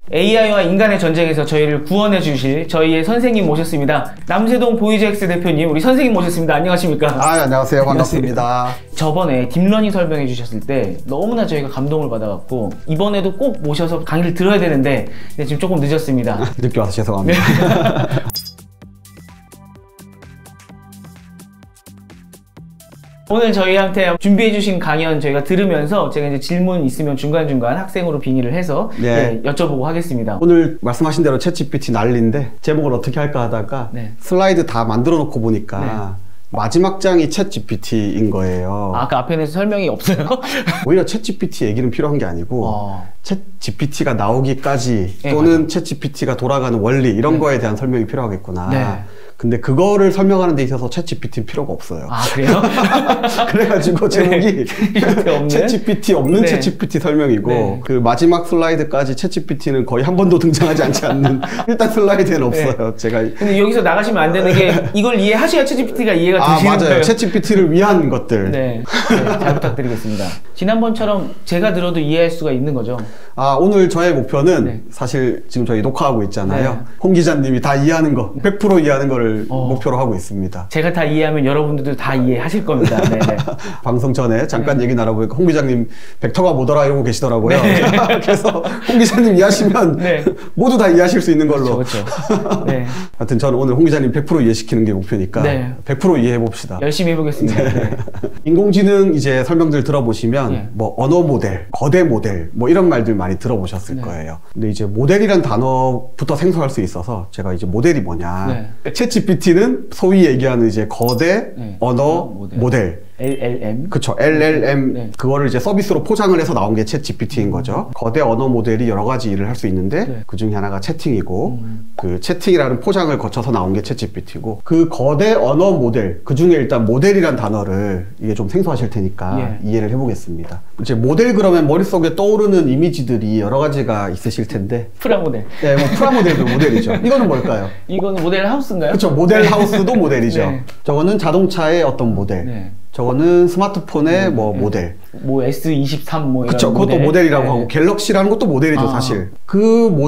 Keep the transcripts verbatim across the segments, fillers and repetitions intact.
에이아이와 인간의 전쟁에서 저희를 구원해 주실 저희의 선생님 모셨습니다. 남세동 보이즈엑스 대표님, 우리 선생님 모셨습니다. 안녕하십니까? 아, 안녕하세요. 반갑습니다. 저번에 딥러닝 설명해 주셨을 때 너무나 저희가 감동을 받아갖고 이번에도 꼭 모셔서 강의를 들어야 되는데 네, 지금 조금 늦었습니다. 늦게 와서 죄송합니다. 네. 오늘 저희한테 준비해주신 강연 저희가 들으면서 제가 이제 질문 있으면 중간중간 학생으로 빙의를 해서 네. 네, 여쭤보고 하겠습니다. 오늘 말씀하신 대로 챗지피티 난리인데 제목을 어떻게 할까 하다가 네. 슬라이드 다 만들어 놓고 보니까 네. 마지막 장이 챗지피티인 거예요. 아, 그 앞에는 설명이 없어요? 오히려 챗지피티 얘기는 필요한 게 아니고 어. 챗지피티가 나오기까지 네, 또는 챗지피티가 돌아가는 원리 이런 네. 거에 대한 설명이 필요하겠구나. 네. 근데 그거를 설명하는 데 있어서 챗지피티는 필요가 없어요. 아, 그래요? 그래가지고 제목이 네. 챗지피티 없는 네. 챗지피티 설명이고 네. 그 마지막 슬라이드까지 챗지피티는 거의 한 번도 등장하지 않지 않는 일단 슬라이드에는 없어요. 네. 제가 근데 여기서 나가시면 안 되는 게 이걸 이해하셔야 챗지피티가 이해가 아, 되시는 맞아요. 거예요. 챗지피티를 위한 것들. 네. 네, 잘 부탁드리겠습니다. 지난번처럼 제가 들어도 이해할 수가 있는 거죠? 아, 오늘 저의 목표는 네. 사실 지금 저희 녹화하고 있잖아요. 네. 홍 기자님이 다 이해하는 거, 백 퍼센트 이해하는 거를 어. 목표로 하고 있습니다. 제가 다 이해하면 여러분들도 다 이해하실 겁니다. 네네. 방송 전에 잠깐 네. 얘기 나눠보니까 홍 기자님 벡터가 뭐더라 이러고 계시더라고요. 네. 그래서 홍 기자님 이해하시면 네. 모두 다 이해하실 수 있는 걸로. 그렇죠. 그렇죠. 네. 하여튼 저는 오늘 홍 기자님 백 퍼센트 이해시키는 게 목표니까 네. 백 퍼센트 이해해봅시다. 열심히 해보겠습니다. 네. 네. 인공지능 이제 설명들 들어보시면 네. 뭐 언어 모델, 거대 모델 뭐 이런 말들 많이 들어보셨을 네. 거예요. 근데 이제 모델이란 단어부터 생소할 수 있어서 제가 이제 모델이 뭐냐. 네. 챗지피티는 소위 얘기하는 이제 거대 네. 언어 모델. 모델. 엘엘엠? 그쵸. 엘엘엠 네. 그거를 이제 서비스로 포장을 해서 나온 게 챗지피티인 거죠. 거대 언어 모델이 여러 가지 일을 할 수 있는데 네. 그 중에 하나가 채팅이고 음. 그 채팅이라는 포장을 거쳐서 나온 게 챗지피티고 그 거대 언어 모델 그 중에 일단 모델이란 단어를 이게 좀 생소하실 테니까 예. 이해를 해보겠습니다. 이제 모델 그러면 머릿속에 떠오르는 이미지들이 여러 가지가 있으실 텐데 프라모델. 네, 뭐 프라모델도 모델이죠. 이거는 뭘까요? 이거는 모델 하우스인가요? 그쵸. 모델 하우스도 모델이죠. 네. 저거는 자동차의 어떤 모델. 네. 저거는 스마트폰의 네, 뭐 네. 모델. 뭐 에스 이십삼 뭐 이런 그쵸. 그것도 모델. 모델이라고 네. 하고 갤럭시라는 것도 모델이죠. 아. 사실. 그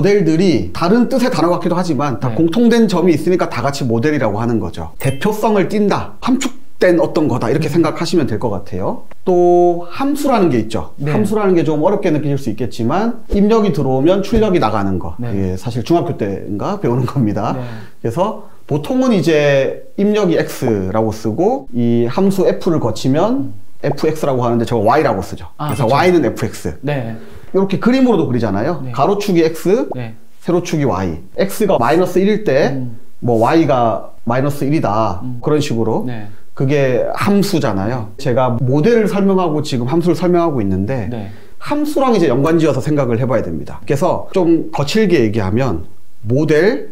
모델들이 다른 뜻의 단어 같기도 하지만 다 네. 공통된 점이 있으니까 다 같이 모델이라고 하는 거죠. 대표성을 띈다. 함축된 어떤 거다. 이렇게 생각하시면 될 것 같아요. 또 함수라는 게 있죠. 네. 함수라는 게 좀 어렵게 느끼실 수 있겠지만 입력이 들어오면 출력이 나가는 거. 네. 이게 사실 중학교 때인가 배우는 겁니다. 네. 그래서 보통은 이제 입력이 X라고 쓰고 이 함수 F를 거치면 음. 에프엑스라고 하는데 저거 Y라고 쓰죠. 아, 그래서 그쵸. Y는 에프엑스. 네. 이렇게 그림으로도 그리잖아요. 네. 가로축이 X, 네. 세로축이 Y. X가 마이너스 일일 때 음. 뭐 Y가 마이너스 일이다. 음. 그런 식으로. 네. 그게 함수잖아요. 제가 모델을 설명하고 지금 함수를 설명하고 있는데 네. 함수랑 이제 연관지어서 생각을 해봐야 됩니다. 그래서 좀 거칠게 얘기하면 모델,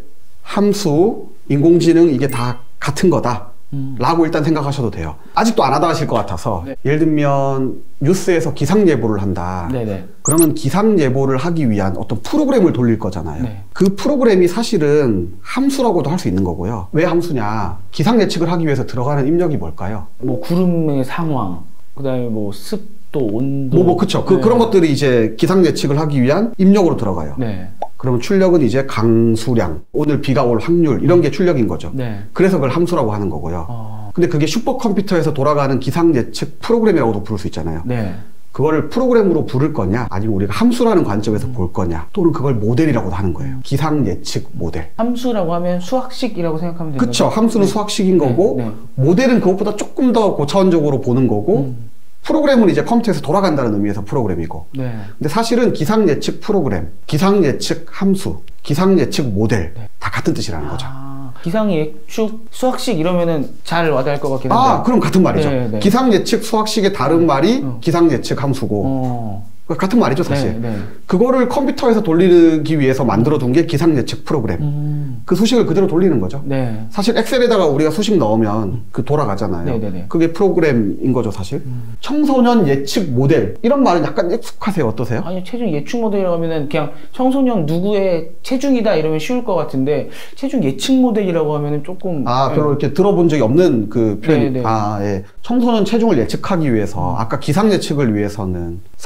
함수, 인공지능 이게 다 같은 거다. 음. 라고 일단 생각하셔도 돼요. 아직도 안 하다 하실 것 같아서 네. 예를 들면 뉴스에서 기상 예보를 한다. 네네. 그러면 기상 예보를 하기 위한 어떤 프로그램을 돌릴 거잖아요. 네. 그 프로그램이 사실은 함수라고도 할 수 있는 거고요. 왜 함수냐? 기상 예측을 하기 위해서 들어가는 입력이 뭘까요? 뭐 구름의 상황, 그 다음에 뭐 습도, 온도. 뭐, 뭐 그쵸. 그, 네. 그런 것들이 이제 기상 예측을 하기 위한 입력으로 들어가요. 네. 그러면 출력은 이제 강수량, 오늘 비가 올 확률 이런 게 출력인 거죠. 네. 그래서 그걸 함수라고 하는 거고요. 어... 근데 그게 슈퍼컴퓨터에서 돌아가는 기상 예측 프로그램이라고도 부를 수 있잖아요. 네. 그거를 프로그램으로 부를 거냐 아니면 우리가 함수라는 관점에서 음. 볼 거냐 또는 그걸 모델이라고도 하는 거예요. 기상 예측 모델. 함수라고 하면 수학식이라고 생각하면 되는 거죠? 그쵸. 함수는 네. 수학식인 거고 네. 네. 모델은 그것보다 조금 더 고차원적으로 보는 거고 음. 프로그램은 이제 컴퓨터에서 돌아간다는 의미에서 프로그램이고 네. 근데 사실은 기상 예측 프로그램, 기상 예측 함수, 기상 예측 모델 네. 다 같은 뜻이라는 아, 거죠. 기상 예측 수학식 이러면은 잘 와닿을 것 같긴 한데 아 그럼 같은 말이죠. 네, 네. 기상 예측 수학식의 다른 음, 말이 음. 기상 예측 함수고 어. 같은 말이죠 사실. 네, 네. 그거를 컴퓨터에서 돌리기 위해서 만들어둔 게 기상 예측 프로그램. 음. 그 수식을 그대로 돌리는 거죠. 네. 사실 엑셀에다가 우리가 수식 넣으면 음. 그 돌아가잖아요. 네, 네, 네. 그게 프로그램인 거죠 사실. 음. 청소년 예측 모델 이런 말은 약간 익숙하세요. 어떠세요? 아니 체중 예측 모델이라고 하면은 그냥 청소년 누구의 체중이다 이러면 쉬울 것 같은데 체중 예측 모델이라고 하면은 조금 아 별로 이렇게 들어본 적이 없는 그 표현이. 네, 네. 아 예. 청소년 체중을 예측하기 위해서 음. 아까 기상 예측을 위해서는 사진 같은 게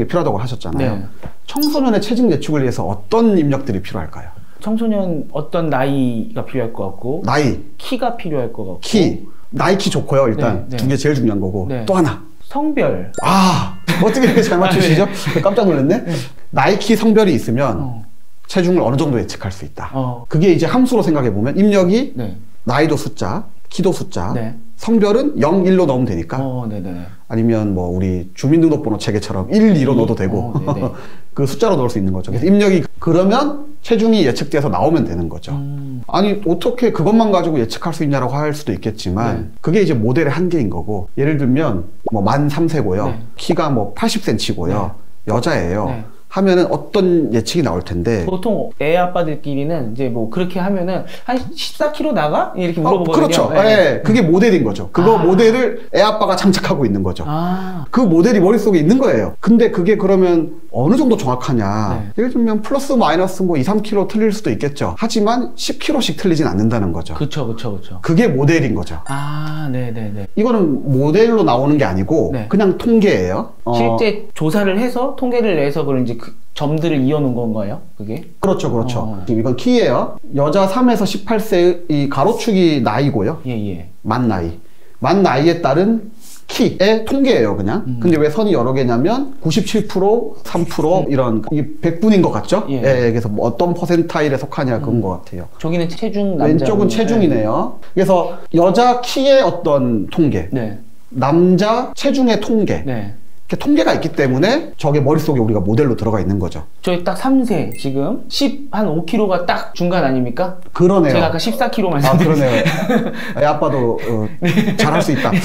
필요하다고 하셨잖아요. 네. 청소년의 체중 예측을 위해서 어떤 입력들이 필요할까요? 청소년 어떤 나이가 필요할 것 같고, 나이, 키가 필요할 것 같고, 키, 나이, 키 좋고요. 일단 네, 네. 두 개 제일 중요한 거고. 네. 또 하나, 성별. 아, 어떻게 이렇게 잘 맞추시죠? 아, 네. 깜짝 놀랐네. 네. 나이, 키, 성별이 있으면 어. 체중을 어느 정도 예측할 수 있다. 어. 그게 이제 함수로 생각해 보면 입력이 네. 나이도 숫자, 키도 숫자, 네. 성별은 영, 일로 넣으면 되니까. 어, 네네. 아니면 뭐 우리 주민등록번호 체계처럼 일, 이로 넣어도 되고 어, 그 숫자로 넣을 수 있는 거죠. 그래서 입력이 그러면 체중이 예측돼서 나오면 되는 거죠. 음. 아니 어떻게 그것만 가지고 예측할 수 있냐라고 할 수도 있겠지만 네. 그게 이제 모델의 한계인 거고, 예를 들면 뭐 만 삼 세고요. 네. 키가 뭐 팔십 센티미터고요. 네. 여자예요. 네. 하면은 어떤 예측이 나올 텐데, 보통 애 아빠들끼리는 이제 뭐 그렇게 하면은 한 십사 킬로그램 나가? 이렇게 물어보거든요. 어, 그렇죠. 예. 네. 그게 모델인 거죠. 그거 아. 모델을 애 아빠가 장착하고 있는 거죠. 아. 그 모델이 머릿속에 있는 거예요. 근데 그게 그러면 어느 정도 정확하냐? 네. 예를 들면 플러스 마이너스 뭐 이, 삼 킬로그램 틀릴 수도 있겠죠. 하지만 십 킬로그램씩 틀리진 않는다는 거죠. 그렇죠, 그렇죠, 그렇죠. 그게 모델인 거죠. 아, 네, 네, 네. 이거는 모델로 나오는 게 아니고 네. 그냥 통계예요. 실제 어. 조사를 해서 통계를 내서 그런 이제 그 점들을 이어놓은 건가요? 그게? 그렇죠, 그렇죠. 어. 지금 이건 키예요. 여자 삼에서 십팔 세 이 가로축이 나이고요. 예, 예. 만 나이. 만 나이에 따른 키의 통계예요, 그냥. 음. 근데 왜 선이 여러 개냐면 구십칠 퍼센트, 삼 퍼센트 음. 이런 이게 백분인 것 같죠? 예. 예, 그래서 뭐 어떤 퍼센타일에 속하냐 그런 음. 것 같아요. 저기는 체중, 남자. 왼쪽은 체중이네요. 네. 그래서 여자 키의 어떤 통계, 네. 남자 체중의 통계. 네. 이렇게 통계가 있기 때문에 저게 머릿속에 우리가 모델로 들어가 있는 거죠. 저희 딱 삼 세 지금 십 한 오 킬로그램가 딱 중간 아닙니까? 그러네요. 제가 아까 십사 킬로그램 아, 그러네요. 애 아빠도 어, 네. 잘할 수 있다. 네.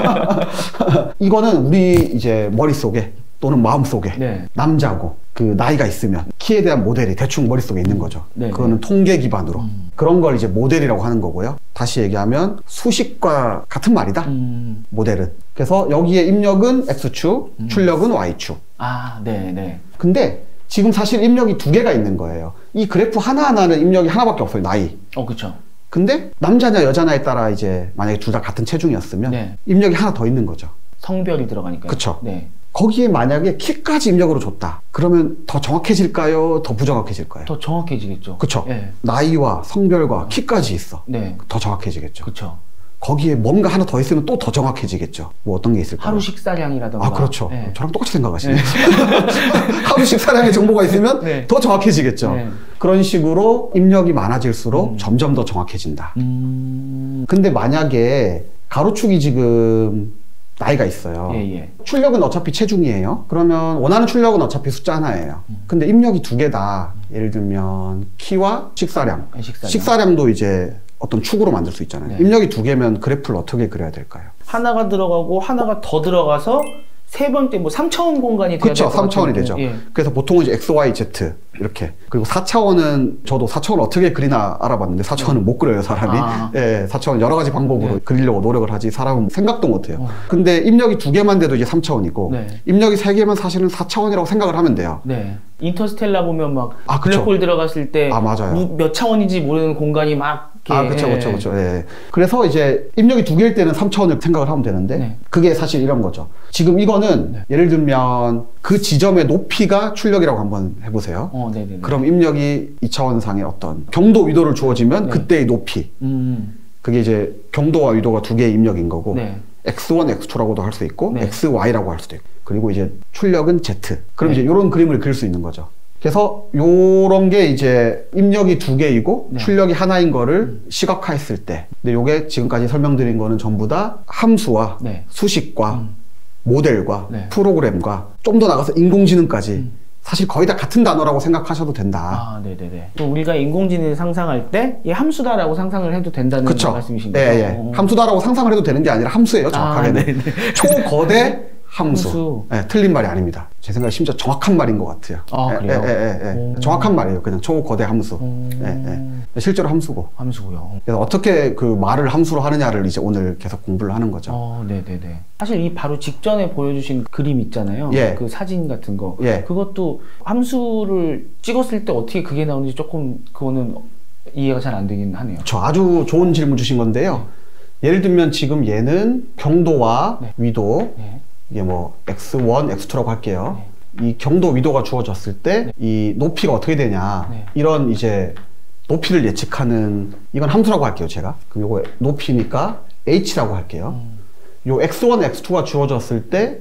이거는 우리 이제 머릿속에 또는 마음속에 네. 남자고 그 나이가 있으면 키에 대한 모델이 대충 머릿속에 있는 거죠. 네, 그거는 네. 통계 기반으로 음. 그런 걸 이제 모델이라고 하는 거고요. 다시 얘기하면 수식과 같은 말이다. 음. 모델은. 그래서 여기에 입력은 X축, 음. 출력은 Y축. 아, 네, 네. 근데 지금 사실 입력이 두 개가 있는 거예요. 이 그래프 하나하나는 입력이 하나밖에 없어요. 나이. 어, 그렇죠. 근데 남자냐 여자냐에 따라 이제 만약에 둘 다 같은 체중이었으면 네. 입력이 하나 더 있는 거죠. 성별이 들어가니까요. 그렇죠. 네. 거기에 만약에 키까지 입력으로 줬다. 그러면 더 정확해질까요? 더 부정확해질까요? 더 정확해지겠죠. 그렇죠. 네. 나이와 성별과 키까지 있어. 네. 더 정확해지겠죠. 그렇죠. 거기에 뭔가 하나 더 있으면 또 더 정확해지겠죠. 뭐 어떤 게 있을까요? 하루 식사량이라던가. 아, 그렇죠. 네. 저랑 똑같이 생각하시네. 네. 하루 식사량의 정보가 있으면 네. 더 정확해지겠죠. 네. 그런 식으로 입력이 많아질수록 음. 점점 더 정확해진다. 음. 근데 만약에 가로축이 지금 나이가 있어요. 예, 예. 출력은 어차피 체중이에요. 그러면 원하는 출력은 어차피 숫자 하나예요. 음. 근데 입력이 두 개다. 예를 들면 키와 식사량. 네, 식사량. 식사량도 이제 어떤 축으로 만들 수 있잖아요. 네. 입력이 두 개면 그래프를 어떻게 그려야 될까요? 하나가 들어가고 하나가 더 들어가서 세 번째 뭐 삼 차원 공간이 돼야 될 것 같아요. 그렇죠. 삼 차원이 되죠. 예. 그래서 보통은 이제 X, Y, Z 이렇게. 그리고 사 차원은 저도 사 차원 어떻게 그리나 알아봤는데 사 차원은 네. 못 그려요, 사람이. 아. 예, 사 차원 여러 가지 방법으로 네. 그리려고 노력을 하지 사람은 생각도 못 해요. 어. 근데 입력이 두 개만 돼도 이제 삼 차원이고 네. 입력이 세 개면 사실은 사 차원이라고 생각을 하면 돼요. 네. 인터스텔라 보면 막 아, 블랙홀 들어갔을 때 아, 맞아요. 몇 차원인지 모르는 공간이 막 아, 그렇죠, 그렇죠, 그렇죠. 예. 그래서 이제 입력이 두 개일 때는 삼 차원을 생각을 하면 되는데 네. 그게 사실 이런 거죠. 지금 이거는 네. 예를 들면 그 지점의 높이가 출력이라고 한번 해보세요. 어, 네네네. 그럼 입력이 이 차원상의 어떤 경도, 위도를 주어지면 네. 그때의 높이. 음. 그게 이제 경도와 위도가 두 개의 입력인 거고 네. 엑스 원, 엑스 투라고도 할 수 있고 네. 엑스 와이라고 할 수도 있고 그리고 이제 출력은 Z. 그럼 네. 이제 이런 그림을 그릴 수 있는 거죠. 그래서 요런 게 이제 입력이 두 개이고 네. 출력이 하나인 거를 음. 시각화했을 때 근데 요게 지금까지 설명드린 거는 전부 다 함수와 네. 수식과 음. 모델과 네. 프로그램과 좀 더 나가서 인공지능까지 음. 사실 거의 다 같은 단어라고 생각하셔도 된다. 아, 네네네. 또 우리가 인공지능을 상상할 때 이 함수다라고 상상을 해도 된다는 그쵸. 말씀이신가요? 예, 예. 함수다라고 상상을 해도 되는 게 아니라 함수예요, 정확하게는. 아, 초거대 함수. 함수. 예, 틀린 말이 아닙니다. 제 생각에 심지어 정확한 말인 것 같아요. 아, 예, 그래요? 예, 예, 예. 정확한 말이에요. 그냥 초거대 함수. 예, 예. 실제로 함수고. 함수고요. 그래서 어떻게 그 말을 함수로 하느냐를 이제 오늘 계속 공부를 하는 거죠. 어, 네네네. 사실 이 바로 직전에 보여주신 그림 있잖아요. 예. 그 사진 같은 거. 예. 그것도 함수를 찍었을 때 어떻게 그게 나오는지 조금 그거는 이해가 잘 안 되긴 하네요. 저 아주 좋은 질문 주신 건데요. 네. 예를 들면 지금 얘는 경도와 네. 위도 네. 이게 뭐 엑스 원, 엑스 투라고 할게요. 네. 이 경도 위도가 주어졌을 때 이 네. 높이가 어떻게 되냐 네. 이런 이제 높이를 예측하는 이건 함수라고 할게요 제가. 그럼 요거 높이니까 h라고 할게요. 음. 요 엑스 원, 엑스 투가 주어졌을 때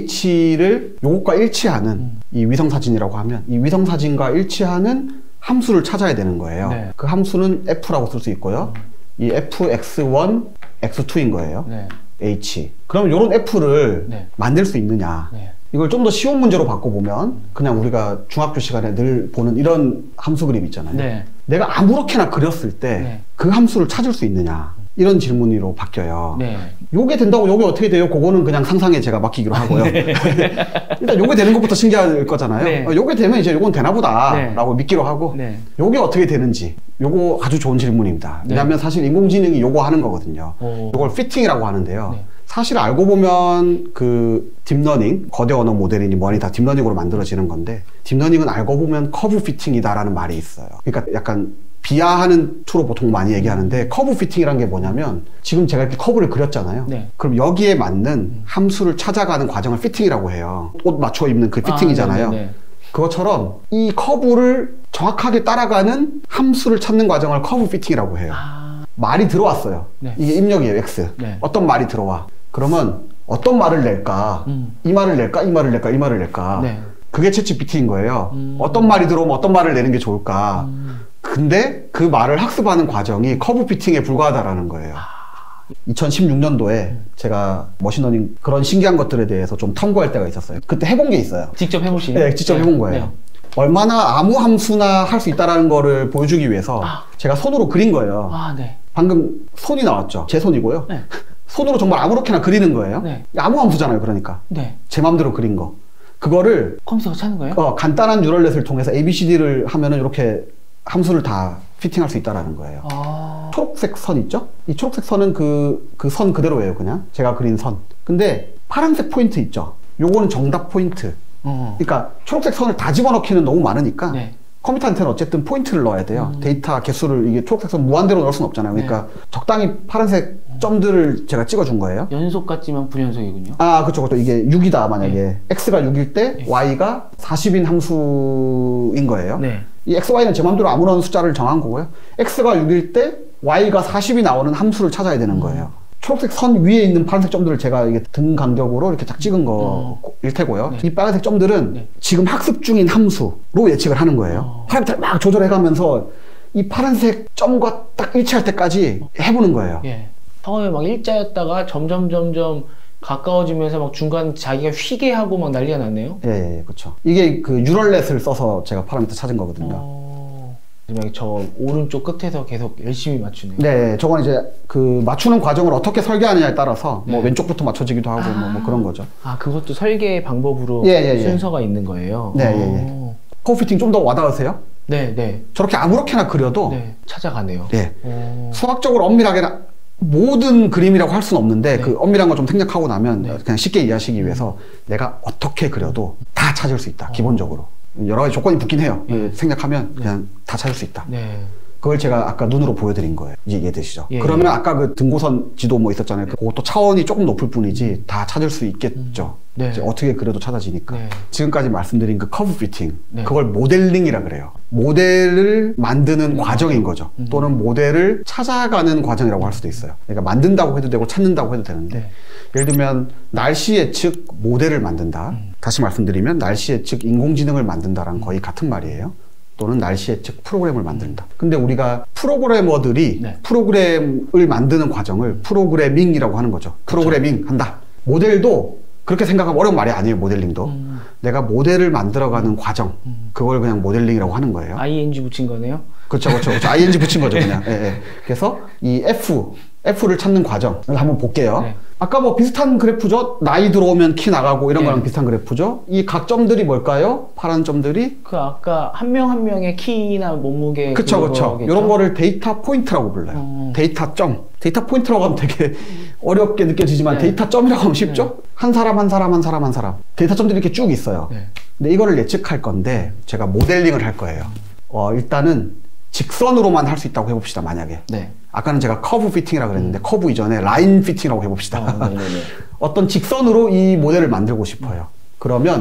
h를 요것과 일치하는 음. 이 위성사진이라고 하면 이 위성사진과 일치하는 함수를 찾아야 되는 거예요. 네. 그 함수는 f라고 쓸 수 있고요. 음. 이 f 엑스 원, 엑스 투인 거예요. 네. h. 그럼 요런 f를 네. 만들 수 있느냐. 네. 이걸 좀 더 쉬운 문제로 바꿔보면 그냥 우리가 중학교 시간에 늘 보는 이런 함수 그림 있잖아요. 네. 내가 아무렇게나 그렸을 때 그 네. 함수를 찾을 수 있느냐. 이런 질문으로 바뀌어요. 네. 요게 된다고 요게 어떻게 돼요? 그거는 그냥 상상에 제가 맡기기로 하고요. 네. 일단 요게 되는 것부터 신기할 거잖아요. 네. 어, 요게 되면 이제 요건 되나 보다 네. 라고 믿기로 하고 네. 요게 어떻게 되는지 요거 아주 좋은 질문입니다. 네. 왜냐하면 사실 인공지능이 요거 하는 거거든요. 오. 요걸 피팅이라고 하는데요. 네. 사실 알고 보면 그 딥러닝, 거대 언어 모델이니 뭐니 다 딥러닝으로 만들어지는 건데 딥러닝은 알고 보면 커브 피팅이다라는 말이 있어요. 그러니까 약간 비하하는 투로 보통 많이 얘기하는데 커브 피팅이란 게 뭐냐면 지금 제가 이렇게 커브를 그렸잖아요. 네. 그럼 여기에 맞는 함수를 찾아가는 과정을 피팅이라고 해요. 옷 맞춰 입는 그 피팅이잖아요. 아, 그것처럼 이 커브를 정확하게 따라가는 함수를 찾는 과정을 커브 피팅이라고 해요. 아... 말이 들어왔어요. 네. 이게 입력이에요. X. 네. 어떤 말이 들어와. 그러면 어떤 말을 낼까? 음. 이 말을 낼까? 이 말을 낼까? 이 말을 낼까? 네. 그게 챗지피티인 거예요. 음. 어떤 말이 들어오면 어떤 말을 내는 게 좋을까? 음. 근데 그 말을 학습하는 과정이 커브 피팅에 불과하다라는 거예요. 이천십육 년도에 음. 제가 머신러닝 그런 신기한 것들에 대해서 좀 탐구할 때가 있었어요. 그때 해본 게 있어요. 직접 해보신? 네, 직접 네. 해본 거예요. 네. 얼마나 아무 함수나 할 수 있다는 거를 보여주기 위해서 아. 제가 손으로 그린 거예요. 아, 네. 방금 손이 나왔죠. 제 손이고요. 네. 손으로 정말 아무렇게나 그리는 거예요. 네. 아무 함수잖아요. 그러니까 네. 제 맘대로 그린 거. 그거를 컴퓨터가 찾는 거예요? 어, 간단한 뉴럴넷을 통해서 에이비씨디를 하면은 이렇게 함수를 다 피팅할 수 있다라는 거예요. 아... 초록색 선 있죠? 이 초록색 선은 그, 그 선 그대로예요, 그냥. 제가 그린 선. 근데 파란색 포인트 있죠? 요거는 정답 포인트. 어... 그러니까 초록색 선을 다 집어넣기는 너무 많으니까 네. 컴퓨터한테는 어쨌든 포인트를 넣어야 돼요. 음... 데이터 개수를 이게 초록색 선 무한대로 넣을 수는 없잖아요. 그러니까 네. 적당히 파란색 점들을 제가 찍어준 거예요. 연속 같지만 불연속이군요. 아, 그쵸, 그쵸. 이게 육이다, 만약에. 네. X가 육일 때 네. Y가 사십인 함수인 거예요. 네. 이 엑스, 와이는 제 맘대로 아무런 숫자를 정한 거고요. X가 육일 때 Y가 사십이 나오는 함수를 찾아야 되는 거예요. 음. 초록색 선 위에 있는 파란색 점들을 제가 이게 등 간격으로 이렇게 딱 찍은 거일 테고요. 네. 이 빨간색 점들은 네. 지금 학습 중인 함수로 예측을 하는 거예요. 어. 파라미터를 막 조절해가면서 이 파란색 점과 딱 일치할 때까지 해보는 거예요. 예. 처음에 막 일자였다가 점점 점점 가까워지면서 막 중간 자기가 휘게 하고 막 난리가 났네요. 예, 예, 그렇죠. 이게 그 뉴럴넷을 써서 제가 파라미터 찾은 거거든요. 어... 저 오른쪽 끝에서 계속 열심히 맞추네요. 네, 저건 이제 그 맞추는 과정을 어떻게 설계하느냐에 따라서 네. 뭐 왼쪽부터 맞춰지기도 하고 아... 뭐, 뭐 그런 거죠. 아, 그것도 설계 방법으로 예, 예, 예. 순서가 있는 거예요? 네, 예, 예. 커브 피팅 좀 더 와닿으세요? 네, 네. 저렇게 아무렇게나 그려도 네, 찾아가네요. 예. 오... 수학적으로 엄밀하게 모든 그림이라고 할 수는 없는데 네. 그 엄밀한 거 좀 생략하고 나면 네. 그냥 쉽게 이해하시기 위해서 내가 어떻게 그려도 다 찾을 수 있다. 어. 기본적으로 여러 가지 조건이 붙긴 해요. 네. 생략하면 그냥 네. 다 찾을 수 있다. 네. 그걸 제가 아까 눈으로 보여드린 거예요. 이제 이해되시죠? 예. 그러면 아까 그 등고선 지도 뭐 있었잖아요. 그것도 차원이 조금 높을 뿐이지 다 찾을 수 있겠죠. 음. 네. 이제 어떻게 그려도 찾아지니까. 네. 지금까지 말씀드린 그 커브 피팅, 네. 그걸 모델링이라 그래요. 모델을 만드는 음. 과정인 거죠. 음. 또는 모델을 찾아가는 과정이라고 할 수도 있어요. 그러니까 만든다고 해도 되고 찾는다고 해도 되는데 네. 예를 들면 날씨 예측 모델을 만든다. 음. 다시 말씀드리면 날씨 예측 인공지능을 만든다랑 거의 같은 말이에요. 또는 날씨 예측 프로그램을 만든다. 근데 우리가 프로그래머들이 네. 프로그램을 만드는 과정을 프로그래밍이라고 하는 거죠. 그쵸. 프로그래밍 한다. 모델도 그렇게 생각하면 어려운 말이 아니에요. 모델링도. 음. 내가 모델을 만들어가는 과정, 음. 그걸 그냥 모델링이라고 하는 거예요. 아이엔지 붙인 거네요? 그렇죠, 그렇죠, 그렇죠. 아이엔지 붙인 거죠, 그냥. 예, 예. 그래서 이 F, F를 찾는 과정을 한번 볼게요. 네. 아까 뭐 비슷한 그래프죠? 나이 들어오면 키 나가고 이런 네. 거랑 비슷한 그래프죠? 이 각 점들이 뭘까요? 파란 점들이? 그 아까 한 명 한 명의 키나 몸무게. 그쵸, 그쵸. 이런 거를 데이터 포인트라고 불러요. 어. 데이터 점. 데이터 포인트라고 하면 되게 어렵게 느껴지지만 네. 데이터 점이라고 하면 쉽죠? 네. 한 사람, 한 사람, 한 사람, 한 사람. 데이터 점들이 이렇게 쭉 있어요. 네. 근데 이거를 예측할 건데 제가 모델링을 할 거예요. 어, 일단은 직선으로만 할 수 있다고 해봅시다, 만약에. 네. 아까는 제가 커브 피팅이라고 그랬는데 음. 커브 이전에 라인 피팅이라고 해봅시다. 어, 어떤 직선으로 이 모델을 만들고 싶어요. 그러면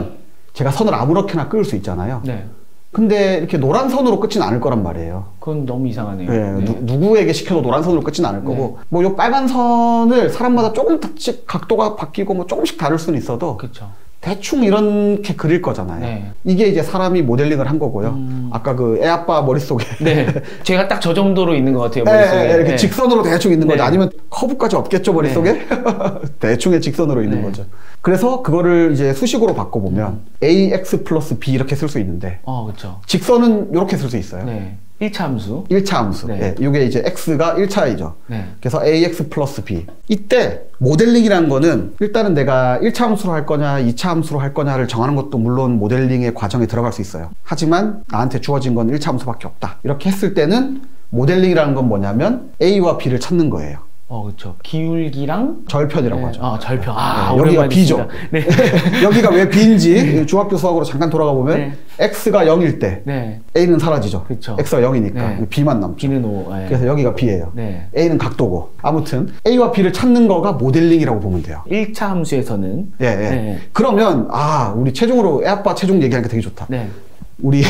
제가 선을 아무렇게나 그을 수 있잖아요. 네. 근데 이렇게 노란 선으로 끝지는 않을 거란 말이에요. 그건 너무 이상하네요. 네, 네. 누, 누구에게 시켜도 노란 선으로 끝지는 않을 거고, 네. 뭐 요 빨간 선을 사람마다 조금씩 각도가 바뀌고 뭐 조금씩 다를 수는 있어도, 그쵸. 대충 이렇게 그릴 거잖아요. 네. 이게 이제 사람이 모델링을 한 거고요. 음... 아까 그 애아빠 머릿속에. 네. 제가 딱 저 정도로 있는 것 같아요, 머릿속에. 네, 이렇게 네. 직선으로 대충 있는 네. 거죠. 아니면 커브까지 없겠죠, 머릿속에? 네. 대충의 직선으로 있는 네. 거죠. 그래서 그거를 이제 수식으로 바꿔보면 음. 에이엑스 플러스 B 이렇게 쓸 수 있는데. 어, 그렇죠. 직선은 이렇게 쓸 수 있어요. 네. 일 차 함수. 일 차 함수. 네. 네. 이게 이제 x가 일 차이죠. 네. 그래서 ax 플러스 b. 이때 모델링이라는 거는 일단은 내가 일 차 함수로 할 거냐, 이 차 함수로 할 거냐를 정하는 것도 물론 모델링의 과정에 들어갈 수 있어요. 하지만 나한테 주어진 건 일 차 함수밖에 없다. 이렇게 했을 때는 모델링이라는 건 뭐냐면 a와 b를 찾는 거예요. 어, 그렇죠. 기울기랑 절편이라고 네. 하죠. 아, 절편. 아, 네. 여기가 b죠. 네. 여기가 왜 b인지 중학교 수학으로 잠깐 돌아가 보면 네. x가 영일 때 네. a는 사라지죠. 그쵸. x가 영이니까 네. b만 남죠. b는 오. 네. 그래서 여기가 b예요. 네. a는 각도고. 아무튼 a와 b를 찾는 거가 모델링이라고 보면 돼요. 일 차 함수에서는. 예, 예. 네. 그러면 아, 우리 최종으로 애아빠 최종 얘기하니까 되게 좋다. 네. 우리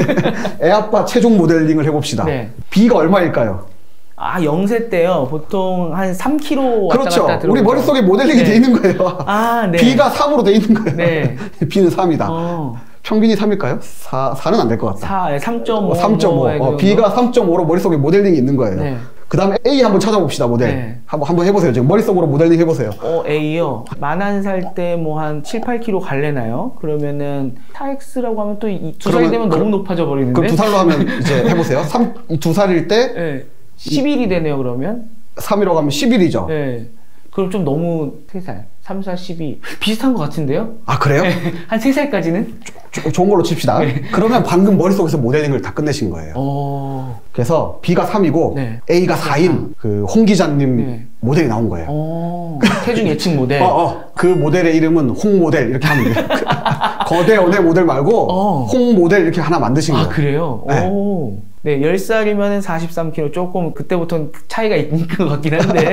애아빠 최종 모델링을 해봅시다. 네. b가 얼마일까요? 아, 영세 때요. 보통 한 삼 킬로미터 왔다 그렇죠. 갔다 들어오죠. 우리 머릿속에 모델링이 네. 돼 있는 거예요. 아, 네. b가 삼으로 돼 있는 거예요. 네. b는 삼이다. 어. 평균이 삼일까요? 사, 사는 안 될 것 같다. 사, 삼 점 오. 어, 삼 점 오. 어, b가 삼 점 오로 머릿속에 모델링이 있는 거예요. 네. 그 다음에 A 한번 찾아봅시다, 모델. 네. 한번, 한번 해보세요. 지금 머릿속으로 모델링 해보세요. 어, A요? 만 한 살 때 뭐 한 칠, 팔 킬로미터 갈래나요? 그러면은 사 엑스라고 하면 또 두 살 되면 그, 너무 높아져 버리는데? 그럼 두 살로 하면 이제 해보세요. 삼, 두 살일 때 네. 십 일이 되네요, 그러면? 삼이라고 하면 십 일이죠. 네. 그럼 좀 너무 세 살. 삼, 사, 십이. 비슷한 것 같은데요? 아, 그래요? 네. 한 세 살까지는? 조, 좋은 걸로 칩시다. 네. 그러면 방금 머릿속에서 모델링을 다 끝내신 거예요. 오... 그래서 B가 삼이고 네. A가 사인 그 홍 기자님 네. 모델이 나온 거예요. 오... 체중 예측 모델. 어, 어. 그 모델의 이름은 홍 모델 이렇게 하면 돼요. 거대 언의 모델 말고 어. 홍 모델 이렇게 하나 만드신 거예요. 아, 그래요? 네. 오. 네, 열 살이면 사십삼 킬로그램. 조금 그때부터는 차이가 있는 것 같긴 한데.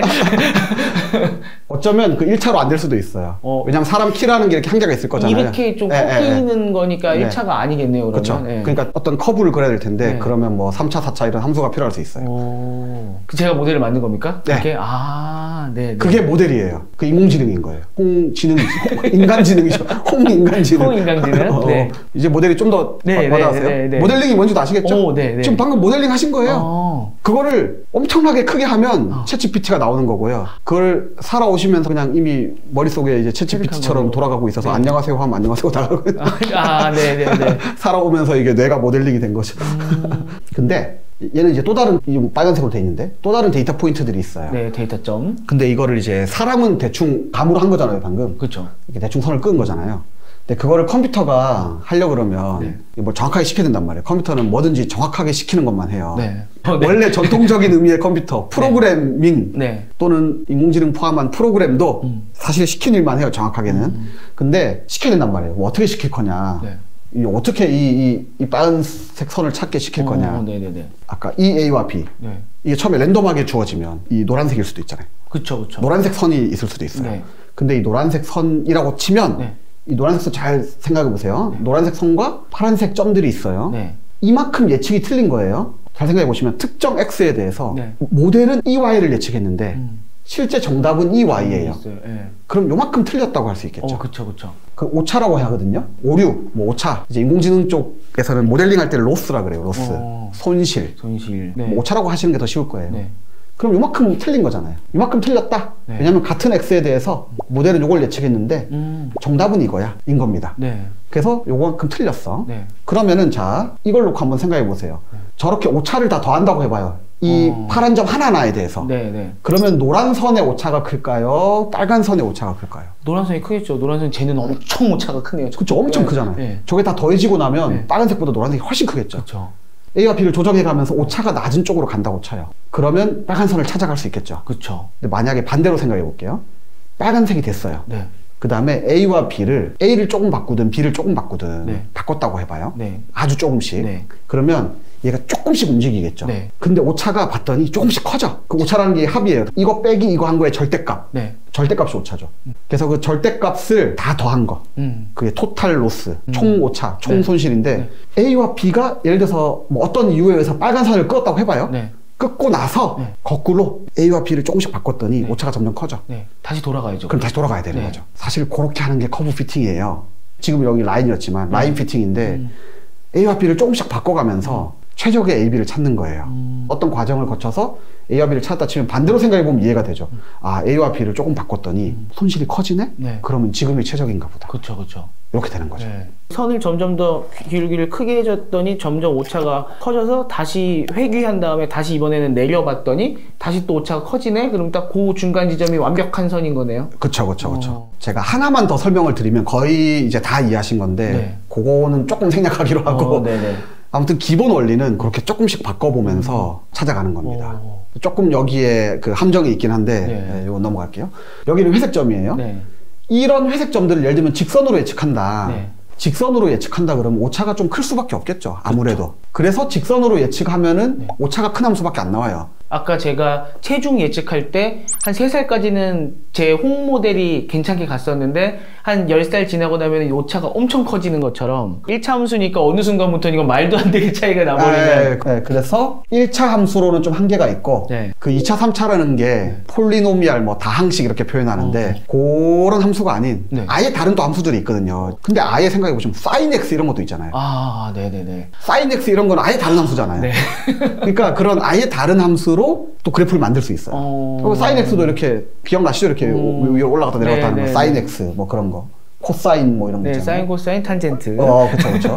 어쩌면 그 일 차로 안 될 수도 있어요. 어. 왜냐면 사람 키라는 게 이렇게 한계가 있을 거잖아요. 이렇게 좀 꺾이는 네, 거니까 네. 일 차가 아니겠네요, 그러면. 그렇죠. 네. 그러니까 어떤 커브를 그려야 될 텐데, 네. 그러면 뭐 삼 차, 사 차 이런 함수가 필요할 수 있어요. 오. 제가 모델을 만든 겁니까? 네. 그게? 아, 네. 그게 모델이에요. 그 인공지능인 거예요. 홍지능이죠. 인간지능이죠. 홍인간지능. 홍인간지능? 어, 네. 이제 모델이 좀 더 네, 와닿으세요? 네, 네, 네. 모델링이 뭔지도 아시겠죠? 오, 네, 네. 지금 방금 모델링 하신 거예요. 어. 그거를 엄청나게 크게 하면 어. 챗지피티가 나오는 거고요. 그걸 살아오시면서 그냥 이미 머릿속에 이제 챗지피티처럼 돌아가고 있어서 네. 안녕하세요 하면 안녕하세요 나가고 아, 네, 네, 네. 살아오면서 이게 뇌가 모델링이 된 거죠. 음. 근데 얘는 이제 또 다른 빨간색으로 돼 있는데 또 다른 데이터 포인트들이 있어요. 네, 데이터점. 근데 이거를 이제 사람은 대충 감으로 한 거잖아요, 방금. 그렇죠. 이렇게 대충 선을 끄은 거잖아요. 근데 그거를 컴퓨터가 하려고 그러면 네. 뭐 정확하게 시켜야 된단 말이에요. 컴퓨터는 뭐든지 정확하게 시키는 것만 해요. 네. 어, 네. 원래 전통적인 의미의 컴퓨터, 프로그래밍 네. 또는 인공지능 포함한 프로그램도 음. 사실 시킨 일만 해요, 정확하게는. 음. 근데 시켜야 된단 말이에요. 뭐 어떻게 시킬 거냐. 네. 이 어떻게 이, 이, 이 빨간색 선을 찾게 시킬 어, 거냐. 네네네. 아까 이 A와 B. 네. 이게 처음에 랜덤하게 주어지면 이 노란색일 수도 있잖아요. 그쵸, 그쵸. 노란색 선이 있을 수도 있어요. 네. 근데 이 노란색 선이라고 치면 네. 이 노란색 선 잘 생각해 보세요. 네. 노란색 선과 파란색 점들이 있어요. 네. 이만큼 예측이 틀린 거예요. 잘 생각해 보시면 특정 X에 대해서 네. 모델은 이 와이를 예측했는데 음. 실제 정답은 이 와이예요. 네. 그럼 요만큼 틀렸다고 할 수 있겠죠. 어, 그쵸, 그쵸. 그 오차라고 하거든요. 오류, 뭐 오차. 이제 인공지능 쪽에서는 모델링 할 때 로스라 그래요. 로스. 어. 손실. 손실. 네. 뭐 오차라고 하시는 게 더 쉬울 거예요. 네. 그럼 요만큼 틀린 거잖아요. 요만큼 틀렸다. 네. 왜냐면 같은 X에 대해서 모델은 요걸 예측했는데 음. 정답은 이거야. 인 겁니다. 네. 그래서 요만큼 틀렸어. 네. 그러면은 자, 이걸 놓고 한번 생각해 보세요. 네. 저렇게 오차를 다 더한다고 해봐요. 이 어. 파란 점 하나하나에 대해서. 네, 네. 그러면 노란 선의 오차가 클까요? 빨간 선의 오차가 클까요? 노란 선이 크겠죠. 노란 선 쟤는 엄청 오차가 크네요. 그렇죠. 엄청 네. 크잖아요. 네. 저게 다 더해지고 나면 네. 빨간색보다 노란색이 훨씬 크겠죠. 그렇죠. A와 B를 조정해 가면서 오차가 낮은 쪽으로 간다고 쳐요. 그러면 빨간 선을 찾아갈 수 있겠죠. 그렇죠. 근데 만약에 반대로 생각해 볼게요. 빨간색이 됐어요. 네. 그 다음에 A와 B를 A를 조금 바꾸든 B를 조금 바꾸든 네. 바꿨다고 해봐요. 네. 아주 조금씩. 네. 그러면 얘가 조금씩 움직이겠죠. 네. 근데 오차가 봤더니 조금씩 커져. 그 오차라는 게 합이에요. 이거 빼기 이거 한 거의 절대값. 네. 절대값이 오차죠. 음. 그래서 그 절대값을 다 더한 거. 음. 그게 토탈 로스, 음. 총 오차, 총 네. 손실인데 네. A와 B가 예를 들어서 뭐 어떤 이유에 의해서 빨간 선을 끄었다고 해봐요. 네. 끄고 나서 네. 거꾸로 A와 B를 조금씩 바꿨더니 네. 오차가 점점 커져. 네. 다시 돌아가야죠. 그럼 다시 돌아가야 되는 네. 거죠. 사실 그렇게 하는 게 커브 피팅이에요. 지금 여기 라인이었지만 네. 라인 피팅인데 음. A와 B를 조금씩 바꿔가면서 음. 최적의 A, B를 찾는 거예요. 음. 어떤 과정을 거쳐서 A와 B를 찾다 치면 반대로 생각해보면 이해가 되죠. 음. 아, A와 B를 조금 바꿨더니 음. 손실이 커지네? 네. 그러면 지금이 최적인가 보다. 그렇죠, 그렇죠. 이렇게 되는 거죠. 네. 선을 점점 더 기울기를 크게 해줬더니 점점 오차가 커져서 다시 회귀한 다음에 다시 이번에는 내려봤더니 다시 또 오차가 커지네? 그럼 딱 그 중간 지점이 완벽한 선인 거네요? 그쵸, 그쵸, 그쵸. 어. 제가 하나만 더 설명을 드리면 거의 이제 다 이해하신 건데 네. 그거는 조금 생략하기로 하고 어, 아무튼 기본 원리는 그렇게 조금씩 바꿔보면서 음. 찾아가는 겁니다. 오. 조금 여기에 그 함정이 있긴 한데 네. 네, 이거 넘어갈게요. 여기는 회색점이에요. 네. 이런 회색점들을 예를 들면 직선으로 예측한다. 네. 직선으로 예측한다 그러면 오차가 좀 클 수밖에 없겠죠. 아무래도. 그렇죠. 그래서 직선으로 예측하면은 네. 오차가 큰 함수밖에 안 나와요. 아까 제가 체중 예측할 때 한 세 살까지는 제 홍 모델이 괜찮게 갔었는데 한 열 살 지나고 나면 오차가 엄청 커지는 것처럼 일 차 함수니까 어느 순간부터 이거 말도 안 되게 차이가 나버리면 네, 네, 그래서 일 차 함수로는 좀 한계가 있고 네. 그 이 차, 삼 차라는 게 네. 폴리노미알 뭐 다항식 이렇게 표현하는데 어. 그런 함수가 아닌 네. 아예 다른 또 함수들이 있거든요. 근데 아예 생각해보시면 사인 X 이런 것도 있잖아요. 아, 네네네. 사인 X 이런 건 아예 다른 함수잖아요. 네. 그러니까 그런 아예 다른 함수로 또 그래프를 만들 수 있어요. 어... 사인 X도 이렇게 기억나시죠? 이렇게 음... 위로 올라갔다 내려갔다 하는 거. 사인 X 뭐 그런 거. 코사인 뭐 이런 거 네, 있잖아요. 사인, 코사인, 탄젠트. 어, 그쵸, 그쵸.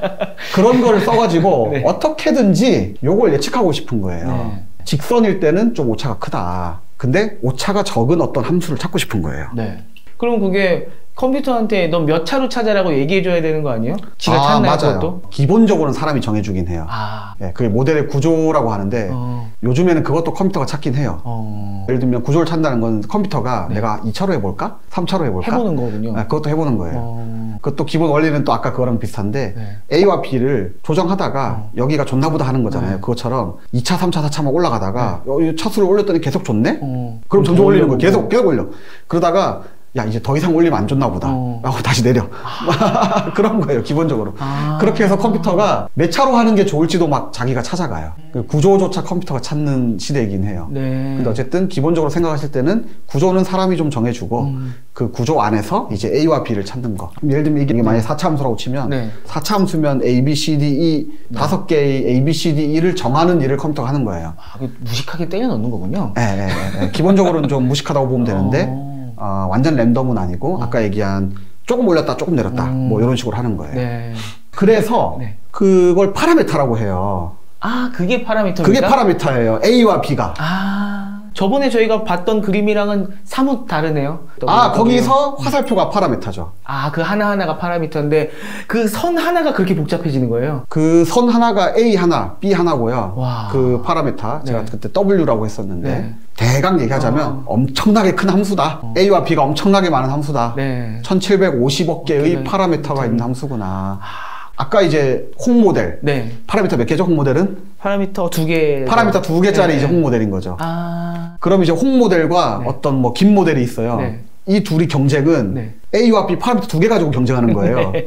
그런 거를 써가지고 네. 어떻게든지 요걸 예측하고 싶은 거예요. 네. 직선일 때는 좀 오차가 크다. 근데 오차가 적은 어떤 함수를 찾고 싶은 거예요. 네. 그럼 그게 컴퓨터한테 넌 몇 차로 찾아라고 얘기해줘야 되는 거 아니에요? 지가 아, 찾나요? 맞아요. 그것도? 기본적으로는 사람이 정해주긴 해요. 아. 예, 그게 모델의 구조라고 하는데 어. 요즘에는 그것도 컴퓨터가 찾긴 해요. 어. 예를 들면 구조를 찾는다는 건 컴퓨터가 네. 내가 이 차로 해볼까? 삼 차로 해볼까? 해보는 거군요. 예, 그것도 해보는 거예요. 어. 그것도 기본 원리는 또 아까 그거랑 비슷한데 네. A와 B를 조정하다가 어. 여기가 좋나보다 하는 거잖아요. 네. 그것처럼 이 차, 삼 차, 사 차 막 올라가다가 네. 여기 차수를 올렸더니 계속 좋네? 어. 그럼 점점 올리는 거예요. 계속 계속 올려. 그러다가 야 이제 더 이상 올리면 안 좋나 보다 어. 라고 다시 내려 아. 그런 거예요 기본적으로. 아. 그렇게 해서 컴퓨터가 몇 차로 하는 게 좋을지도 막 자기가 찾아가요. 그 구조조차 컴퓨터가 찾는 시대이긴 해요. 네. 근데 어쨌든 기본적으로 생각하실 때는 구조는 사람이 좀 정해주고 음. 그 구조 안에서 이제 A와 B를 찾는 거. 예를 들면 이게 네. 만약에 사 차 함수라고 치면 네. 사 차 함수면 A, B, C, D, E 네. 다섯 개의 A, B, C, D, E를 정하는 일을 컴퓨터가 하는 거예요. 아, 무식하게 때려 넣는 거군요. 네, 네, 네, 네. 기본적으로는 좀 무식하다고 보면 되는데 어. 어, 완전 랜덤은 아니고 어. 아까 얘기한 조금 올렸다 조금 내렸다 음. 뭐 이런 식으로 하는 거예요. 네. 그래서 네. 그걸 파라메타라고 해요. 아 그게 파라미터입니까? 그게 파라미터예요. A와 B가. 아 저번에 저희가 봤던 그림이랑은 사뭇 다르네요. 아 거기서 화살표가 파라미터죠. 아 그 하나하나가 파라미터인데 그 선 하나가 그렇게 복잡해지는 거예요? 그 선 하나가 A 하나, B 하나고요. 와. 그 파라미터 제가 네. 그때 W라고 했었는데 네. 대강 얘기하자면 어. 엄청나게 큰 함수다. 어. A와 B가 엄청나게 많은 함수다. 네. 천칠백오십억 개의 어, 파라미터가 네. 있는 함수구나. 아까 이제 홍 모델. 네. 파라미터 몇 개죠, 홍 모델은? 파라미터 두 개. 파라미터 두 개짜리 네. 이제 홍 모델인 거죠. 아. 그럼 이제 홍 모델과 네. 어떤 뭐 긴 모델이 있어요. 네. 이 둘이 경쟁은 네. A와 B 파라미터 두 개 가지고 경쟁하는 거예요. 네.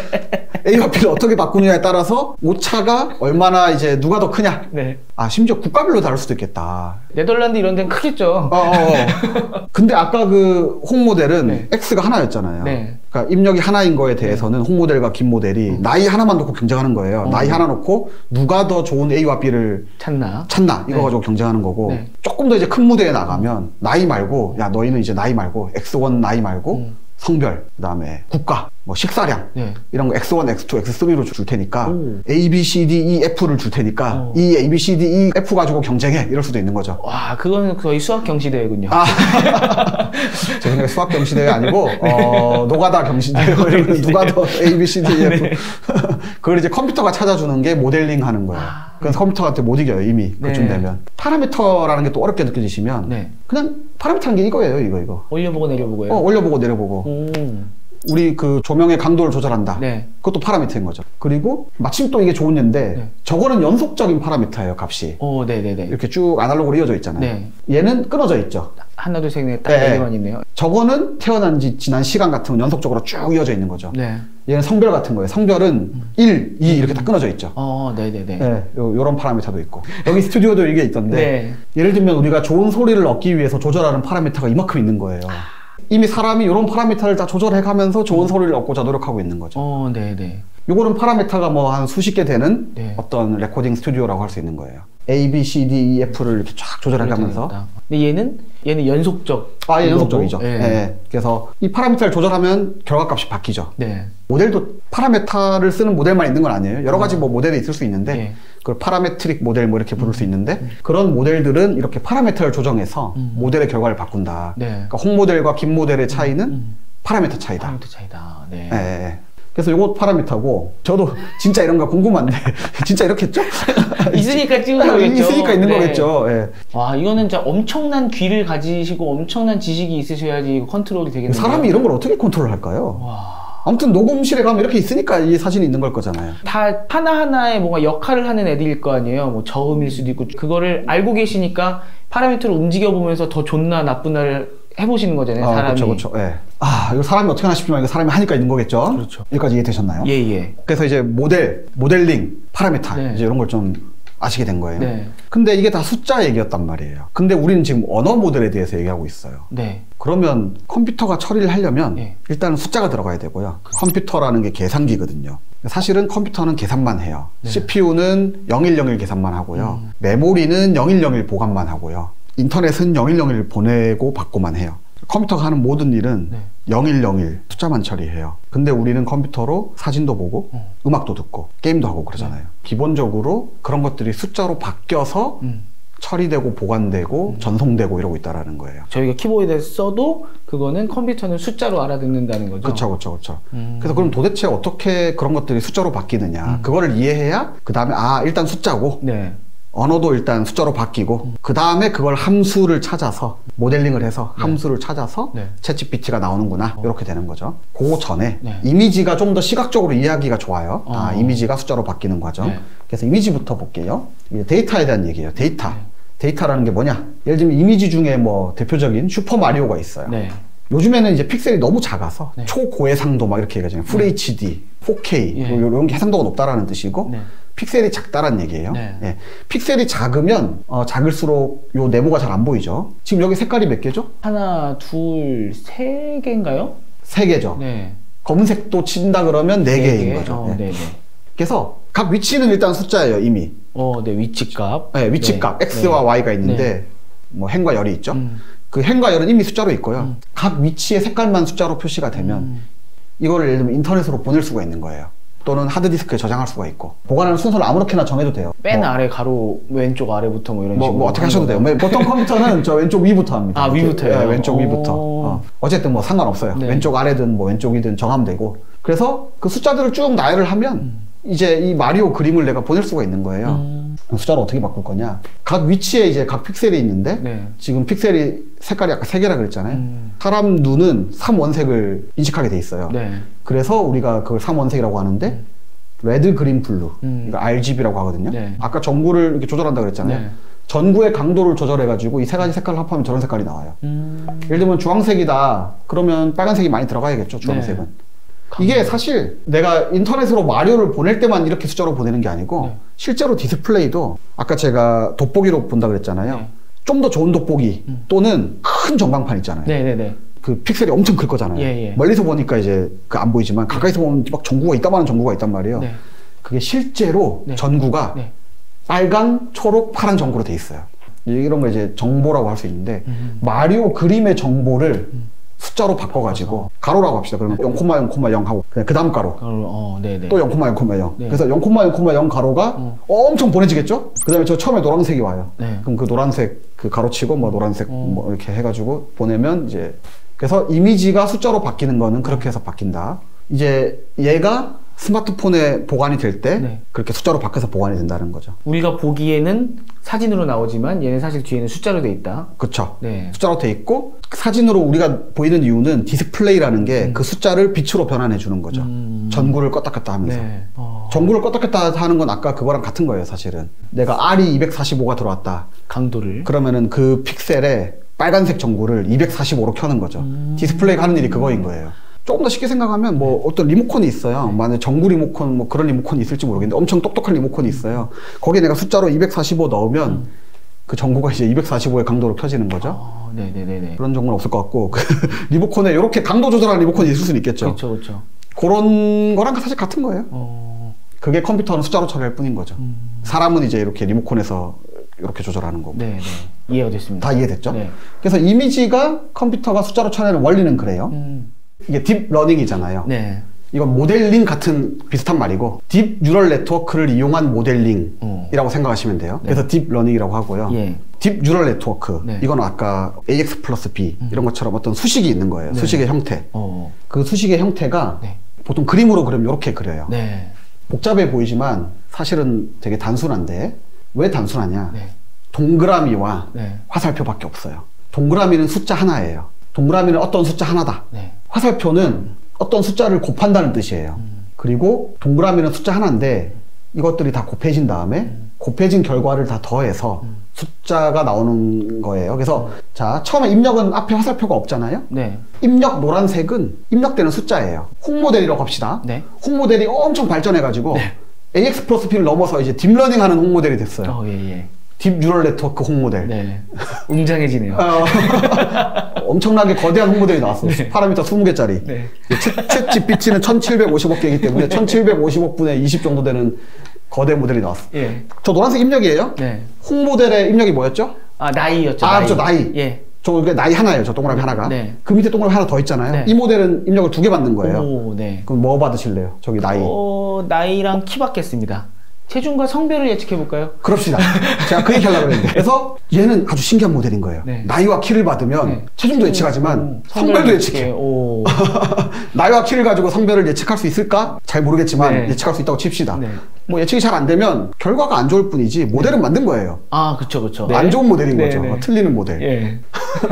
A와 B를 어떻게 바꾸느냐에 따라서 오차가 얼마나 이제 누가 더 크냐. 네. 아 심지어 국가별로 다를 수도 있겠다. 네덜란드 이런 데는 크겠죠. 어, 어. 근데 아까 그 홍 모델은 네. X가 하나였잖아요. 네. 그러니까 입력이 하나인 거에 대해서는 홍 모델과 긴 모델이 음. 나이 하나만 놓고 경쟁하는 거예요. 어. 나이 하나 놓고 누가 더 좋은 A와 B를 찾나? 찾나 이거 네. 가지고 경쟁하는 거고 네. 조금 더 이제 큰 무대에 나가면 나이 말고 야 너희는 이제 나이 말고 엑스 원 나이 말고 음. 성별, 그 다음에 국가, 뭐 식사량 네. 이런 거 엑스 원, 엑스 투, 엑스 쓰리로 줄 테니까 오. A, B, C, D, E, F를 줄 테니까 오. 이 A, B, C, D, E, F 가지고 경쟁해 이럴 수도 있는 거죠. 와 그건 거의 수학 경시대회군요. 아, 제 생각에 수학 경시대회 아니고 네. 어, 노가다 경시대회. 아, 누가 더 A, B, C, D, E, F. 네. 그걸 이제 컴퓨터가 찾아주는 게 모델링 하는 거예요. 아. 그래서 컴퓨터한테 못 이겨요, 이미. 네. 그쯤 되면. 파라미터라는 게 또 어렵게 느껴지시면 네. 그냥 파라미터라는 게 이거예요, 이거, 이거. 올려보고 내려보고요? 어, 올려보고 내려보고. 음. 우리 그 조명의 강도를 조절한다. 네. 그것도 파라미터인 거죠. 그리고 마침 또 이게 좋은 예인데 네. 저거는 연속적인 파라미터예요, 값이. 오, 네네네. 이렇게 쭉 아날로그로 이어져 있잖아요. 네. 얘는 끊어져 있죠. 하나, 둘, 셋, 넷, 딱 네. 네 개만 있네요. 저거는 태어난 지 지난 시간 같으면 연속적으로 쭉 이어져 있는 거죠. 네. 얘는 성별 같은 거예요. 성별은 음. 일, 이 이렇게 딱 끊어져 있죠. 어, 네네네. 네, 요, 요런 파라미터도 있고. 여기 스튜디오도 이게 있던데 네. 예를 들면 우리가 좋은 소리를 얻기 위해서 조절하는 파라미터가 이만큼 있는 거예요. 아. 이미 사람이 이런 파라미터를 다 조절해 가면서 좋은 소리를 얻고자 노력하고 있는 거죠. 어, 네네. 요거는 파라미터가 뭐 한 수십 개 되는 네. 어떤 레코딩 스튜디오라고 할 수 있는 거예요. A, B, C, D, E, F를 이렇게 쫙 조절해 가면서. 근데 얘는 얘는 연속적. 아, 예, 연속적이죠. 네. 네. 그래서 이 파라미터를 조절하면 결과값이 바뀌죠. 네. 모델도 파라미터를 쓰는 모델만 있는 건 아니에요. 여러 가지 뭐 모델이 있을 수 있는데 네. 그걸 파라메트릭 모델 뭐 이렇게 부를 음. 수 있는데 음. 그런 모델들은 이렇게 파라미터를 조정해서 음. 모델의 결과를 바꾼다. 네. 그러니까 홍 모델과 김 모델의 차이는 음. 파라미터 차이다. 파라미터 차이다. 네. 예, 예. 그래서 요거 파라미터고 저도 진짜 이런 거 궁금한데 진짜 이렇게 했죠? 있으니까 찍은 거겠죠. 있으니까 있는 네. 거겠죠. 예. 와, 이거는 진짜 엄청난 귀를 가지시고 엄청난 지식이 있으셔야지 이거 컨트롤이 되겠네요. 사람이 이런 걸 어떻게 컨트롤 할까요? 와. 아무튼 녹음실에 가면 이렇게 있으니까 이 사진이 있는 걸 거잖아요. 다 하나하나의 뭔가 역할을 하는 애들일 거 아니에요. 뭐 저음일 수도 있고 그거를 알고 계시니까 파라미터를 움직여 보면서 더 좋나 나쁘나를 해보시는 거잖아요. 아, 사람이. 그렇죠, 그렇죠. 예. 아, 이거 사람이 어떻게 하나 싶지만 이거 사람이 하니까 있는 거겠죠. 그렇죠. 여기까지 이해되셨나요? 예, 예. 그래서 이제 모델, 모델링, 파라미터 네. 이제 이런 걸 좀 아시게 된 거예요. 네. 근데 이게 다 숫자 얘기였단 말이에요. 근데 우리는 지금 언어 모델에 대해서 얘기하고 있어요. 네. 그러면 컴퓨터가 처리를 하려면 네. 일단은 숫자가 들어가야 되고요. 컴퓨터라는 게 계산기거든요. 사실은 컴퓨터는 계산만 해요. 네. 씨피유는 영일영일 계산만 하고요. 음. 메모리는 영일영일 보관만 하고요. 인터넷은 영일영일 보내고 받고만 해요. 컴퓨터가 하는 모든 일은 네. 영일영일 숫자만 처리해요. 근데 우리는 컴퓨터로 사진도 보고 어. 음악도 듣고 게임도 하고 그러잖아요. 네. 기본적으로 그런 것들이 숫자로 바뀌어서 음. 처리되고 보관되고 음. 전송되고 이러고 있다라는 거예요. 저희가 키보드에 써도 그거는 컴퓨터는 숫자로 알아듣는다는 거죠. 그렇죠, 그렇죠, 그렇죠. 음. 그래서 그럼 도대체 어떻게 그런 것들이 숫자로 바뀌느냐? 음. 그거를 이해해야 그 다음에 아 일단 숫자고 네. 언어도 일단 숫자로 바뀌고 음. 그 다음에 그걸 함수를 찾아서 모델링을 해서 네. 함수를 찾아서 네. 챗지피티가 나오는구나 어. 이렇게 되는 거죠. 그 전에 네. 이미지가 좀 더 시각적으로 이해하기가 좋아요. 어. 아 이미지가 숫자로 바뀌는 과정. 네. 그래서 이미지부터 볼게요. 이게 데이터에 대한 얘기예요. 데이터. 네. 데이터라는 게 뭐냐? 예를 들면 이미지 중에 뭐 대표적인 슈퍼 마리오가 있어요. 네. 요즘에는 이제 픽셀이 너무 작아서 네. 초고해상도 막 이렇게 얘기하잖아요. 풀 네. 에이치디, 포케이 예. 뭐 이런 게 해상도가 높다라는 뜻이고 네. 픽셀이 작다라는 얘기예요. 네. 예. 픽셀이 작으면 어, 작을수록 요 네모가 잘 안 보이죠. 지금 여기 색깔이 몇 개죠? 하나, 둘, 세 개인가요? 세 개죠. 네. 검은색도 친다 그러면 네 네 개인 개? 거죠. 어, 예. 네, 네. 그래서 각 위치는 일단 숫자예요, 이미. 어, 네, 위치값. 네, 위치값 네. x와 네. y가 있는데 네. 뭐 행과 열이 있죠. 음. 그 행과 열은 이미 숫자로 있고요. 음. 각 위치의 색깔만 숫자로 표시가 되면 음. 이거를 예를 들면 인터넷으로 보낼 수가 있는 거예요. 또는 하드디스크에 저장할 수가 있고 보관하는 순서를 아무렇게나 정해도 돼요. 맨 뭐, 아래 가로 왼쪽 아래부터 뭐 이런 뭐, 식으로 뭐 어떻게 하는 하셔도 돼요. 거죠. 보통 컴퓨터는 저 왼쪽 위부터 합니다. 아, 위부터요? 네, 왼쪽 오. 위부터. 어. 어쨌든 뭐 상관없어요. 네. 왼쪽 아래든 뭐 왼쪽이든 정하면 되고. 그래서 그 숫자들을 쭉 나열을 하면 음. 이제 이 마리오 그림을 내가 보낼 수가 있는 거예요. 음. 숫자를 어떻게 바꿀 거냐? 각 위치에 이제 각 픽셀이 있는데 네. 지금 픽셀이 색깔이 아까 세 개라 그랬잖아요. 음. 사람 눈은 삼원색을 인식하게 돼 있어요. 네. 그래서 우리가 그걸 삼원색이라고 하는데 음. 레드, 그린, 블루 음. 이거 알지비라고 하거든요. 네. 아까 전구를 이렇게 조절한다 그랬잖아요. 네. 전구의 강도를 조절해가지고 이 세 가지 색깔을 합하면 저런 색깔이 나와요. 음. 예를 들면 주황색이다. 그러면 빨간색이 많이 들어가야겠죠. 주황색은. 네. 이게 사실 내가 인터넷으로 마리오를 보낼 때만 이렇게 숫자로 보내는 게 아니고 네. 실제로 디스플레이도 아까 제가 돋보기로 본다 그랬잖아요. 네. 좀 더 좋은 돋보기 음. 또는 큰 전광판 있잖아요. 네네네. 그 픽셀이 엄청 클 거잖아요. 예, 예. 멀리서 보니까 이제 그 안 보이지만 가까이서 보면 막 전구가 이따만한 전구가 있단 말이에요. 네. 그게 실제로 네. 전구가 네. 빨강, 초록, 파란 전구로 돼 있어요. 이런 거 이제 정보라고 할 수 있는데 음. 마리오 그림의 정보를 음. 숫자로 바꿔가지고 가로라고 합시다. 그러면 영 콤마 영 콤마 영 하고 그냥 그 다음 가로 어, 네네. 또 영 콤마 영 콤마 영. 네. 그래서 영 콤마 영 콤마 영 가로가 어. 엄청 보내지겠죠? 그 다음에 저 처음에 노란색이 와요. 네. 그럼 그 노란색 그 가로치고 뭐 노란색 어. 뭐 이렇게 해가지고 보내면 이제 그래서 이미지가 숫자로 바뀌는 거는 그렇게 해서 바뀐다. 이제 얘가 스마트폰에 보관이 될 때 네. 그렇게 숫자로 바뀌어서 보관이 된다는 거죠. 우리가 보기에는 사진으로 나오지만 얘는 사실 뒤에는 숫자로 돼 있다. 그렇죠. 네. 숫자로 돼 있고 사진으로 우리가 보이는 이유는 디스플레이라는 게 그 음. 숫자를 빛으로 변환해 주는 거죠. 음. 전구를 껐다 켰다 하면서. 네. 어. 전구를 껐다 켰다 하는 건 아까 그거랑 같은 거예요, 사실은. 내가 알이 이백사십오가 들어왔다. 강도를. 그러면은 그 픽셀에 빨간색 전구를 이백사십오로 켜는 거죠. 음. 디스플레이가 하는 일이 그거인 거예요. 조금 더 쉽게 생각하면 뭐 어떤 리모컨이 있어요. 네. 만약에 전구 리모컨 뭐 그런 리모컨이 있을지 모르겠는데 엄청 똑똑한 리모컨이 있어요. 거기에 내가 숫자로 이백사십오 넣으면 음. 그 전구가 이제 이백사십오의 강도로 켜지는 거죠. 아, 네네네. 그런 정보는 없을 것 같고 리모컨에 이렇게 강도 조절하는 리모컨이 있을 수는 있겠죠. 그렇죠, 그렇죠. 그런 거랑 사실 같은 거예요. 어... 그게 컴퓨터는 숫자로 처리할 뿐인 거죠. 음... 사람은 이제 이렇게 리모컨에서 이렇게 조절하는 거고. 네, 네. 이해가 됐습니다. 다 이해됐죠? 네. 그래서 이미지가 컴퓨터가 숫자로 처리하는 원리는 그래요. 음... 이게 딥러닝이잖아요. 네. 이건 모델링 같은 비슷한 말이고 딥 뉴럴 네트워크를 이용한 모델링이라고 어. 생각하시면 돼요. 네. 그래서 딥러닝이라고 하고요. 예. 딥 뉴럴 네트워크 네. 이건 아까 에이엑스 플러스 B 음. 이런 것처럼 어떤 수식이 있는 거예요. 네. 수식의 형태. 어. 그 수식의 형태가 네. 보통 그림으로 그리면 이렇게 그려요. 네. 복잡해 보이지만 사실은 되게 단순한데 왜 단순하냐? 네. 동그라미와 네. 화살표밖에 없어요. 동그라미는 숫자 하나예요. 동그라미는 어떤 숫자 하나다. 네. 화살표는 음. 어떤 숫자를 곱한다는 뜻이에요. 음. 그리고 동그라미는 숫자 하나인데 이것들이 다 곱해진 다음에 음. 곱해진 결과를 다 더해서 음. 숫자가 나오는 거예요. 그래서 음. 자 처음에 입력은 앞에 화살표가 없잖아요. 네. 입력 노란색은 입력되는 숫자예요. 홍모델이라고 합시다. 네. 홍모델이 엄청 발전해가지고 네. 에이엑스 플러스 B를 넘어서 이제 딥러닝 하는 홍모델이 됐어요. 어, 예, 예. 딥 뉴럴 네트워크 홍모델. 네. 웅장해지네요. 어, 엄청나게 거대한 홍모델이 나왔어. 네. 파라미터 스무 개짜리. 네. 챗 지피티는 천칠백오십억 개이기 때문에 천칠백오십억 분의 이십 정도 되는 거대 모델이 나왔어. 예. 저 노란색 입력이에요. 네. 홍모델의 입력이 뭐였죠? 아, 나이였죠. 아, 나이. 저 나이. 예. 저 나이 하나예요. 저 동그라미 하나가. 네. 그 밑에 동그라미 하나 더 있잖아요. 네. 이 모델은 입력을 두 개 받는 거예요. 오, 네. 그럼 뭐 받으실래요? 저기 나이. 어, 나이랑 키 받겠습니다. 체중과 성별을 예측해볼까요? 그럽시다. 제가 그 얘기 하려고 했는데. 그래서 얘는 아주 신기한 모델인 거예요. 네. 나이와 키를 받으면 네. 체중도 예측하지만 오, 성별도 예측해. 오. 나이와 키를 가지고 성별을 예측할 수 있을까? 잘 모르겠지만 네. 예측할 수 있다고 칩시다. 네. 뭐 예측이 잘 안 되면 결과가 안 좋을 뿐이지 모델은 네. 만든 거예요. 아, 그쵸, 그쵸. 네. 안 좋은 모델인 네, 거죠. 네. 틀리는 모델. 네.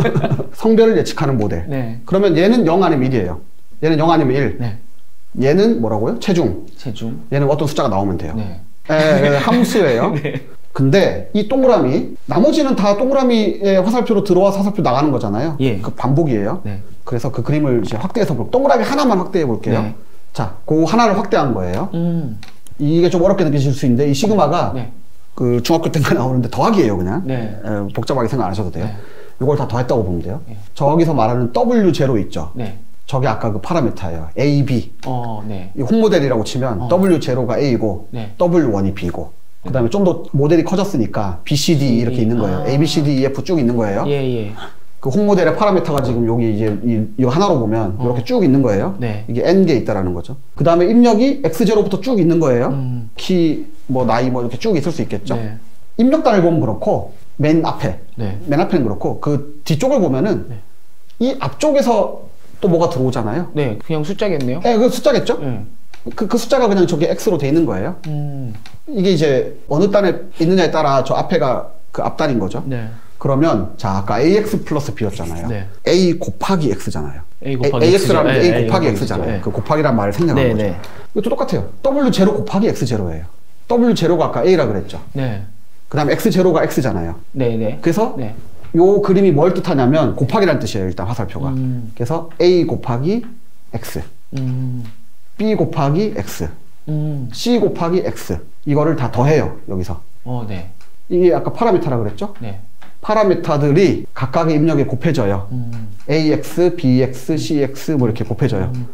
성별을 예측하는 모델. 네. 그러면 얘는 영 아니면 일이에요. 얘는 영 아니면 일. 네. 얘는 뭐라고요? 체중. 체중. 얘는 어떤 숫자가 나오면 돼요. 네. 네, 함수예요. 네. 근데 이 동그라미 나머지는 다 동그라미의 화살표로 들어와서 화살표 나가는 거잖아요. 예. 그 반복이에요. 네. 그래서 그 그림을 이제 확대해서 볼 동그라미 하나만 확대해 볼게요. 네. 자, 그 하나를 확대한 거예요. 음. 이게 좀 어렵게 느껴질 수 있는데 이 시그마가 네. 그 중학교 때가 나오는데 더하기예요, 그냥. 네. 에, 복잡하게 생각 안 하셔도 돼요. 네. 이걸 다 더했다고 보면 돼요. 네. 저기서 말하는 더블유 제로 있죠. 네. 저게 아까 그 파라미터예요. A, B. 어, 네. 이 홍모델이라고 치면 어. 더블유 제로가 A고 네. 더블유 원이 B고 그 다음에 좀 더 모델이 커졌으니까 B, C, D 이렇게 있는 거예요. 아. A, B, C, D, E, F 쭉 있는 거예요. 예, 예. 그 홍모델의 파라미터가 지금 여기 이제 이, 이거 하나로 보면 어. 이렇게 쭉 있는 거예요. 네. 이게 N 개 있다라는 거죠. 그 다음에 입력이 엑스 제로부터 쭉 있는 거예요. 음. 키, 뭐 나이 뭐 이렇게 쭉 있을 수 있겠죠. 네. 입력단을 보면 그렇고 맨 앞에, 네. 맨 앞에는 그렇고 그 뒤쪽을 보면은 네. 이 앞쪽에서 또 뭐가 들어오잖아요. 네, 그냥 숫자겠네요. 네, 그 숫자겠죠. 네. 그, 그 숫자가 그냥 저게 X로 돼 있는 거예요. 음. 이게 이제 어느 단에 있느냐에 따라 저 앞에가 그 앞단인 거죠. 네. 그러면 자 아까 에이엑스 플러스 B였잖아요. 네. A 곱하기 X잖아요. A 곱하기 에이엑스라는 게 네, A 곱하기 X잖아요. 네. 그 곱하기란 말을 생략한 네, 거죠. 네. 이것도 똑같아요. 더블유 제로 곱하기 엑스 제로예요. 더블유 제로가 아까 A라 그랬죠. 네. 그 다음에 엑스 제로가 X잖아요. 네, 네. 그래서 네. 요 그림이 뭘 뜻하냐면 곱하기라는 뜻이에요. 일단 화살표가. 음. 그래서 A 곱하기 X, 음. B 곱하기 X, 음. C 곱하기 X 이거를 다 더해요. 여기서. 어, 네. 이게 아까 파라미터라 그랬죠? 네. 파라미터들이 각각의 입력에 곱해져요. 음. 에이엑스, 비엑스, 씨엑스 뭐 이렇게 곱해져요. 음.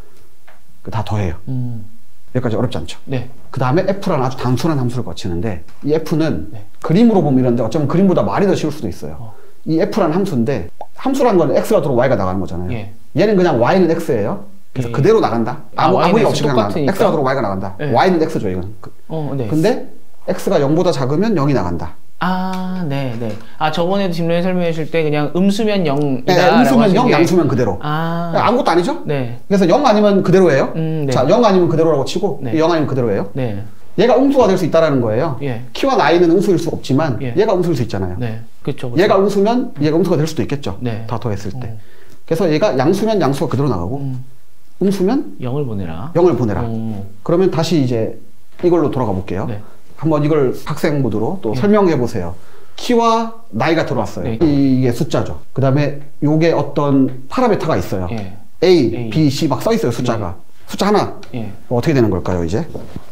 다 더해요. 음. 여기까지 어렵지 않죠? 네. 그 다음에 F라는 아주 단순한 함수를 거치는데 이 F는 네. 그림으로 보면 이런데 어쩌면 그림보다 말이 더 쉬울 수도 있어요. 어. 이 F라는 함수인데 함수라는 건 X가 들어오고 Y가 나가는 거잖아요. 예. 얘는 그냥 Y는 X예요. 그래서 예. 그대로 나간다. 아무, 아, 아무리 없이 그냥 나간다. X가 들어오고 Y가 나간다. 예. Y는 X죠, 이건. 어, 네. 근데 X가 영보다 작으면 영이 나간다. 아, 네, 네. 아, 저번에도 뒷면에 설명해 주실 때 그냥 음수면 영이다. 네, 음수면 영, 양수면 그대로. 아. 아무것도 아니죠? 네. 그래서 영 아니면 그대로예요. 음, 네. 자, 영 아니면 그대로라고 치고, 네. 영 아니면 그대로예요. 네. 얘가 음수가 될 수 있다라는 거예요. 예. 키와 나이는 음수일 수 없지만, 예. 얘가 음수일 수 있잖아요. 네. 그쵸, 그쵸. 얘가 음수면 얘가 음수가 될 수도 있겠죠. 네. 다 더했을 때. 어. 그래서 얘가 양수면 양수가 그대로 나가고, 음. 음수면 영을 보내라. 영을 보내라. 오. 그러면 다시 이제 이걸로 돌아가 볼게요. 네. 한번 이걸 학생 모드로 또 예. 설명해 보세요. 키와 나이가 들어왔어요. 네. 이게 숫자죠. 그 다음에 요게 어떤 파라미터가 있어요. 예. A, A, B, C 막 써 있어요, 숫자가. 네. 숫자 하나. 예. 어떻게 되는 걸까요, 이제?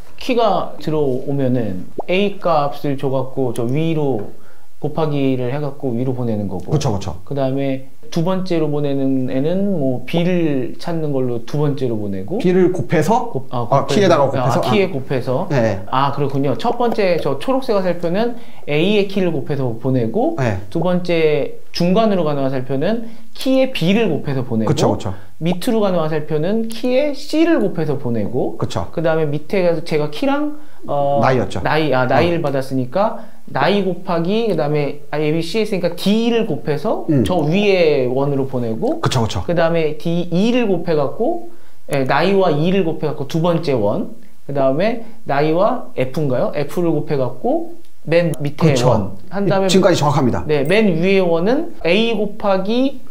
키가 들어오면은 A 값을 줘갖고 저 위로 곱하기를 해갖고 위로 보내는 거고. 그쵸, 그쵸. 그 다음에 두 번째로 보내는 애는 뭐 B를 찾는 걸로 두 번째로 보내고. B를 곱해서? 곱, 아, 곱해서. 아, 키에다가 곱해서? 아, 키에 곱해서. 네. 아, 그렇군요. 첫 번째 저 초록색 화살표는 A의 키를 곱해서 보내고. 네. 두 번째 중간으로 가는 화살표는 키에 B를 곱해서 보내고. 그쵸, 그쵸. 밑으로 가는 화살표는 키에 C를 곱해서 보내고. 그쵸. 그 다음에 밑에 가서 제가 키랑 어, 나이였죠. 나이, 아, 나이를 어. 받았으니까 나이 곱하기 그 다음에 A, B, C 했으니까 D를 곱해서 음. 저 위에 원으로 보내고. 그쵸, 그쵸. 그 다음에 D, E를 곱해갖고 예, 나이와 E를 곱해갖고 두 번째 원. 그 다음에 나이와 F인가요? F를 곱해갖고 맨 밑에 그쵸. 원. 한 다음에 지금까지 정확합니다. 네, 맨 위에 원은 A 곱하기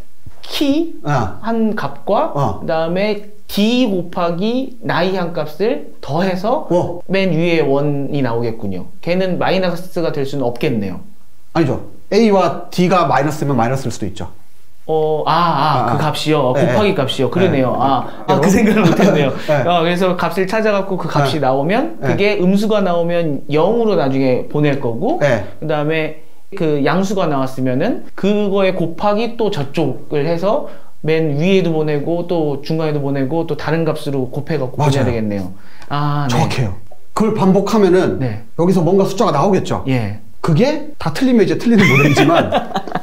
키 한 어. 값과 어. 그 다음에 D 곱하기 나이 한 값을 더해서 어. 맨 위에 원이 나오겠군요. 걔는 마이너스가 될 수는 없겠네요. 아니죠. A와 D가 마이너스면 마이너스일 수도 있죠. 어, 아, 아, 아 그 값이요. 네, 곱하기 값이요. 그러네요. 네, 아, 아, 그 생각을 못했네요. 네. 어, 그래서 값을 찾아갖고 그 값이 네. 나오면 네. 그게 음수가 나오면 영으로 나중에 보낼 거고 네. 그 다음에 그 양수가 나왔으면은 그거에 곱하기 또 저쪽을 해서 맨 위에도 보내고 또 중간에도 보내고 또 다른 값으로 곱해갖고 보내야 되겠네요. 아, 네. 정확해요. 그걸 반복하면은 네. 여기서 뭔가 숫자가 나오겠죠. 예. 그게 다 틀리면 이제 틀리는 모델이지만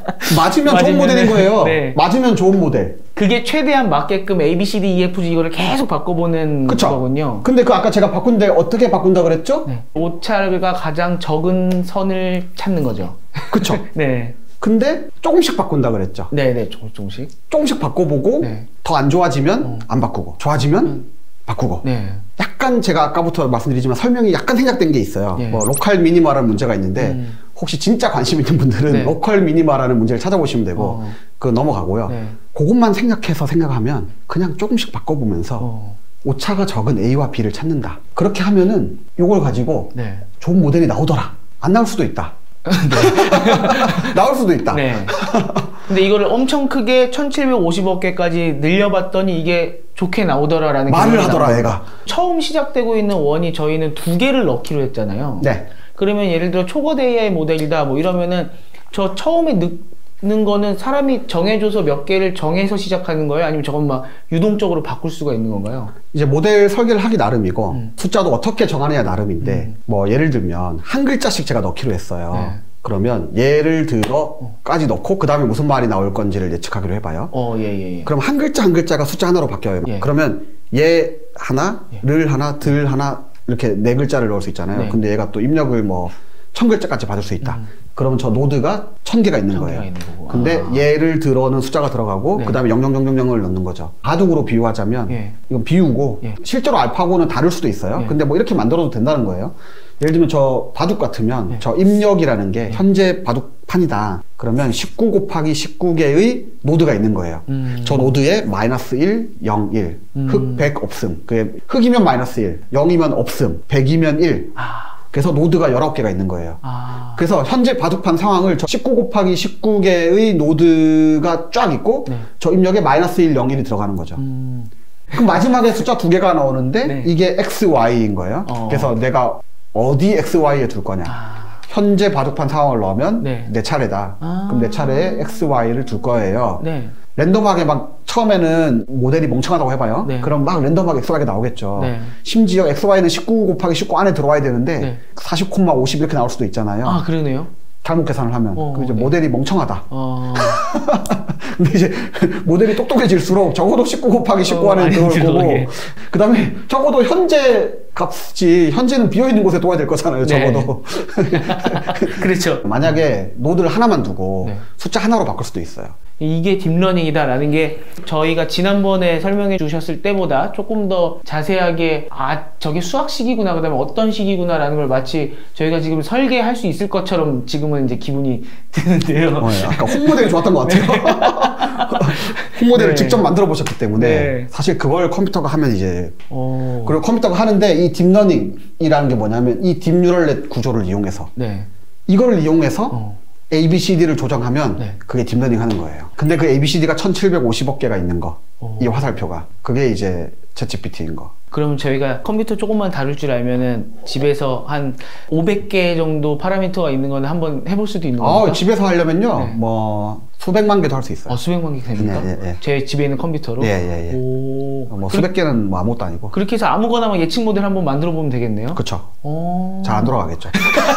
맞으면, 맞으면 좋은 모델인 거예요. 네. 맞으면 좋은 모델. 그게 최대한 맞게끔 A, B, C, D, E, F, G 이거를 계속 바꿔보는 그쵸? 거군요. 근데 그 아까 제가 바꾼데 어떻게 바꾼다 그랬죠? 네. 오차가 가장 적은 선을 찾는 거죠. 그쵸. 네. 근데 조금씩 바꾼다 그랬죠. 네네, 조금, 조금씩. 조금씩 바꿔보고 네. 더 안 좋아지면 어. 안 바꾸고 좋아지면 음. 바꾸고. 네. 약간 제가 아까부터 말씀드리지만 설명이 약간 생략된 게 있어요. 네. 뭐 로컬 미니마라는 문제가 있는데 음. 혹시 진짜 관심 있는 분들은 네. 로컬 미니마라는 문제를 찾아보시면 되고 어. 그거 넘어가고요. 네. 그것만 생략해서 생각하면 그냥 조금씩 바꿔보면서 어. 오차가 적은 A와 B를 찾는다. 그렇게 하면은 이걸 가지고 네. 좋은 모델이 나오더라. 안 나올 수도 있다. 네. 나올 수도 있다. 네. 근데 이거를 엄청 크게 천칠백오십억 개까지 늘려봤더니 이게 좋게 나오더라라는 말을 하더라 얘가. 처음 시작되고 있는 원이 저희는 두 개를 넣기로 했잖아요. 네. 그러면 예를 들어 초거대 에이아이 모델이다 뭐 이러면은 저 처음에 넣는 거는 사람이 정해줘서 몇 개를 정해서 시작하는 거예요? 아니면 저건 막 유동적으로 바꿀 수가 있는 건가요? 이제 모델 설계를 하기 나름이고 음. 숫자도 어떻게 정하느냐 나름인데 음. 뭐 예를 들면 한 글자씩 제가 넣기로 했어요. 네. 그러면 예를 들어까지 넣고 그 다음에 무슨 말이 나올 건지를 예측하기로 해봐요. 어, 예, 예, 예. 그럼 한 글자 한 글자가 숫자 하나로 바뀌어요. 예. 그러면 예 하나, 예. 를 하나, 들 하나 이렇게 네 글자를 넣을 수 있잖아요. 네. 근데 얘가 또 입력을 뭐 천 글자까지 받을 수 있다. 음. 그러면 저 노드가 천 개가 있는 거예요. 있는 근데 아. 예를 들어는 숫자가 들어가고 네. 그 다음에 영영영영을 넣는 거죠. 바둑으로 비유하자면 예. 이건 비유고 예. 실제로 알파고는 다를 수도 있어요. 예. 근데 뭐 이렇게 만들어도 된다는 거예요. 예를 들면 저 바둑 같으면 예. 저 입력이라는 게 예. 현재 바둑판이다. 그러면 십구 곱하기 십구 개의 노드가 있는 거예요. 음. 저 노드에 마이너스 일, 영, 일, 음. 흑, 백, 없음. 그게 흑이면 마이너스 일, 영이면 없음, 백이면 일. 아. 그래서 노드가 열아홉 개가 있는 거예요. 아. 그래서 현재 바둑판 상황을 저 십구 곱하기 십구 개의 노드가 쫙 있고 네. 저 입력에 마이너스 일, 영, 일이 들어가는 거죠. 음. 그럼 마지막에 숫자 두 개가 나오는데 네. 이게 엑스, 와이인 거예요. 어. 그래서 내가 어디 엑스, 와이에 둘 거냐. 아. 현재 바둑판 상황을 넣으면 네. 내 차례다. 아. 그럼 내 차례에 엑스, 와이를 둘 거예요. 네. 랜덤하게 막 처음에는 모델이 멍청하다고 해봐요. 네. 그럼 막 랜덤하게 엑스, 와이가 나오겠죠. 네. 심지어 엑스, 와이는 십구 곱하기 십구 안에 들어와야 되는데 네. 사십, 오십 이렇게 나올 수도 있잖아요. 아, 그러네요. 잘못 계산을 하면 어, 그 이제 네. 모델이 멍청하다. 어... 근데 이제 모델이 똑똑해질수록 적어도 십구 곱하기 십구 하는 어, 그걸 보고 예. 그 다음에 적어도 현재 값이 현재는 비어있는 곳에 둬야 될 거잖아요. 네. 적어도. 그렇죠. 만약에 노드를 하나만 두고 네. 숫자 하나로 바꿀 수도 있어요. 이게 딥러닝이다라는 게 저희가 지난번에 설명해 주셨을 때보다 조금 더 자세하게 아 저게 수학식이구나 그다음에 어떤 식이구나라는 걸 마치 저희가 지금 설계할 수 있을 것처럼 지금은 이제 기분이 드는데요. 어, 네. 아까 홍모델이 좋았던 것 같아요. 홍모델을 네. 직접 만들어 보셨기 때문에 네. 사실 그걸 컴퓨터가 하면 이제 오. 그리고 컴퓨터가 하는데 이 딥러닝이라는 게 뭐냐면 이 딥뉴럴넷 구조를 이용해서 네. 이걸 이용해서 어. 에이 비 씨 디를 조정하면 네. 그게 딥러닝 하는 거예요. 근데 그 에이 비 씨 디가 천칠백오십억 개가 있는 거, 오. 이 화살표가 그게 이제 챗지피티인 거. 그럼 저희가 컴퓨터 조금만 다룰 줄 알면은 집에서 한 오백 개 정도 파라미터가 있는 거는 한번 해볼 수도 있는 건가요? 아, 집에서 하려면요, 네. 뭐 수백만 개도 할 수 있어요. 어, 수백만 개 됩니까? 예, 예, 예. 제 집에 있는 컴퓨터로? 예, 예, 예. 오. 뭐 수백 개는 뭐 아무것도 아니고. 그렇게 해서 아무거나 막 예측 모델 한번 만들어 보면 되겠네요. 그렇죠. 오. 잘 안 돌아가겠죠.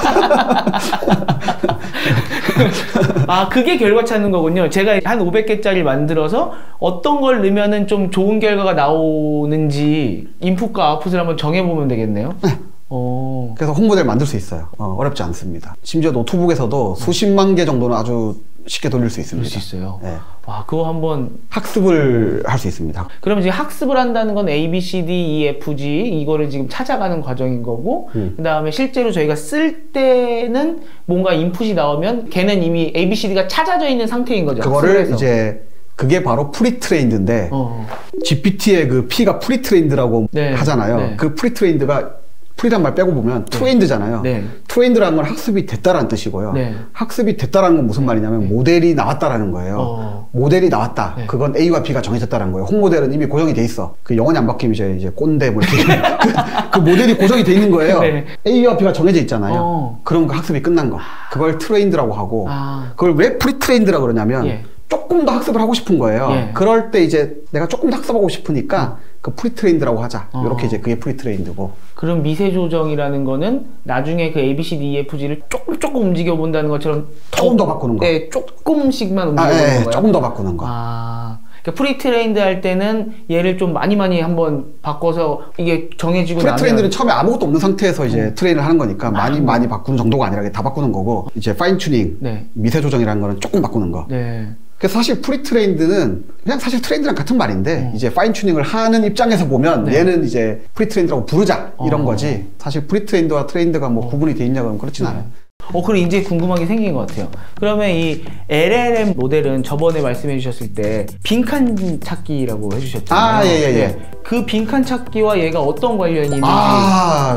아, 그게 결과 찾는 거군요. 제가 한 오백 개짜리 만들어서 어떤 걸 넣으면은 좀 좋은 결과가 나오는지 인풋과 아웃풋을 한번 정해보면 되겠네요. 네. 오. 그래서 홍모델 만들 수 있어요. 어, 어렵지 않습니다. 심지어 노트북에서도 수십만 개 정도는 아주 쉽게 돌릴 수 있습니다. 돌릴 수 있어요. 네. 와, 그거 한번 학습을 할 수 있습니다. 그럼 이제 학습을 한다는 건 A, B, C, D, E, F, G 이거를 지금 찾아가는 과정인 거고 음. 그 다음에 실제로 저희가 쓸 때는 뭔가 인풋이 나오면 걔는 이미 A, B, C, D가 찾아져 있는 상태인 거죠. 그거를 이제 그게 바로 프리트레인드인데 어. 지피티의 그 P가 프리트레인드라고 네. 하잖아요. 네. 그 프리트레인드가 프리란 말 빼고 보면 네. 트레인드잖아요. 네. 트레인드라는 건 학습이 됐다라는 뜻이고요. 네. 학습이 됐다라는 건 무슨 말이냐면 네. 모델이 나왔다라는 거예요. 어. 모델이 나왔다. 네. 그건 A와 B가 정해졌다는 거예요. 홍모델은 이미 고정이 돼 있어. 그 영원히 안 바뀌면 이제, 이제 꼰대 뭐 이렇게 그, 그 모델이 고정이 돼 있는 거예요. 네. A와 B가 정해져 있잖아요. 어. 그럼 그 학습이 끝난 거. 그걸 트레인드라고 하고 아. 그걸 왜 프리트레인드라고 그러냐면 예. 조금 더 학습을 하고 싶은 거예요. 예. 그럴 때 이제 내가 조금 더 학습하고 싶으니까 음. 그 프리트레인드라고 하자. 어. 이렇게 이제 그게 프리트레인드고. 그럼 미세 조정이라는 거는 나중에 그 A, B, C, D, E, F, G를 조금 조금 움직여 본다는 것처럼 조금 더 바꾸는 거. 네, 조금씩만 움직여 아, 보는 예, 거예요. 조금 더 바꾸는 거. 아, 그러니까 프리트레인드 할 때는 얘를 좀 많이 많이 한번 바꿔서 이게 정해지고 프리트레인드는 나면 처음에 아무것도 없는 상태에서 이제 음. 트레인을 하는 거니까 많이 아. 많이 바꾸는 정도가 아니라 다 바꾸는 거고 이제 파인 튜닝, 네. 미세 조정이라는 거는 조금 바꾸는 거. 네. 그래서 사실 프리트레인드는 그냥 사실 트레인드랑 같은 말인데 어. 이제 파인 튜닝을 하는 입장에서 보면 네. 얘는 이제 프리트레인드라고 부르자 이런 어. 거지. 사실 프리트레인드와 트레인드가 뭐 어. 구분이 돼 있냐 그러면 그렇진 네. 않아요. 어, 그럼 이제 궁금한 게 생긴 것 같아요. 그러면 이 엘엘엠 모델은 저번에 말씀해 주셨을 때 빈칸 찾기라고 해주셨잖아요. 아, 예, 예, 예. 네. 그 빈칸 찾기와 얘가 어떤 관련이 있는지. 아.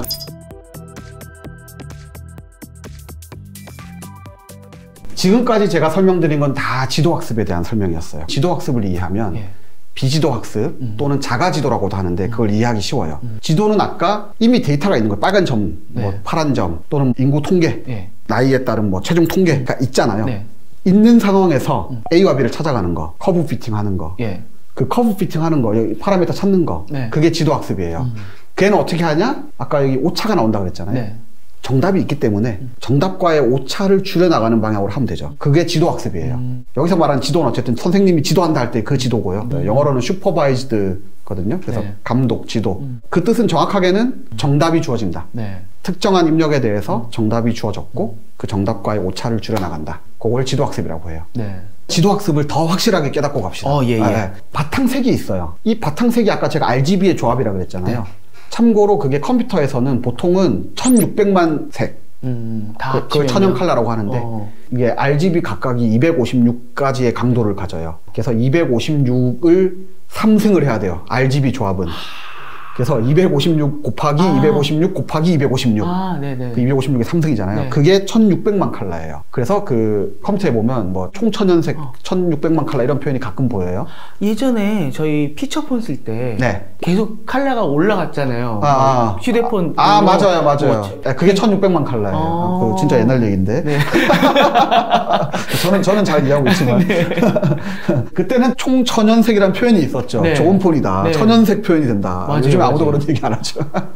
지금까지 제가 설명드린 건 다 지도학습에 대한 설명이었어요. 지도학습을 이해하면 예. 비지도학습 음. 또는 자가지도라고도 하는데 그걸 이해하기 쉬워요. 음. 지도는 아까 이미 데이터가 있는 거예요. 빨간 점, 뭐 네. 파란 점 또는 인구 통계, 예. 나이에 따른 뭐 체중 통계가 있잖아요. 네. 있는 상황에서 음. A와 B를 찾아가는 거, 커브 피팅 하는 거, 예. 그 커브 피팅 하는 거, 여기 파라미터 찾는 거, 네. 그게 지도학습이에요. 음. 걔는 어떻게 하냐? 아까 여기 오차가 나온다 그랬잖아요. 네. 정답이 있기 때문에 정답과의 오차를 줄여나가는 방향으로 하면 되죠. 그게 지도학습이에요. 음. 여기서 말하는 지도는 어쨌든 선생님이 지도한다 할 때 그 지도고요. 음. 영어로는 슈퍼바이즈드거든요. 그래서 네. 감독, 지도. 음. 그 뜻은 정확하게는 정답이 주어진다. 네. 특정한 입력에 대해서 정답이 주어졌고 음. 그 정답과의 오차를 줄여나간다. 그걸 지도학습이라고 해요. 네. 지도학습을 더 확실하게 깨닫고 갑시다. 어, 예, 예. 아, 네. 바탕색이 있어요. 이 바탕색이 아까 제가 알지비의 조합이라고 그랬잖아요. 네. 참고로 그게 컴퓨터에서는 보통은 천육백만 색. 음, 다 그, 그걸 합치면요? 천연 칼라라고 하는데 어. 이게 알지비 각각이 이백오십육 가지의 강도를 가져요. 그래서 이백오십육을 삼승을 해야 돼요. 알지비 조합은. 그래서 이백오십육 곱하기 아. 이백오십육 곱하기 이백오십육. 아, 네네. 그 이백오십육이 삼승이잖아요. 네. 그게 천육백만 칼라예요. 그래서 그 컴퓨터에 보면 뭐 총천연색 어. 천육백만 칼라 이런 표현이 가끔 보여요. 예전에 저희 피처폰 쓸 때 네. 계속 칼라가 올라갔잖아요. 아, 아. 휴대폰. 아, 뭐, 맞아요, 맞아요. 뭐, 네, 그게 천육백만 칼라예요. 아. 그거 진짜 옛날 얘기인데. 네. 저는, 저는 잘 이해하고 있지만. 네. 그때는 총천연색이라는 표현이 있었죠. 네. 좋은 폰이다. 네. 천연색 표현이 된다. 맞아요, 요즘에 아무도 맞아요. 그런 얘기 안 하죠.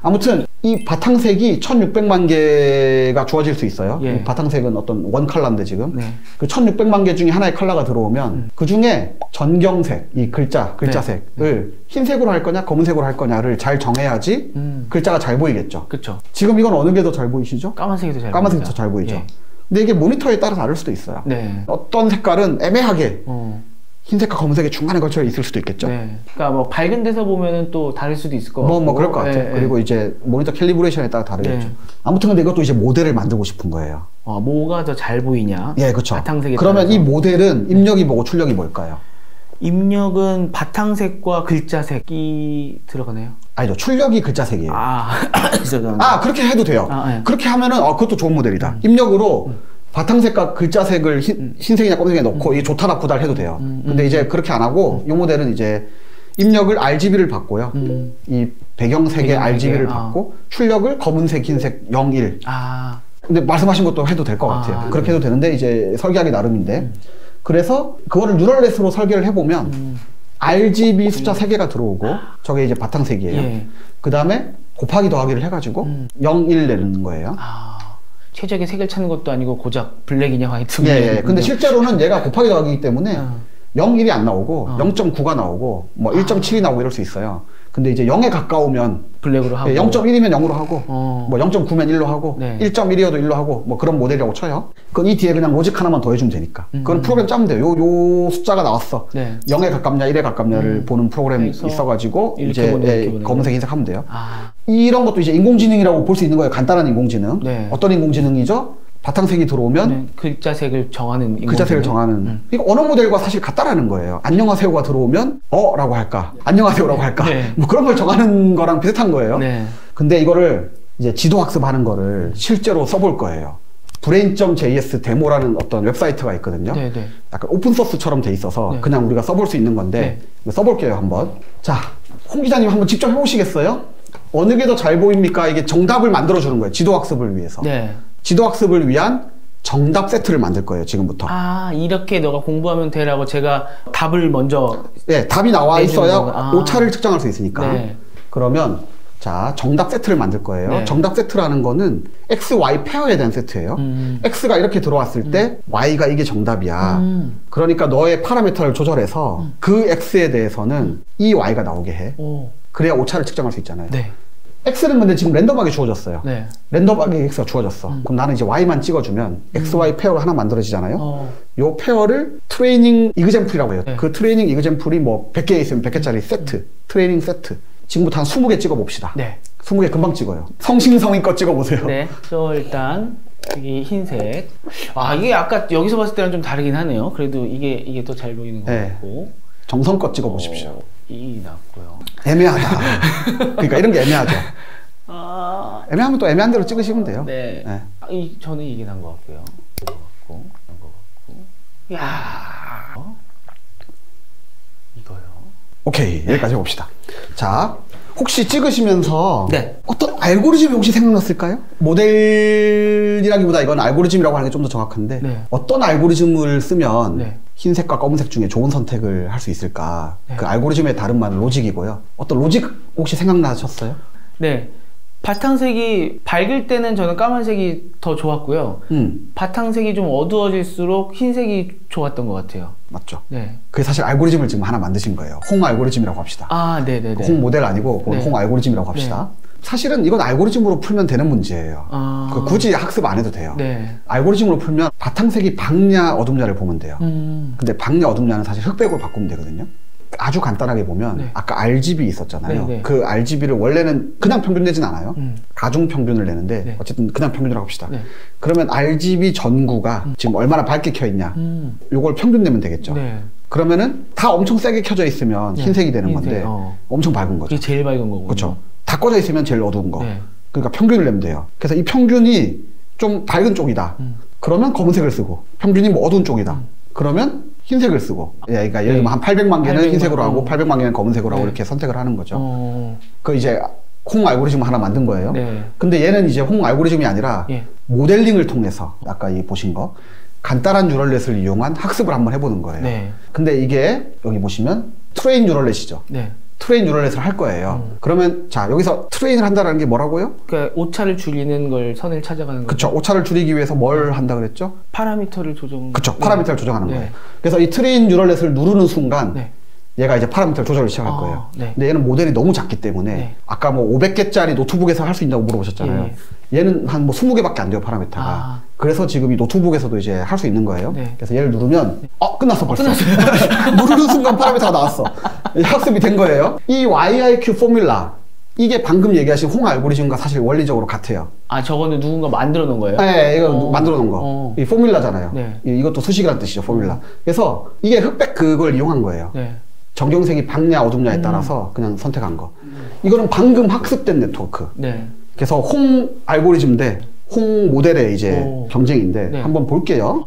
아무튼 이 바탕색이 천육백만 개가 주어질 수 있어요. 예. 이 바탕색은 어떤 원 컬러인데 지금 네. 그 천육백만 개 중에 하나의 컬러가 들어오면 음. 그 중에 전경색, 이 글자, 글자색을 네. 흰색으로 할 거냐 검은색으로 할 거냐를 잘 정해야지 음. 글자가 잘 보이겠죠. 그렇죠. 지금 이건 어느 게 더 잘 보이시죠? 까만색이 더 잘 까만색이 더 잘 보이죠. 예. 근데 이게 모니터에 따라 다를 수도 있어요. 네. 어떤 색깔은 애매하게 어. 흰색과 검은색이 중간에 걸쳐 있을 수도 있겠죠. 네. 그러니까 뭐 밝은 데서 보면은 또 다를 수도 있을 것 같고. 뭐, 뭐 그럴 것 같아요. 네, 그리고 네. 이제 모니터 캘리브레이션에 따라 다르겠죠. 네. 아무튼 근데 이것도 이제 모델을 만들고 싶은 거예요. 어, 뭐가 더 잘 보이냐? 예, 그렇죠. 바탕색에 그러면 따라서. 이 모델은 입력이 뭐고 출력이 뭘까요? 입력은 바탕색과 글자색이 들어가네요. 아니죠. 출력이 글자색이에요. 아, 아 그렇게 해도 돼요. 아, 네. 그렇게 하면은 어, 그것도 좋은 모델이다. 음. 입력으로 음. 바탕색과 글자색을 흰, 음. 흰색이나 검은색에 넣고 음. 이게 좋다 나쁘다를 해도 돼요. 음. 근데 이제 그렇게 안 하고 이 모델은 이제 입력을 알지비를 받고요. 음. 이 배경색의 배경색에, 알지비를 아. 받고 출력을 검은색, 흰색, 영, 일. 아. 근데 말씀하신 것도 해도 될 것 아, 같아요. 그렇게 네. 해도 되는데 이제 설계하기 나름인데 음. 그래서 그거를 뉴럴넷으로 설계를 해보면 음. 알지비 숫자 세 개가 들어오고 저게 이제 바탕색이에요. 예. 그 다음에 곱하기 더하기를 해가지고 음. 영, 일 내는 거예요. 아. 최적의 색을 찾는 것도 아니고 고작 블랙이냐 화이트냐. 예, 예. 근데 실제로는 얘가 곱하기 더하기이기 때문에 어. 영, 일이 안 나오고 어. 영 점 구가 나오고 뭐 일 점 칠이 나오고 이럴 수 있어요. 근데 이제 영에 가까우면 블랙으로 하고 예, 영 점 일이면 영으로 하고 어. 뭐 영 점 구면 일로 하고 네. 일 점 일이어도 일로 하고 뭐 그런 모델이라고 쳐요. 그건 이 뒤에 그냥 로직 하나만 더해주면 되니까. 음. 그건 프로그램 짜면 돼요. 요, 요 숫자가 나왔어. 네. 영에 가깝냐 일에 가깝냐를 음. 보는 프로그램이 있어가지고 이제 보내, 예, 검은색 흰색 하면 돼요. 아. 이런 것도 이제 인공지능이라고 볼 수 있는 거예요. 간단한 인공지능. 네. 어떤 인공지능이죠? 바탕색이 들어오면 네, 글자색을 정하는 글자색을 정하는 음. 이거 언어 모델과 사실 같다라는 거예요. 안녕하세요가 들어오면 어? 라고 할까? 안녕하세요라고 할까? 네. 뭐 그런 걸 정하는 거랑 비슷한 거예요. 네. 근데 이거를 이제 지도 학습하는 거를 실제로 써볼 거예요. 브레인 점 제이에스 데모라는 어떤 웹사이트가 있거든요. 네, 네. 약간 오픈소스처럼 돼 있어서 네. 그냥 우리가 써볼 수 있는 건데 네. 써볼게요 한번. 자, 홍 기자님 한번 직접 해보시겠어요? 어느 게 더 잘 보입니까? 이게 정답을 만들어주는 거예요. 지도 학습을 위해서. 네. 지도학습을 위한 정답 세트를 만들 거예요, 지금부터. 아, 이렇게 너가 공부하면 돼라고 제가 답을 먼저. 네, 답이 나와 있어야 아. 오차를 측정할 수 있으니까. 네. 그러면, 자, 정답 세트를 만들 거예요. 네. 정답 세트라는 거는 X, Y 페어에 대한 세트예요. 음. X가 이렇게 들어왔을 때 음. Y가 이게 정답이야. 음. 그러니까 너의 파라미터를 조절해서 음. 그 X에 대해서는 이 Y가 나오게 해. 오. 그래야 오차를 측정할 수 있잖아요. 네. X는 근데 지금 랜덤하게 주어졌어요. 네. 랜덤하게 X가 주어졌어. 음. 그럼 나는 이제 Y만 찍어주면 음. 엑스, 와이 페어가 하나 만들어지잖아요. 어. 요 페어를 트레이닝 이그젬플이라고 해요. 네. 그 트레이닝 이그젬플이 뭐 백 개 있으면 백 개짜리 세트, 음. 트레이닝 세트. 지금부터 한 스무 개 찍어봅시다. 네. 스무 개 금방 찍어요. 성심성의껏 찍어보세요. 네. 저 일단 여기 흰색. 아, 이게 아까 여기서 봤을 때랑 좀 다르긴 하네요. 그래도 이게 이게 더 잘 보이는 것 네. 같고. 정성껏 찍어보십시오. 어, 이 낫고요. 애매하다. 그러니까 이런 게 애매하죠. 아... 애매하면 또 애매한 대로 찍으시면 돼요. 네. 네. 아, 이, 저는 이게 난 것 같고요. 이거 같고, 이거 같고. 야, 어? 이거요. 오케이, 여기까지 봅시다. 자, 혹시 찍으시면서 네. 어떤 알고리즘이 혹시 생각났을까요? 모델이라기보다 이건 알고리즘이라고 하는 게 좀 더 정확한데 네. 어떤 알고리즘을 쓰면 네. 흰색과 검은색 중에 좋은 선택을 할 수 있을까? 네. 그 알고리즘의 다른 말은 로직이고요. 어떤 로직 혹시 생각나셨어요? 네. 바탕색이 밝을 때는 저는 까만색이 더 좋았고요. 음. 바탕색이 좀 어두워질수록 흰색이 좋았던 것 같아요. 맞죠? 네. 그게 사실 알고리즘을 지금 하나 만드신 거예요. 홍 알고리즘이라고 합시다. 아, 네네네. 그 홍 모델 아니고 네. 홍 알고리즘이라고 합시다. 네. 사실은 이건 알고리즘으로 풀면 되는 문제예요. 아... 그 굳이 학습 안 해도 돼요. 네. 알고리즘으로 풀면 바탕색이 밝냐 어둡냐를 보면 돼요. 음... 근데 밝냐 어둡냐는 사실 흑백으로 바꾸면 되거든요. 아주 간단하게 보면 네. 아까 알지비 있었잖아요. 네네. 그 알지비를 원래는 그냥 평균 내진 않아요. 음. 가중 평균을 내는데 네. 어쨌든 그냥 평균이라고 합시다. 네. 그러면 알지비 전구가 음. 지금 얼마나 밝게 켜 있냐 음. 요걸 평균 내면 되겠죠. 네. 그러면은 다 엄청 세게 켜져 있으면 네. 흰색이 되는 흰색. 건데 어. 엄청 밝은 거죠. 이게 제일 밝은 거고. 그렇죠. 다 꺼져 있으면 제일 어두운 거. 네. 그러니까 평균을 내면 돼요. 그래서 이 평균이 좀 밝은 쪽이다. 음. 그러면 검은색을 쓰고 평균이 뭐 어두운 쪽이다. 음. 그러면 흰색을 쓰고, 예, 그러니까 예를 들면 한 팔백만 개는 팔백만, 흰색으로 하고, 어. 팔백만 개는 검은색으로 네. 하고 이렇게 선택을 하는 거죠. 어. 그 이제 홍 알고리즘 하나 만든 거예요. 네. 근데 얘는 이제 홍 알고리즘이 아니라 예. 모델링을 통해서 아까 이 보신 거 간단한 뉴럴넷을 이용한 학습을 한번 해보는 거예요. 네. 근데 이게 여기 보시면 트레인 뉴럴넷이죠. 네. 트레인 뉴럴넷을 할 거예요. 음. 그러면 자 여기서 트레인을 한다는 게 뭐라고요? 그러니까 오차를 줄이는 걸 선을 찾아가는 거죠. 그렇죠. 오차를 줄이기 위해서 뭘 한다 그랬죠? 파라미터를 조정. 그렇죠. 네. 파라미터를 조정하는 네. 거예요. 그래서 이 트레인 뉴럴넷을 누르는 순간 네. 얘가 이제 파라미터 조절을 시작할 아, 거예요. 네. 근데 얘는 모델이 너무 작기 때문에 네. 아까 뭐 오백 개짜리 노트북에서 할 수 있다고 물어보셨잖아요. 예, 예. 얘는 한 뭐 스무 개밖에 안 돼요, 파라미터가. 아. 그래서 지금 이 노트북에서도 이제 할 수 있는 거예요. 네. 그래서 얘를 누르면 네. 어 끝났어 벌써. 누르는 순간 파라미터가 나왔어. 학습이 된 거예요. 이 와이아이큐 포뮬라 이게 방금 얘기하신 홍 알고리즘과 사실 원리적으로 같아요. 아 저거는 누군가 만들어 놓은 거예요? 네, 이거 어. 만들어 놓은 거. 어. 이 포뮬라잖아요. 네. 이것도 수식이라는 뜻이죠, 포뮬라. 그래서 이게 흑백 그걸 이용한 거예요. 네. 정경색이 밝냐 어둡냐에 따라서 음. 그냥 선택한 거. 음. 이거는 방금 학습된 네트워크. 네. 그래서 홍 알고리즘 대 홍 모델의 이제 오. 경쟁인데 네. 한번 볼게요.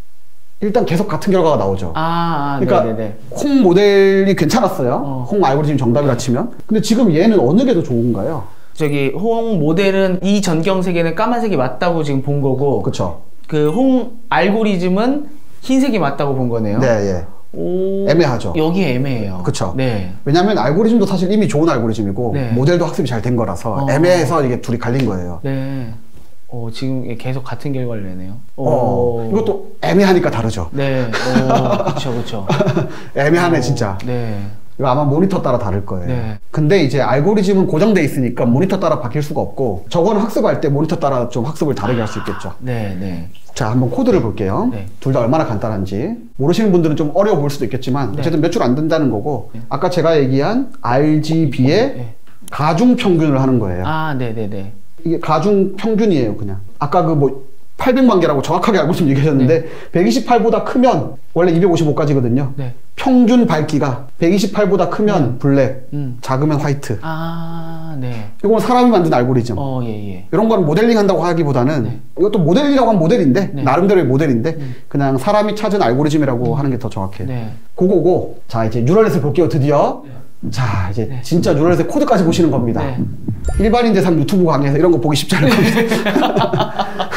일단 계속 같은 결과가 나오죠. 아, 아 그러니까 네네네. 홍 모델이 괜찮았어요. 어. 홍 알고리즘 정답이라 치면. 근데 지금 얘는 어느 게 더 좋은가요? 저기 홍 모델은 이 전경색에는 까만색이 맞다고 지금 본 거고, 그렇죠. 그 홍 알고리즘은 흰색이 맞다고 본 거네요. 네, 예. 오, 애매하죠. 여기 애매해요. 그렇죠. 네. 왜냐하면 알고리즘도 사실 이미 좋은 알고리즘이고 네. 모델도 학습이 잘 된 거라서 어. 애매해서 이게 둘이 갈린 거예요. 네. 어, 지금 계속 같은 결과를 내네요. 어, 이것도 애매하니까 다르죠. 네. 그렇죠, 그렇죠. 애매하네, 오, 진짜. 네. 이거 아마 모니터 따라 다를 거예요. 네. 근데 이제 알고리즘은 고정돼 있으니까 모니터 따라 바뀔 수가 없고 저거는 학습할 때 모니터 따라 좀 학습을 다르게 할 수 있겠죠. 네, 네. 자, 한번 코드를 볼게요. 네. 둘 다 얼마나 간단한지. 모르시는 분들은 좀 어려워 보일 수도 있겠지만 네. 어쨌든 몇 줄 안 된다는 거고 네. 아까 제가 얘기한 알지비의 네. 가중 평균을 하는 거예요. 아, 네, 네, 네. 이게 가중 평균이에요, 그냥. 아까 그 뭐 팔백만 개라고 정확하게 알고 좀 얘기하셨는데 네. 백이십팔보다 크면 원래 이백오십오까지거든요. 네. 평균 밝기가 백이십팔보다 크면 음. 블랙, 음. 작으면 화이트. 아, 네. 이건 사람이 만든 알고리즘. 어, 예, 예. 이런 거는 모델링 한다고 하기보다는 네. 이것도 모델이라고 하면 모델인데 네. 나름대로의 모델인데 네. 그냥 사람이 찾은 알고리즘이라고 음. 하는 게 더 정확해요. 네. 그거고 자 이제 뉴럴넷을 볼게요, 드디어. 네. 자 이제 네. 진짜 뉴럴넷의 코드까지 보시는 겁니다. 네. 일반인 대상 유튜브 강의에서 이런 거 보기 쉽지 않을 겁니다.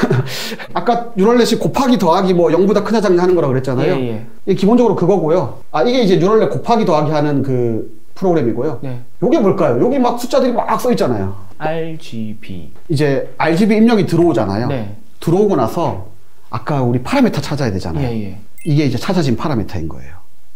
아까 뉴럴넷이 곱하기 더하기 뭐 영보다 크냐 작냐 하는 거라고 그랬잖아요. 예, 예. 이게 기본적으로 그거고요. 아 이게 이제 뉴럴넷 곱하기 더하기 하는 그 프로그램이고요. 네. 요게 뭘까요? 여기 막 숫자들이 막 써 있잖아요. 알지비. 이제 알지비 입력이 들어오잖아요. 네. 들어오고 나서 아까 우리 파라미터 찾아야 되잖아요. 예, 예. 이게 이제 찾아진 파라미터인 거예요.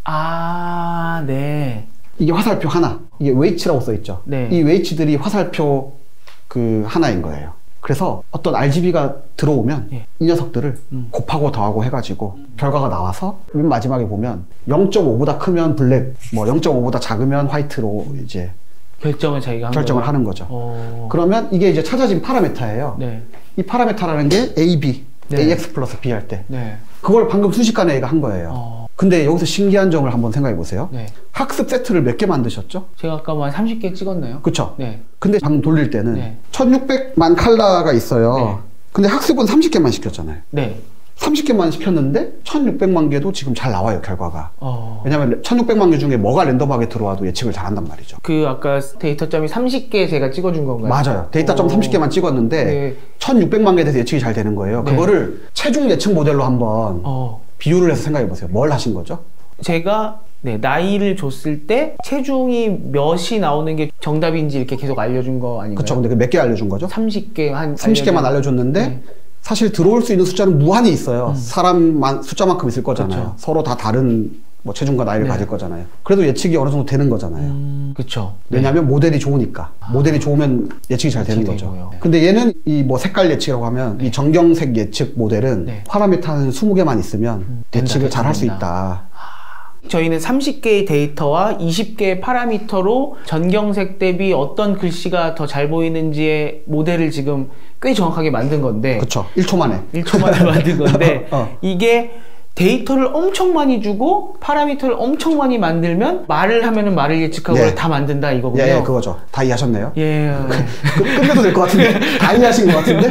아, 네. 이게 화살표 하나, 이게 웨이츠라고 써있죠. 네. 이 웨이츠들이 화살표 그 하나인 거예요. 그래서 어떤 알지비가 들어오면 예. 이 녀석들을 음. 곱하고 더하고 해가지고 음. 결과가 나와서 맨 마지막에 보면 영 점 오보다 크면 블랙, 뭐 영 점 오보다 작으면 화이트로 이제 결정을 자기가 결정을 하는 거죠. 오. 그러면 이게 이제 찾아진 파라미터예요. 네. 이 파라미터라는 게 A, B, 네. 에이엑스 플러스 B 할 때 네. 그걸 방금 순식간에 얘가 한 거예요. 어. 근데 여기서 신기한 점을 한번 생각해 보세요. 네. 학습 세트를 몇 개 만드셨죠? 제가 아까 뭐 한 삼십 개 찍었나요? 그쵸? 네. 근데 방금 돌릴 때는 네. 천육백만 칼라가 있어요. 네. 근데 학습은 삼십 개만 시켰잖아요. 네. 삼십 개만 시켰는데 천육백만 개도 지금 잘 나와요, 결과가. 어... 왜냐면 천육백만 개 중에 뭐가 랜덤하게 들어와도 예측을 잘 한단 말이죠. 그 아까 데이터점이 삼십 개 제가 찍어준 건가요? 맞아요. 데이터점 오... 삼십 개만 찍었는데 네. 천육백만 개에 대해서 예측이 잘 되는 거예요. 네. 그거를 체중 예측 모델로 한번 어... 비유를 해서 생각해 보세요. 뭘 하신 거죠? 제가 네, 나이를 줬을 때 체중이 몇이 나오는 게 정답인지 이렇게 계속 알려준 거 아닌가요? 그렇죠. 근데 몇 개 알려준 거죠? 삼십 개 한 삼십 개만 알려줬는데 네. 사실 들어올 수 있는 숫자는 무한히 있어요. 음. 사람만 숫자만큼 있을 거잖아요. 그쵸. 서로 다 다른 뭐 체중과 나이를 네. 가질 거잖아요. 그래도 예측이 어느 정도 되는 거잖아요. 음, 그렇죠. 왜냐하면 네. 모델이 좋으니까. 아. 모델이 좋으면 예측이 잘 되는 거죠. 네. 근데 얘는 이 뭐 색깔 예측이라고 하면 네. 이 정경색 예측 모델은 네. 파라미터 한 스무 개만 있으면 음, 예측을 잘 할 수 있다. 저희는 삼십 개의 데이터와 이십 개의 파라미터로 전경색 대비 어떤 글씨가 더 잘 보이는지의 모델을 지금 꽤 정확하게 만든 건데 그쵸. 일 초 만에 일 초 만에 만든 건데 어. 이게 데이터를 엄청 많이 주고 파라미터를 엄청 많이 만들면 말을 하면은 말을 예측하고 네. 다 만든다 이거군요. 예, 예, 그거죠. 다 이해하셨네요. 예. 끝내도 될 것 같은데 다 이해하신 것 같은데.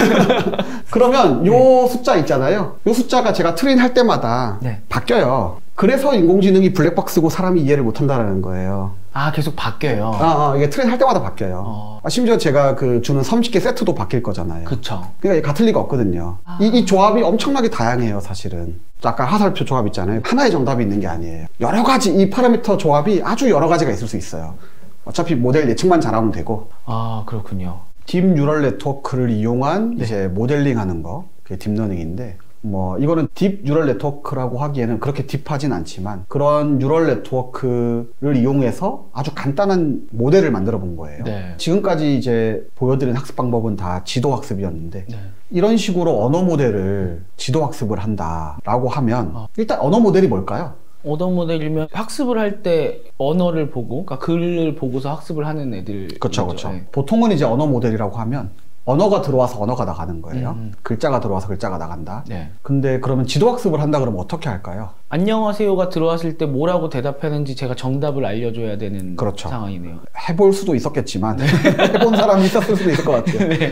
그러면 요 숫자 있잖아요. 요 숫자가 제가 트레인 할 때마다 네. 바뀌어요. 그래서 인공지능이 블랙박스고 사람이 이해를 못한다라는 거예요. 아, 계속 바뀌어요. 아, 아 이게 트렌드 할 때마다 바뀌어요. 어. 아, 심지어 제가 그 주는 삼십 개 세트도 바뀔 거잖아요. 그쵸. 그러니까 같을 리가 없거든요. 아. 이, 이 조합이 엄청나게 다양해요, 사실은. 아까 하살표 조합 있잖아요. 하나의 정답이 있는 게 아니에요. 여러 가지, 이 파라미터 조합이 아주 여러 가지가 있을 수 있어요. 어차피 모델 예측만 잘하면 되고. 아, 그렇군요. 딥 뉴럴 네트워크를 이용한 네. 이제 모델링 하는 거, 그게 딥러닝인데, 뭐 이거는 딥 뉴럴 네트워크라고 하기에는 그렇게 딥하진 않지만 그런 뉴럴 네트워크를 이용해서 아주 간단한 모델을 만들어 본 거예요. 네. 지금까지 이제 보여드린 학습 방법은 다 지도 학습이었는데 네. 이런 식으로 언어 모델을 지도 학습을 한다라고 하면 어. 일단 언어 모델이 뭘까요? 언어 모델이면 학습을 할 때 언어를 보고, 그러니까 글을 보고서 학습을 하는 애들. 그렇죠, 그렇죠. 네. 보통은 이제 언어 모델이라고 하면 언어가 들어와서 언어가 나가는 거예요. 음. 글자가 들어와서 글자가 나간다. 네. 근데 그러면 지도학습을 한다 그러면 어떻게 할까요? 안녕하세요가 들어왔을 때 뭐라고 대답하는지 제가 정답을 알려줘야 되는 그렇죠. 상황이네요. 해볼 수도 있었겠지만 네. 해본 사람이 있었을 수도 있을 것 같아요. 네.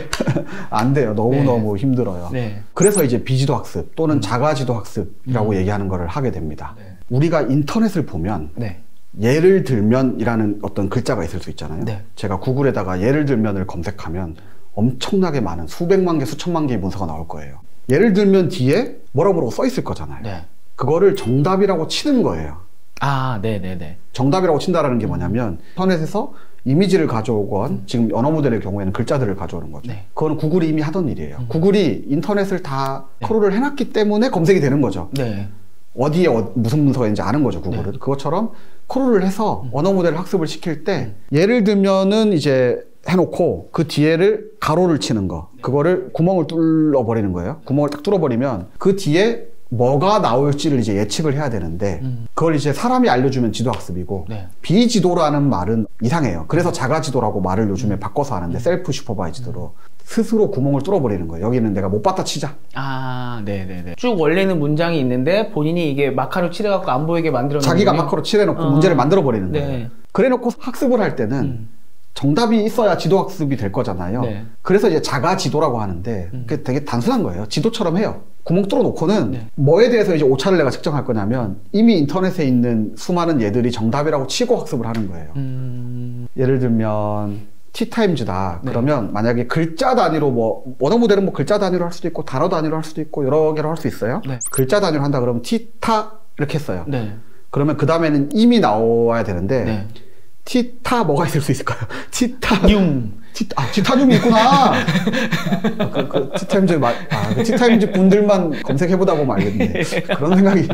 안 돼요. 너무너무 네. 힘들어요. 네. 그래서 이제 비지도학습 또는 음. 자가지도학습이라고 음. 얘기하는 거를 하게 됩니다. 네. 우리가 인터넷을 보면 네. 예를 들면 이라는 어떤 글자가 있을 수 있잖아요. 네. 제가 구글에다가 예를 들면을 검색하면 엄청나게 많은 수백만 개, 수천만 개의 문서가 나올 거예요. 예를 들면 뒤에 뭐라고 뭐라고 써 있을 거잖아요. 네. 그거를 정답이라고 치는 거예요. 아, 네네네. 정답이라고 친다라는 게 뭐냐면 인터넷에서 이미지를 가져오건 음. 지금 언어 모델의 경우에는 글자들을 가져오는 거죠. 네. 그거는 구글이 이미 하던 일이에요. 음. 구글이 인터넷을 다 네. 크롤을 해놨기 때문에 검색이 되는 거죠. 네. 어디에 어, 무슨 문서가 있는지 아는 거죠, 구글은. 네. 그것처럼 크롤을 해서 음. 언어 모델을 학습을 시킬 때 음. 예를 들면은 이제 해놓고 그 뒤에를 가로를 치는 거 그거를 구멍을 뚫어버리는 거예요. 구멍을 딱 뚫어버리면 그 뒤에 뭐가 나올지를 이제 예측을 해야 되는데 음. 그걸 이제 사람이 알려주면 지도학습이고 네. 비지도라는 말은 이상해요. 그래서 자가지도라고 말을 요즘에 음. 바꿔서 하는데 음. 셀프 슈퍼바이즈드로 음. 스스로 구멍을 뚫어버리는 거예요. 여기는 내가 못 봤다 치자. 아, 네네네. 쭉 원래는 문장이 있는데 본인이 이게 마카로 칠해갖고 안 보이게 만들어 놓은 자기가 마카로 칠해놓고 어. 문제를 만들어버리는 네. 거예요. 그래놓고 학습을 할 때는 음. 정답이 있어야 지도학습이 될 거잖아요. 네. 그래서 이제 자가지도라고 하는데 음. 그게 되게 단순한 거예요. 지도처럼 해요. 구멍 뚫어 놓고는 네. 뭐에 대해서 이제 오차를 내가 측정할 거냐면 이미 인터넷에 있는 수많은 얘들이 정답이라고 치고 학습을 하는 거예요. 음... 예를 들면 티타임즈다. 네. 그러면 만약에 글자 단위로 뭐 언어 모델은 뭐 글자 단위로 할 수도 있고 단어 단위로 할 수도 있고 여러 개로 할 수 있어요. 네. 글자 단위로 한다 그러면 티타 이렇게 했어요. 네. 그러면 그 다음에는 임이 나와야 되는데 네. 티타 뭐가 있을 수 있을까요? 티타뇽. 티, 아, 티타뇽이 있구나. 그, 그, 티타임즈, 마, 아, 그 티타임즈 분들만 검색해보다 보면 알겠네. 그런 생각이.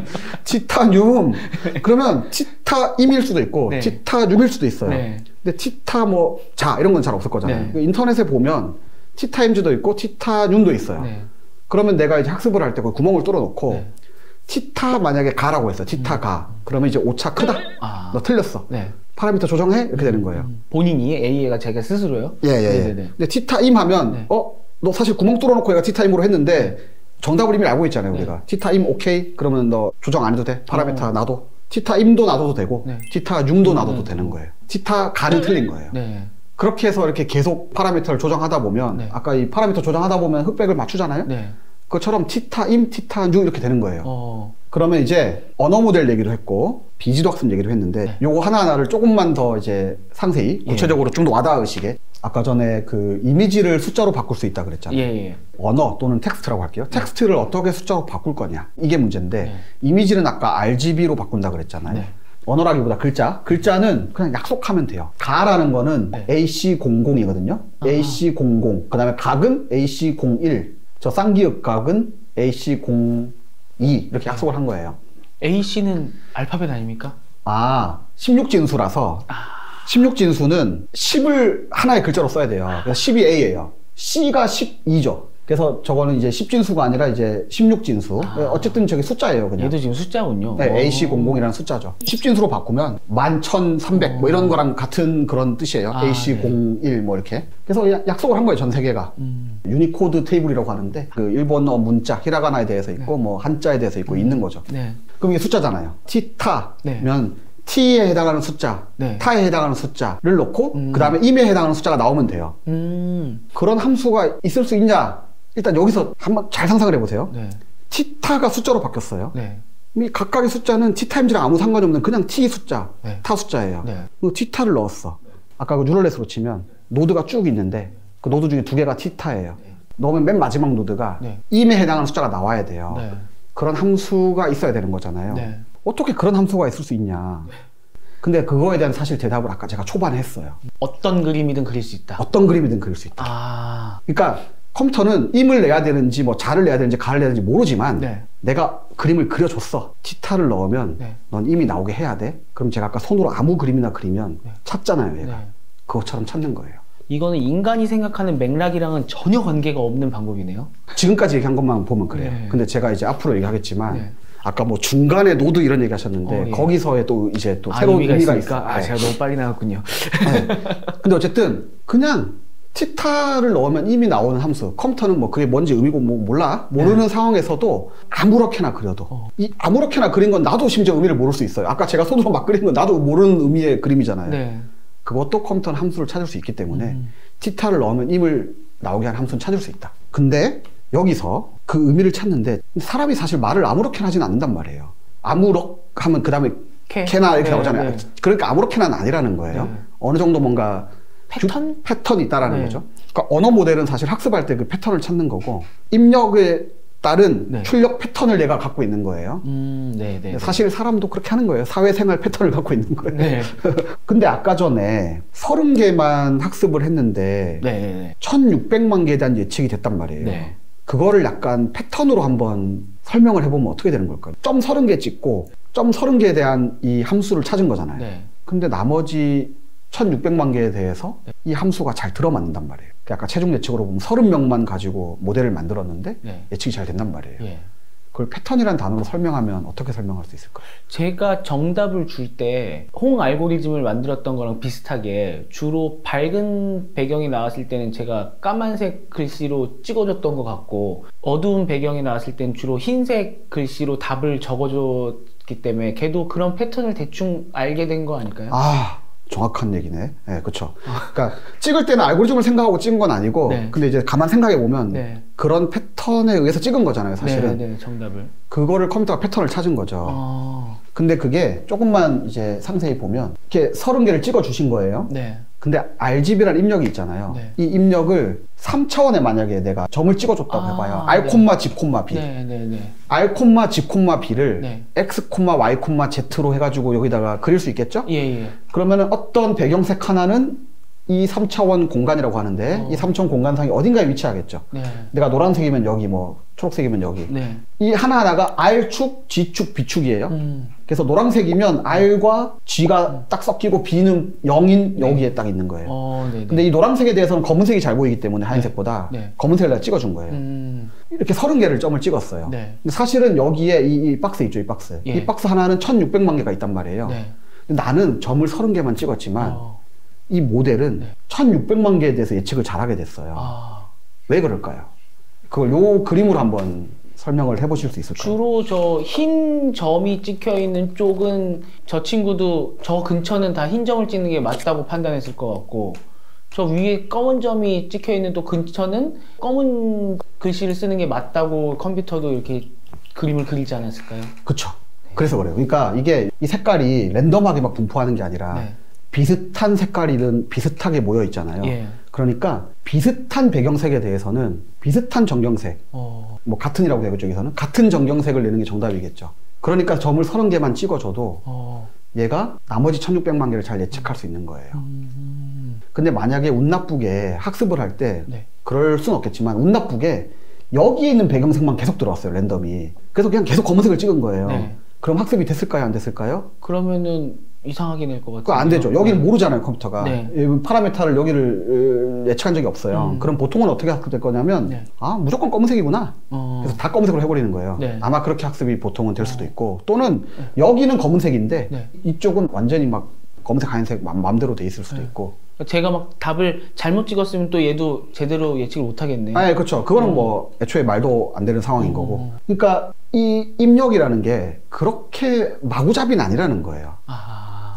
티타뇽. 그러면 티타임일 수도 있고, 네. 티타뇽일 수도 있어요. 네. 근데 티타 뭐, 자, 이런 건 잘 없을 거잖아요. 네. 인터넷에 보면 티타임즈도 있고, 티타뇽도 있어요. 네. 그러면 내가 이제 학습을 할 때 그 구멍을 뚫어 놓고, 네. 티타 만약에 가라고 했어. 티타 가. 그러면 이제 오차 크다. 아. 너 틀렸어. 네. 파라미터 조정해? 이렇게 되는 거예요. 본인이 에이아이가 자기가 스스로요? 예, 예. 예. 근데 티타임 하면 네. 어? 너 사실 구멍 뚫어놓고 얘가 티타임으로 했는데 정답을 이미 알고 있잖아요, 우리가. 네. 티타임 오케이? 그러면 너 조정 안 해도 돼? 파라미터 어. 놔둬. 티타임도 놔둬도 되고 네. 티타융도 놔둬도 음. 되는 거예요. 티타 가는 틀린 거예요. 네. 그렇게 해서 이렇게 계속 파라미터를 조정하다 보면 네. 아까 이 파라미터 조정하다 보면 흑백을 맞추잖아요? 네. 그것처럼 티타임, 티타융 이렇게 되는 거예요. 어. 그러면 이제 언어 모델 얘기를 했고 비지도 학습 얘기를 했는데 네. 요거 하나하나를 조금만 더 이제 상세히 구체적으로 예. 좀 더 와닿으시게 아까 전에 그 이미지를 숫자로 바꿀 수 있다 그랬잖아요. 예, 예. 언어 또는 텍스트라고 할게요. 네. 텍스트를 어떻게 숫자로 바꿀 거냐 이게 문제인데 네. 이미지는 아까 알지비로 바꾼다 그랬잖아요. 네. 언어라기보다 글자 글자는 그냥 약속하면 돼요. 가라는 거는 네. 에이씨 공공이거든요. 아하. 에이씨 공공 그 다음에 각은 에이씨 공일 저 쌍기역 각은 에이씨 공이 이렇게 약속을 한 거예요. 에이씨는 알파벳 아닙니까? 아, 십육 진수라서 아... 십육 진수는 십을 하나의 글자로 써야 돼요. 그래서 십이 에이예요. C가 십이죠. 그래서 저거는 이제 십 진수가 아니라 이제 십육 진수. 아... 어쨌든 저게 숫자예요, 그냥. 얘도 지금 숫자군요. 네, 에이씨 공공이라는 숫자죠. 십 진수로 바꾸면 만 천삼백 뭐 이런 거랑 같은 그런 뜻이에요. 아, 에이씨 공일 뭐 이렇게. 그래서 약속을 한 거예요, 전 세계가. 음... 유니코드 테이블이라고 하는데 그 일본어 문자, 히라가나에 대해서 있고 네. 뭐 한자에 대해서 있고 음... 있는 거죠. 네. 그럼 이게 숫자잖아요. 티타면 네. T에 해당하는 숫자, 네. 타에 해당하는 숫자를 넣고 음... 그 다음에 임에 해당하는 숫자가 나오면 돼요. 음... 그런 함수가 있을 수 있냐? 일단 여기서 한번 잘 상상을 해보세요. 네. 티타가 숫자로 바뀌었어요. 네. 이 각각의 숫자는 t타임즈랑 아무 상관이 없는 그냥 t 숫자, 네. 타 숫자예요. 네. t타를 넣었어. 아까 그 뉴럴넷으로 치면 노드가 쭉 있는데 그 노드 중에 두 개가 t타예요. 네. 넣으면 맨 마지막 노드가 네. 임에 해당하는 숫자가 나와야 돼요. 네. 그런 함수가 있어야 되는 거잖아요. 네. 어떻게 그런 함수가 있을 수 있냐. 네. 근데 그거에 대한 사실 대답을 아까 제가 초반에 했어요. 어떤 그림이든 그릴 수 있다. 어떤 그림이든 그릴 수 있다. 아... 그러니까 컴퓨터는 임을 내야 되는지 뭐 자를 내야 되는지 가를 내야 되는지 모르지만 네. 내가 그림을 그려줬어. t타를 넣으면 네. 넌 임이 나오게 해야 돼. 그럼 제가 아까 손으로 아무 그림이나 그리면 네. 찾잖아요. 얘가. 네. 그것처럼 찾는 거예요. 이거는 인간이 생각하는 맥락이랑은 전혀 관계가 없는 방법이네요. 지금까지 얘기한 것만 보면 그래요. 네. 근데 제가 이제 앞으로 얘기하겠지만 네. 아까 뭐 중간에 노드 이런 얘기 하셨는데 어, 예. 거기서의 또 이제 또 아, 새로운 의미가, 의미가 있으니까? 있어요. 아, 제가 너무 빨리 나갔군요. 네. 근데 어쨌든 그냥 t타를 넣으면 이미 나오는 함수. 컴퓨터는 뭐 그게 뭔지 의미고 뭐 몰라. 모르는 네. 상황에서도 아무렇게나 그려도 어. 이 아무렇게나 그린 건 나도 심지어 의미를 모를 수 있어요. 아까 제가 손으로 막 그린 건 나도 모르는 의미의 그림이잖아요. 네. 그것도 컴퓨터는 함수를 찾을 수 있기 때문에 음. t타를 넣으면 임을 나오게 하는 함수는 찾을 수 있다. 근데 여기서 그 의미를 찾는데 사람이 사실 말을 아무렇게나 하진 않는단 말이에요. 아무렇 하면 그 다음에 캐나 이렇게 네, 나오잖아요. 네. 그러니까 아무렇게는 아니라는 거예요. 네. 어느 정도 뭔가 패턴? 주, 패턴이 있다라는 네. 거죠. 그러니까 언어 모델은 사실 학습할 때 그 패턴을 찾는 거고 입력에 따른 네. 출력 패턴을 내가 갖고 있는 거예요. 음, 네, 네, 사실 사람도 그렇게 하는 거예요. 사회생활 패턴을 갖고 있는 거예요. 네. 근데 아까 전에 서른 개만 학습을 했는데 네, 네. 천육백만 개에 대한 예측이 됐단 말이에요. 네. 그거를 약간 패턴으로 한번 설명을 해보면 어떻게 되는 걸까요? 점 서른 개 찍고 점 서른 개에 대한 이 함수를 찾은 거잖아요. 네. 근데 나머지 천육백만 개에 대해서 네. 이 함수가 잘 들어맞는단 말이에요. 아까 체중 예측으로 보면 서른 명만 가지고 모델을 만들었는데 네. 예측이 잘 된단 말이에요. 네. 그걸 패턴이라는 단어로 설명하면 어떻게 설명할 수 있을까요? 제가 정답을 줄 때 홍 알고리즘을 만들었던 거랑 비슷하게 주로 밝은 배경이 나왔을 때는 제가 까만색 글씨로 찍어줬던 것 같고 어두운 배경이 나왔을 때는 주로 흰색 글씨로 답을 적어줬기 때문에 걔도 그런 패턴을 대충 알게 된 거 아닐까요? 아 정확한 얘기네. 네, 그렇죠. 그러니까 찍을 때는 알고리즘을 생각하고 찍은 건 아니고, 네. 근데 이제 가만 생각해 보면 네. 그런 패턴에 의해서 찍은 거잖아요, 사실은. 네, 네, 정답을. 그거를 컴퓨터가 패턴을 찾은 거죠. 아... 근데 그게 조금만 이제 상세히 보면 이렇게 서른 개를 찍어 주신 거예요. 네. 근데 알지비라는 입력이 있잖아요. 네. 이 입력을 삼 차원에 만약에 내가 점을 찍어줬다고 아, 해봐요. R, 네. G, B. 네, 네, 네. R, G, B를 네. X, Y, Z로 해가지고 여기다가 그릴 수 있겠죠? 예, 예. 그러면은 어떤 배경색 하나는 이 삼 차원 공간이라고 하는데 어. 이 삼 차원 공간상이 어딘가에 위치하겠죠. 네. 내가 노란색이면 여기, 뭐 초록색이면 여기. 네. 이 하나하나가 R축, G축, B축이에요. 음. 그래서 노란색이면 R과 G가 음. 딱 섞이고 B는 영인 네. 여기에 딱 있는 거예요. 어, 근데 이 노란색에 대해서는 검은색이 잘 보이기 때문에 하얀색보다 네. 네. 검은색을 내가 찍어준 거예요. 음. 이렇게 서른 개를 점을 찍었어요. 네. 근데 사실은 여기에 이, 이 박스 있죠, 이 박스. 예. 이 박스 하나는 천육백만 개가 있단 말이에요. 네. 근데 나는 점을 서른 개만 찍었지만 어. 이 모델은 네. 천육백만 개에 대해서 예측을 잘하게 됐어요. 아. 왜 그럴까요? 그걸 요 그림으로 한번 설명을 해보실 수 있을까요? 주로 저 흰 점이 찍혀 있는 쪽은 저 친구도 저 근처는 다 흰 점을 찍는 게 맞다고 판단했을 것 같고 저 위에 검은 점이 찍혀 있는 또 근처는 검은 글씨를 쓰는 게 맞다고 컴퓨터도 이렇게 그림을 그리지 않았을까요? 그쵸. 네. 그래서 그래요. 그러니까 이게 이 색깔이 랜덤하게 막 분포하는 게 아니라 네. 비슷한 색깔이든 비슷하게 모여 있잖아요. 예. 그러니까 비슷한 배경색에 대해서는 비슷한 정경색, 어... 뭐 같은이라고 해요, 그쪽에서는 같은 정경색을 내는 게 정답이겠죠. 그러니까 점을 서른 개만 찍어줘도 어... 얘가 나머지 천육백만 개를 잘 예측할 수 있는 거예요. 음... 근데 만약에 운 나쁘게 학습을 할 때 네. 그럴 순 없겠지만 운 나쁘게 여기에 있는 배경색만 계속 들어왔어요, 랜덤이. 그래서 그냥 계속 검은색을 찍은 거예요. 네. 그럼 학습이 됐을까요, 안 됐을까요? 그러면은 이상하게 낼 것 같아요. 그거 안 되죠. 여기는 네. 모르잖아요, 컴퓨터가. 네. 파라메타를 여기를 예측한 적이 없어요. 음. 그럼 보통은 어떻게 학습될 거냐면 네. 아, 무조건 검은색이구나. 어. 그래서 다 검은색으로 해버리는 거예요. 네. 아마 그렇게 학습이 보통은 될 수도 있고 또는 네. 여기는 검은색인데 네. 이쪽은 완전히 막 검은색, 하얀색 맘대로 돼 있을 수도 네. 있고. 제가 막 답을 잘못 찍었으면 또 얘도 제대로 예측을 못 하겠네. 아, 예, 그렇죠. 그거는 음. 뭐 애초에 말도 안 되는 상황인 음. 거고. 그러니까 이 입력이라는 게 그렇게 마구잡이는 아니라는 거예요. 아.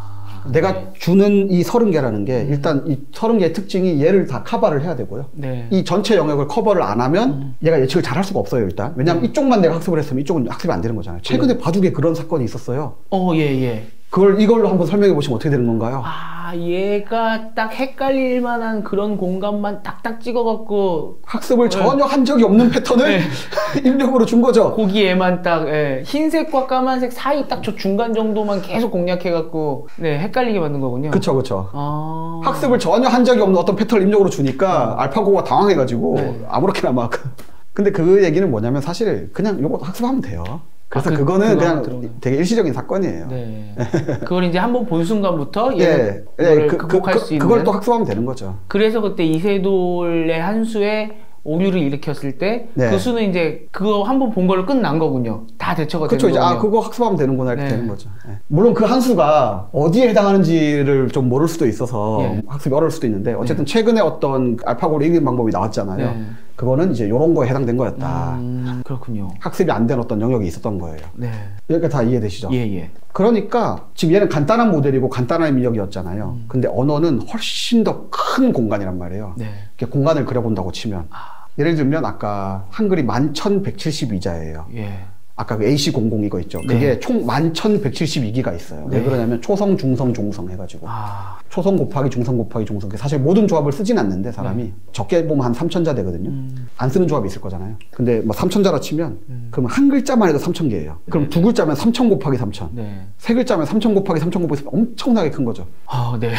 내가 네. 주는 이 서른 개라는 게 음. 일단 이 서른 개의 특징이 얘를 다 커버를 해야 되고요. 네. 이 전체 영역을 커버를 안 하면 음. 얘가 예측을 잘 할 수가 없어요, 일단. 왜냐하면 음. 이쪽만 내가 학습을 했으면 이쪽은 학습이 안 되는 거잖아요. 최근에 음. 바둑에 그런 사건이 있었어요. 어, 예, 예. 그걸 이걸로 한번 설명해 보시면 어떻게 되는 건가요? 아, 얘가 딱 헷갈릴 만한 그런 공간만 딱딱 찍어갖고 학습을 네. 전혀 한 적이 없는 패턴을 네. 입력으로 준 거죠. 거기에만 딱 예. 흰색과 까만색 사이 딱 저 중간 정도만 계속 공략해갖고 네 헷갈리게 만든 거군요. 그쵸, 그쵸. 아... 학습을 전혀 한 적이 없는 어떤 패턴을 입력으로 주니까 아... 알파고가 당황해가지고 네. 아무렇게나 막. 근데 그 얘기는 뭐냐면 사실 그냥 이거 학습하면 돼요. 그래서 아, 그, 그거는 그냥 들어오네. 되게 일시적인 사건이에요. 네. 그걸 이제 한번 본 순간부터 예, 예, 그, 극복할 그, 수 있는. 그걸 또 학습하면 되는 거죠. 그래서 그때 이세돌의 한 수에 오류를 일으켰을 때 그 네. 수는 이제 그거 한번 본 걸로 끝난 거군요. 다 대처가 그쵸, 되는 거군요. 아, 그거 학습하면 되는구나 이렇게 네. 되는 거죠. 네. 물론 그 한 수가 어디에 해당하는지를 좀 모를 수도 있어서 네. 학습이 어려울 수도 있는데 어쨌든 네. 최근에 어떤 알파고를 이기는 방법이 나왔잖아요. 네. 그거는 이제 요런 거에 해당된 거였다. 음, 그렇군요. 학습이 안 된 어떤 영역이 있었던 거예요. 네. 여기까지 다 이해되시죠? 예, 예. 그러니까 지금 얘는 간단한 모델이고 간단한 입력이었잖아요. 음. 근데 언어는 훨씬 더 큰 공간이란 말이에요. 네. 이렇게 공간을 그려본다고 치면. 아. 예를 들면 아까 한글이 만 천백칠십이 자예요. 예. 아까 그 에이씨 공공 이거 있죠. 네. 그게 총 만 천백칠십이 기가 있어요. 네. 왜 그러냐면 초성, 중성, 종성 해가지고 아. 초성 곱하기 중성 곱하기 종성. 사실 모든 조합을 쓰진 않는데 사람이 네. 적게 보면 한 삼천 자 되거든요. 음. 안 쓰는 조합이 있을 거잖아요. 근데 뭐 삼천 자라 치면 음. 그럼 한 글자만 해도 삼천 개예요. 그럼 네. 두 글자면 삼천 곱하기 삼천. 네. 세 글자면 삼천 곱하기 삼천 곱하기 삼천. 엄청나게 큰 거죠. 아, 네.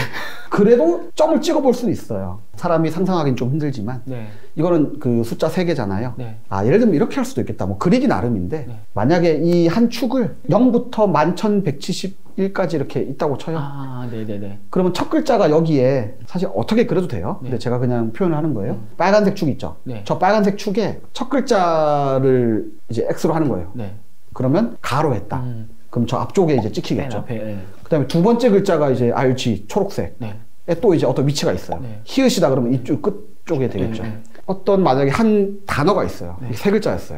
그래도 점을 찍어볼 수는 있어요. 사람이 상상하기는 좀 힘들지만 네. 이거는 그 숫자 세 개잖아요. 네. 아, 예를 들면 이렇게 할 수도 있겠다. 뭐 그리기 나름인데 네. 만약에 이 한 축을 영부터 만 천백칠십일까지 이렇게 있다고 쳐요. 아, 네네네. 그러면 첫 글자가 여기에 사실 어떻게 그려도 돼요. 네. 근데 제가 그냥 표현을 하는 거예요. 음. 빨간색 축 있죠. 네. 저 빨간색 축에 첫 글자를 이제 X로 하는 거예요. 네. 그러면 가로 했다. 음. 그럼 저 앞쪽에 이제 찍히겠죠. 앞에, 네. 그 다음에 두 번째 글자가 이제 알지, 초록색. 네. 또 이제 어떤 위치가 있어요. 네. 히읗이다 그러면 이쪽 끝쪽에 되겠죠. 네, 네. 어떤 만약에 한 단어가 있어요. 네. 세 글자였어요.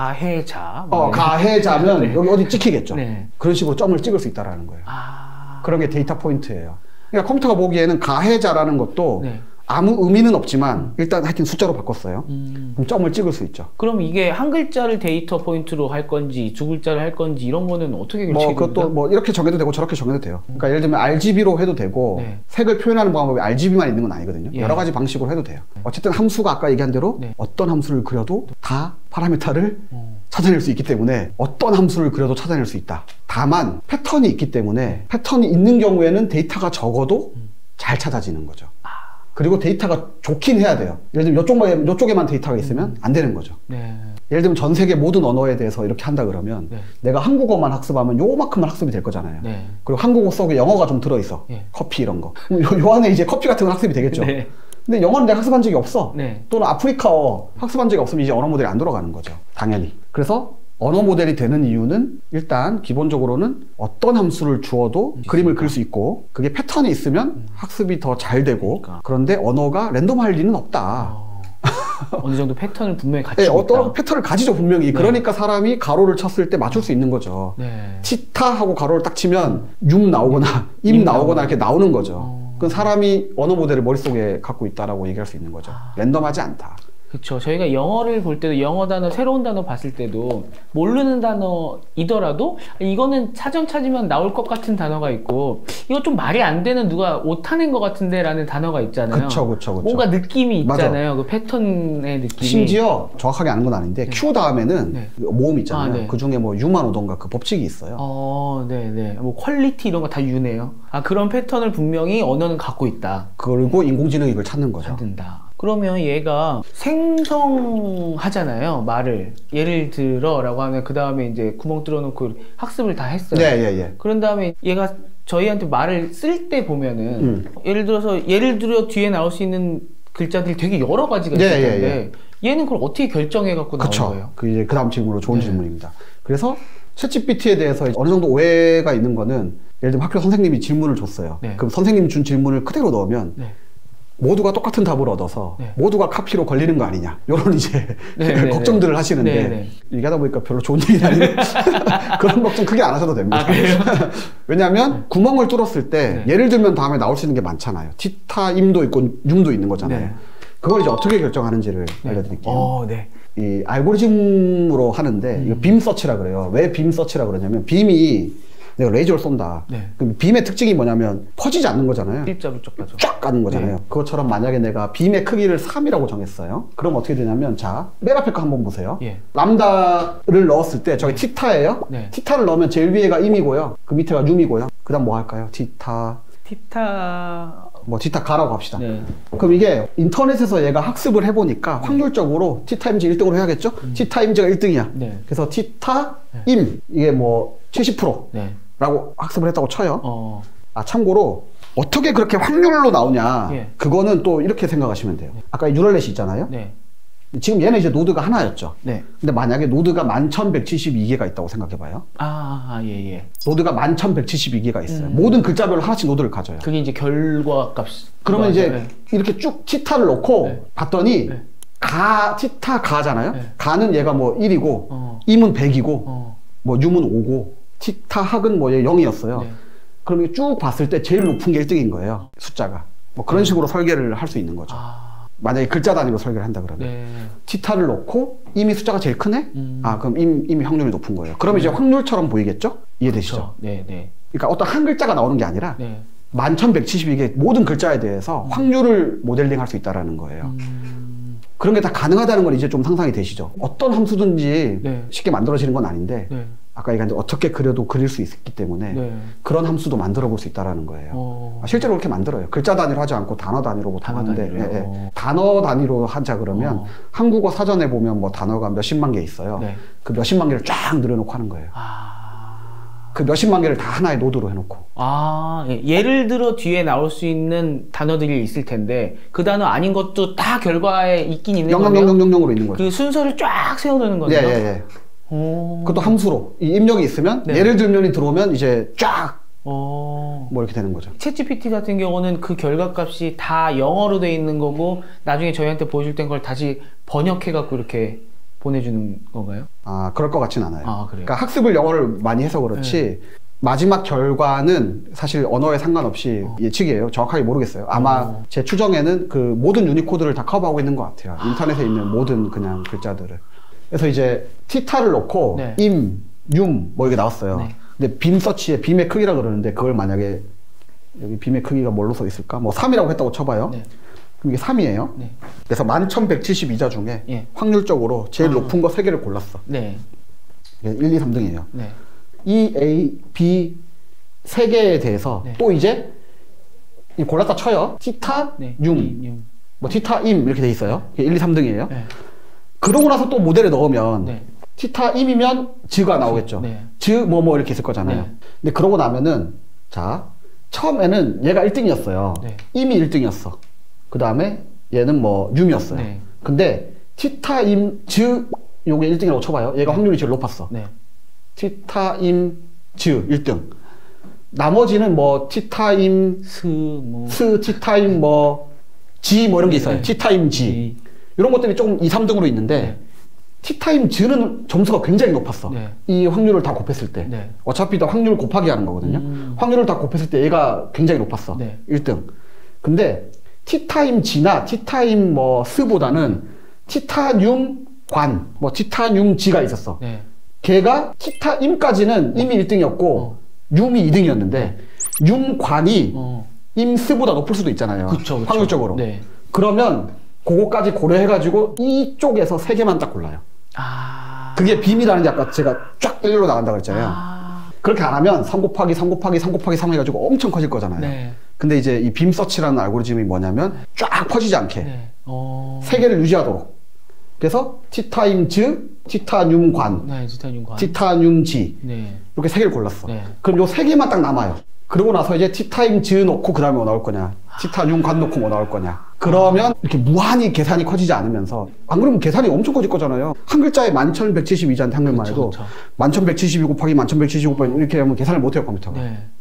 가해자. 어, 가해자면 네. 여기 어디 찍히겠죠. 네. 그런 식으로 점을 찍을 수 있다라는 거예요. 아... 그런 게 데이터 포인트예요. 그러니까 컴퓨터가 보기에는 가해자라는 것도 네. 아무 의미는 없지만 일단 하여튼 숫자로 바꿨어요. 음. 그럼 점을 찍을 수 있죠. 그럼 이게 한 글자를 데이터 포인트로 할 건지 두 글자를 할 건지 이런 거는 어떻게 결정이 뭐 그것도 됩니까? 뭐 이렇게 정해도 되고 저렇게 정해도 돼요. 그러니까 예를 들면 알지비로 해도 되고 네. 색을 표현하는 방법이 알지비만 있는 건 아니거든요. 예. 여러 가지 방식으로 해도 돼요. 어쨌든 함수가 아까 얘기한 대로 네. 어떤 함수를 그려도 다 파라미터를 음. 찾아낼 수 있기 때문에 어떤 함수를 그려도 찾아낼 수 있다. 다만 패턴이 있기 때문에 패턴이 있는 경우에는 데이터가 적어도 음. 잘 찾아지는 거죠. 그리고 데이터가 좋긴 해야 돼요. 예를 들면 이쪽만, 이쪽에만 데이터가 있으면 안 되는 거죠. 네. 예를 들면 전 세계 모든 언어에 대해서 이렇게 한다 그러면 네. 내가 한국어만 학습하면 요만큼만 학습이 될 거잖아요. 네. 그리고 한국어 속에 영어가 좀 들어있어. 네. 커피 이런 거. 요, 요 안에 이제 커피 같은 건 학습이 되겠죠. 네. 근데 영어는 내가 학습한 적이 없어. 네. 또는 아프리카어 학습한 적이 없으면 이제 언어 모델이 안 돌아가는 거죠. 당연히. 그래서 언어 모델이 되는 이유는 일단 기본적으로는 어떤 함수를 주어도 있습니다. 그림을 그릴 수 있고 그게 패턴이 있으면 음. 학습이 더 잘 되고 그러니까. 그런데 언어가 랜덤할 리는 없다. 어. 어느 정도 패턴을 분명히 가지고 네, 어떤 패턴을 가지죠 분명히. 네. 그러니까 사람이 가로를 쳤을 때 맞출 수 있는 거죠. 네. 치타 하고 가로를 딱 치면 육 나오거나 임, 임 나오거나 이렇게 나오는 거죠. 어. 그건 사람이 언어 모델을 머릿속에 갖고 있다라고 얘기할 수 있는 거죠. 아. 랜덤하지 않다. 그렇죠. 저희가 영어를 볼 때도 영어 단어, 새로운 단어 봤을 때도 모르는 단어이더라도 이거는 사전 찾으면 나올 것 같은 단어가 있고 이거 좀 말이 안 되는 누가 오타낸 것 같은데 라는 단어가 있잖아요. 그쵸, 그쵸, 그쵸. 뭔가 느낌이 있잖아요. 맞아. 그 패턴의 느낌이. 심지어 정확하게 아는 건 아닌데 네. Q 다음에는 네. 모음 있잖아요. 아, 네. 그 중에 뭐 U만 오던가 그 법칙이 있어요. 어, 네네. 뭐 퀄리티 이런 거 다 U네요. 아, 그런 패턴을 분명히 언어는 갖고 있다. 그리고 인공지능이 이걸 찾는 거죠. 찾는다. 그러면 얘가 생성하잖아요, 말을. 예를 들어 라고 하면 그 다음에 이제 구멍 뚫어놓고 학습을 다 했어요. 네, 예, 예. 그런 다음에 얘가 저희한테 말을 쓸 때 보면은 음. 예를 들어서 예를 들어 뒤에 나올 수 있는 글자들이 되게 여러 가지가 있을 네, 텐데 예, 예. 얘는 그걸 어떻게 결정해 갖고 나온 거예요? 그 이제 그 다음 질문으로 좋은 네. 질문입니다. 그래서 챗지피티에 대해서 어느 정도 오해가 있는 거는 예를 들면 학교 선생님이 질문을 줬어요. 네. 그럼 선생님이 준 질문을 그대로 넣으면 네. 모두가 똑같은 답을 얻어서 네. 모두가 카피로 걸리는 거 아니냐 이런 이제 네네네. 걱정들을 하시는데 네네. 얘기하다 보니까 별로 좋은 얘기는 아닌데 그런 걱정 크게 안 하셔도 됩니다. 아, 왜냐하면 네. 구멍을 뚫었을 때 네. 예를 들면 다음에 나올 수 있는 게 많잖아요. 티타임도 있고 줌도 있는 거잖아요. 네. 그걸 이제 어떻게 결정하는지를 네. 알려드릴게요. 어, 네. 이 알고리즘으로 하는데 음. 이거 빔 서치라 그래요. 왜 빔 서치라 그러냐면 빔이 내가 레이저를 쏜다. 네. 그럼 빔의 특징이 뭐냐면 퍼지지 않는 거잖아요. 일자로 쭉 가죠. 쫙 가는 거잖아요. 네. 그것처럼 만약에 내가 빔의 크기를 삼이라고 정했어요. 그럼 어떻게 되냐면 자, 맨 앞에 거 한번 보세요. 예. 람다를 넣었을 때 저기 티타예요. 네. 티타를 넣으면 제일 위에가 임이고요. 그 밑에가 줌이고요. 그 다음 뭐 할까요? 티타 티타 뭐 티타 가라고 합시다. 네. 그럼 이게 인터넷에서 얘가 학습을 해보니까 확률적으로 티타임즈 일 등으로 해야겠죠? 음. 티타임즈가 일 등이야. 네. 그래서 티타임 이게 뭐 칠십 퍼센트 네. 라고 학습을 했다고 쳐요. 어. 아 참고로 어떻게 그렇게 확률로 나오냐 예. 그거는 또 이렇게 생각하시면 돼요. 아까 이 뉴럴넷이 있잖아요. 네. 지금 얘는 이제 노드가 하나였죠. 네. 근데 만약에 노드가 만 천백칠십이 개가 있다고 생각해봐요. 아, 예, 예. 노드가 만 천백칠십이 개가 있어요. 음. 모든 글자별로 하나씩 노드를 가져요. 그게 이제 결과 값. 그러면 이제 네. 이렇게 쭉 티타를 넣고 네. 봤더니 네. 가, 티타 가잖아요. 네. 가는 얘가 뭐 일이고 어. 임은 백이고 어. 뭐 윰은 오고 티타 학은 뭐 영이었어요. 네. 그럼 이게 쭉 봤을 때 제일 높은 게 일 등인 거예요. 숫자가. 뭐 그런 식으로 설계를 할 수 있는 거죠. 아. 만약에 글자 단위로 설계를 한다 그러면. 네. 티타를 넣고 임이 숫자가 제일 크네? 음. 아, 그럼 임, 임이 확률이 높은 거예요. 그러면 이제 확률처럼 보이겠죠? 이해되시죠? 그렇죠. 네, 네. 그러니까 어떤 한 글자가 나오는 게 아니라 네. 만 천백칠십이 개 모든 글자에 대해서 확률을 모델링 할 수 있다는 거예요. 음. 그런 게 다 가능하다는 건 이제 좀 상상이 되시죠? 어떤 함수든지 네. 쉽게 만들어지는 건 아닌데 네. 아까 얘기한 대로 어떻게 그려도 그릴 수 있기 때문에 네. 그런 함수도 만들어 볼 수 있다는 거예요. 어. 아, 실제로 그렇게 만들어요. 글자 단위로 하지 않고 단어 단위로 보통 단어 하는데 단위로요? 예, 예. 어. 단어 단위로 하자 그러면 어. 한국어 사전에 보면 뭐 단어가 몇십만 개 있어요. 네. 그 몇십만 개를 쫙 늘어놓고 하는 거예요. 아. 그 몇십만 개를 다 하나의 노드로 해놓고. 아, 예. 예를 들어 뒤에 나올 수 있는 단어들이 있을 텐데 그 단어 아닌 것도 다 결과에 있긴 있는 거예요. 영영영영영으로 있는 거죠. 그 순서를 쫙 세워두는 거네요. 예, 예, 예. 오. 그것도 함수로 이 입력이 있으면 네. 예를 들면이 들어오면 이제 쫙 뭐 어. 이렇게 되는 거죠. 챗지피티 같은 경우는 그 결과값이 다 영어로 돼 있는 거고 나중에 저희한테 보여줄 땐 걸 다시 번역해 갖고 이렇게 보내주는 건가요? 아 그럴 것 같진 않아요. 아, 그래요? 그러니까 학습을 영어를 많이 해서 그렇지 네. 마지막 결과는 사실 언어에 상관없이 어. 예측이에요. 정확하게 모르겠어요. 아마 어. 제 추정에는 그 모든 유니코드를 다 커버하고 있는 것 같아요. 인터넷에 있는 모든 그냥 글자들을. 그래서 이제 티타를 넣고 네. 임, 윰 뭐 이게 나왔어요. 네. 근데 빔 서치에 빔의 크기라 그러는데 그걸 만약에 여기 빔의 크기가 뭘로 써 있을까? 뭐 삼이라고 했다고 쳐봐요. 네. 그럼 이게 삼이에요. 네. 그래서 만 천백칠십이 자 중에 예. 확률적으로 제일 아. 높은 거 세 개를 골랐어. 네. 일, 이, 삼 등이에요. 네. E, A, B 세 개에 대해서 네. 또 이제 이 골랐다 쳐요. 티타, 네. 윰, 윰. 뭐 티타, 임 이렇게 돼 있어요. 일, 이, 삼 등이에요. 네. 그러고 나서 또 모델에 넣으면 네. 티타, 임이면 즈가 나오겠죠. 네. 즈, 뭐, 뭐 이렇게 있을 거잖아요. 네. 근데 그러고 나면은 자 처음에는 얘가 일 등이었어요. 네. 임이 일 등이었어. 그 다음에 얘는 뭐 윰이었어요. 네. 근데 티타, 임, 즈 요게 일 등이라고 쳐봐요. 얘가 확률이 제일 높았어. 네. 티타, 임, 즈 일 등. 나머지는 뭐 티타임, 스, 뭐. 스, 티타임, 뭐 지 뭐 이런 게 있어요. 네. 티타임 지 이런 것들이 조금 이, 삼 등으로 있는데 네. 티타임 즈는 점수가 굉장히 높았어. 네. 이 확률을 다 곱했을 때. 네. 어차피 다 확률 곱하기 하는 거거든요. 음. 확률을 다 곱했을 때 얘가 굉장히 높았어. 네. 일 등. 근데 티타임 지나 티타임 뭐 스보다는 티타늄 관, 뭐 티타늄 지가 있었어. 네. 걔가 티타임까지는 임이 일 등이었고 어. 륨이 이 등이었는데 륨관이 어. 임스보다 높을 수도 있잖아요. 그쵸, 그쵸. 확률적으로. 네. 그러면 그거까지 고려해가지고 이쪽에서 세 개만 딱 골라요. 아. 그게 빔이라는 게 아까 제가 쫙 일렬로 나간다 그랬잖아요. 아. 그렇게 안 하면 삼 곱하기 삼 곱하기 삼 곱하기 삼 해가지고 엄청 커질 거잖아요. 네. 근데 이제 이 빔 서치라는 알고리즘이 뭐냐면 쫙 퍼지지 않게 네. 어. 세 개를 유지하도록. 그래서 티타임즈, 티타늄관, 네, 티타늄관. 티타늄지 네. 이렇게 세 개를 골랐어. 네. 그럼 요 세 개만 딱 남아요. 그러고 나서 이제 티타임즈 넣고 그 다음에 뭐 나올 거냐, 티타늄관 넣고 뭐 나올 거냐. 그러면 이렇게 무한히 계산이 커지지 않으면서 안 그러면 계산이 엄청 커질 거잖아요. 한 글자에 만 천백칠십이 자인데 한글만 그쵸, 해도 그쵸. 만 천백칠십이 곱하기 만 천백칠십이 곱하기 이렇게 하면 계산을 못 해요 컴퓨터가. 네.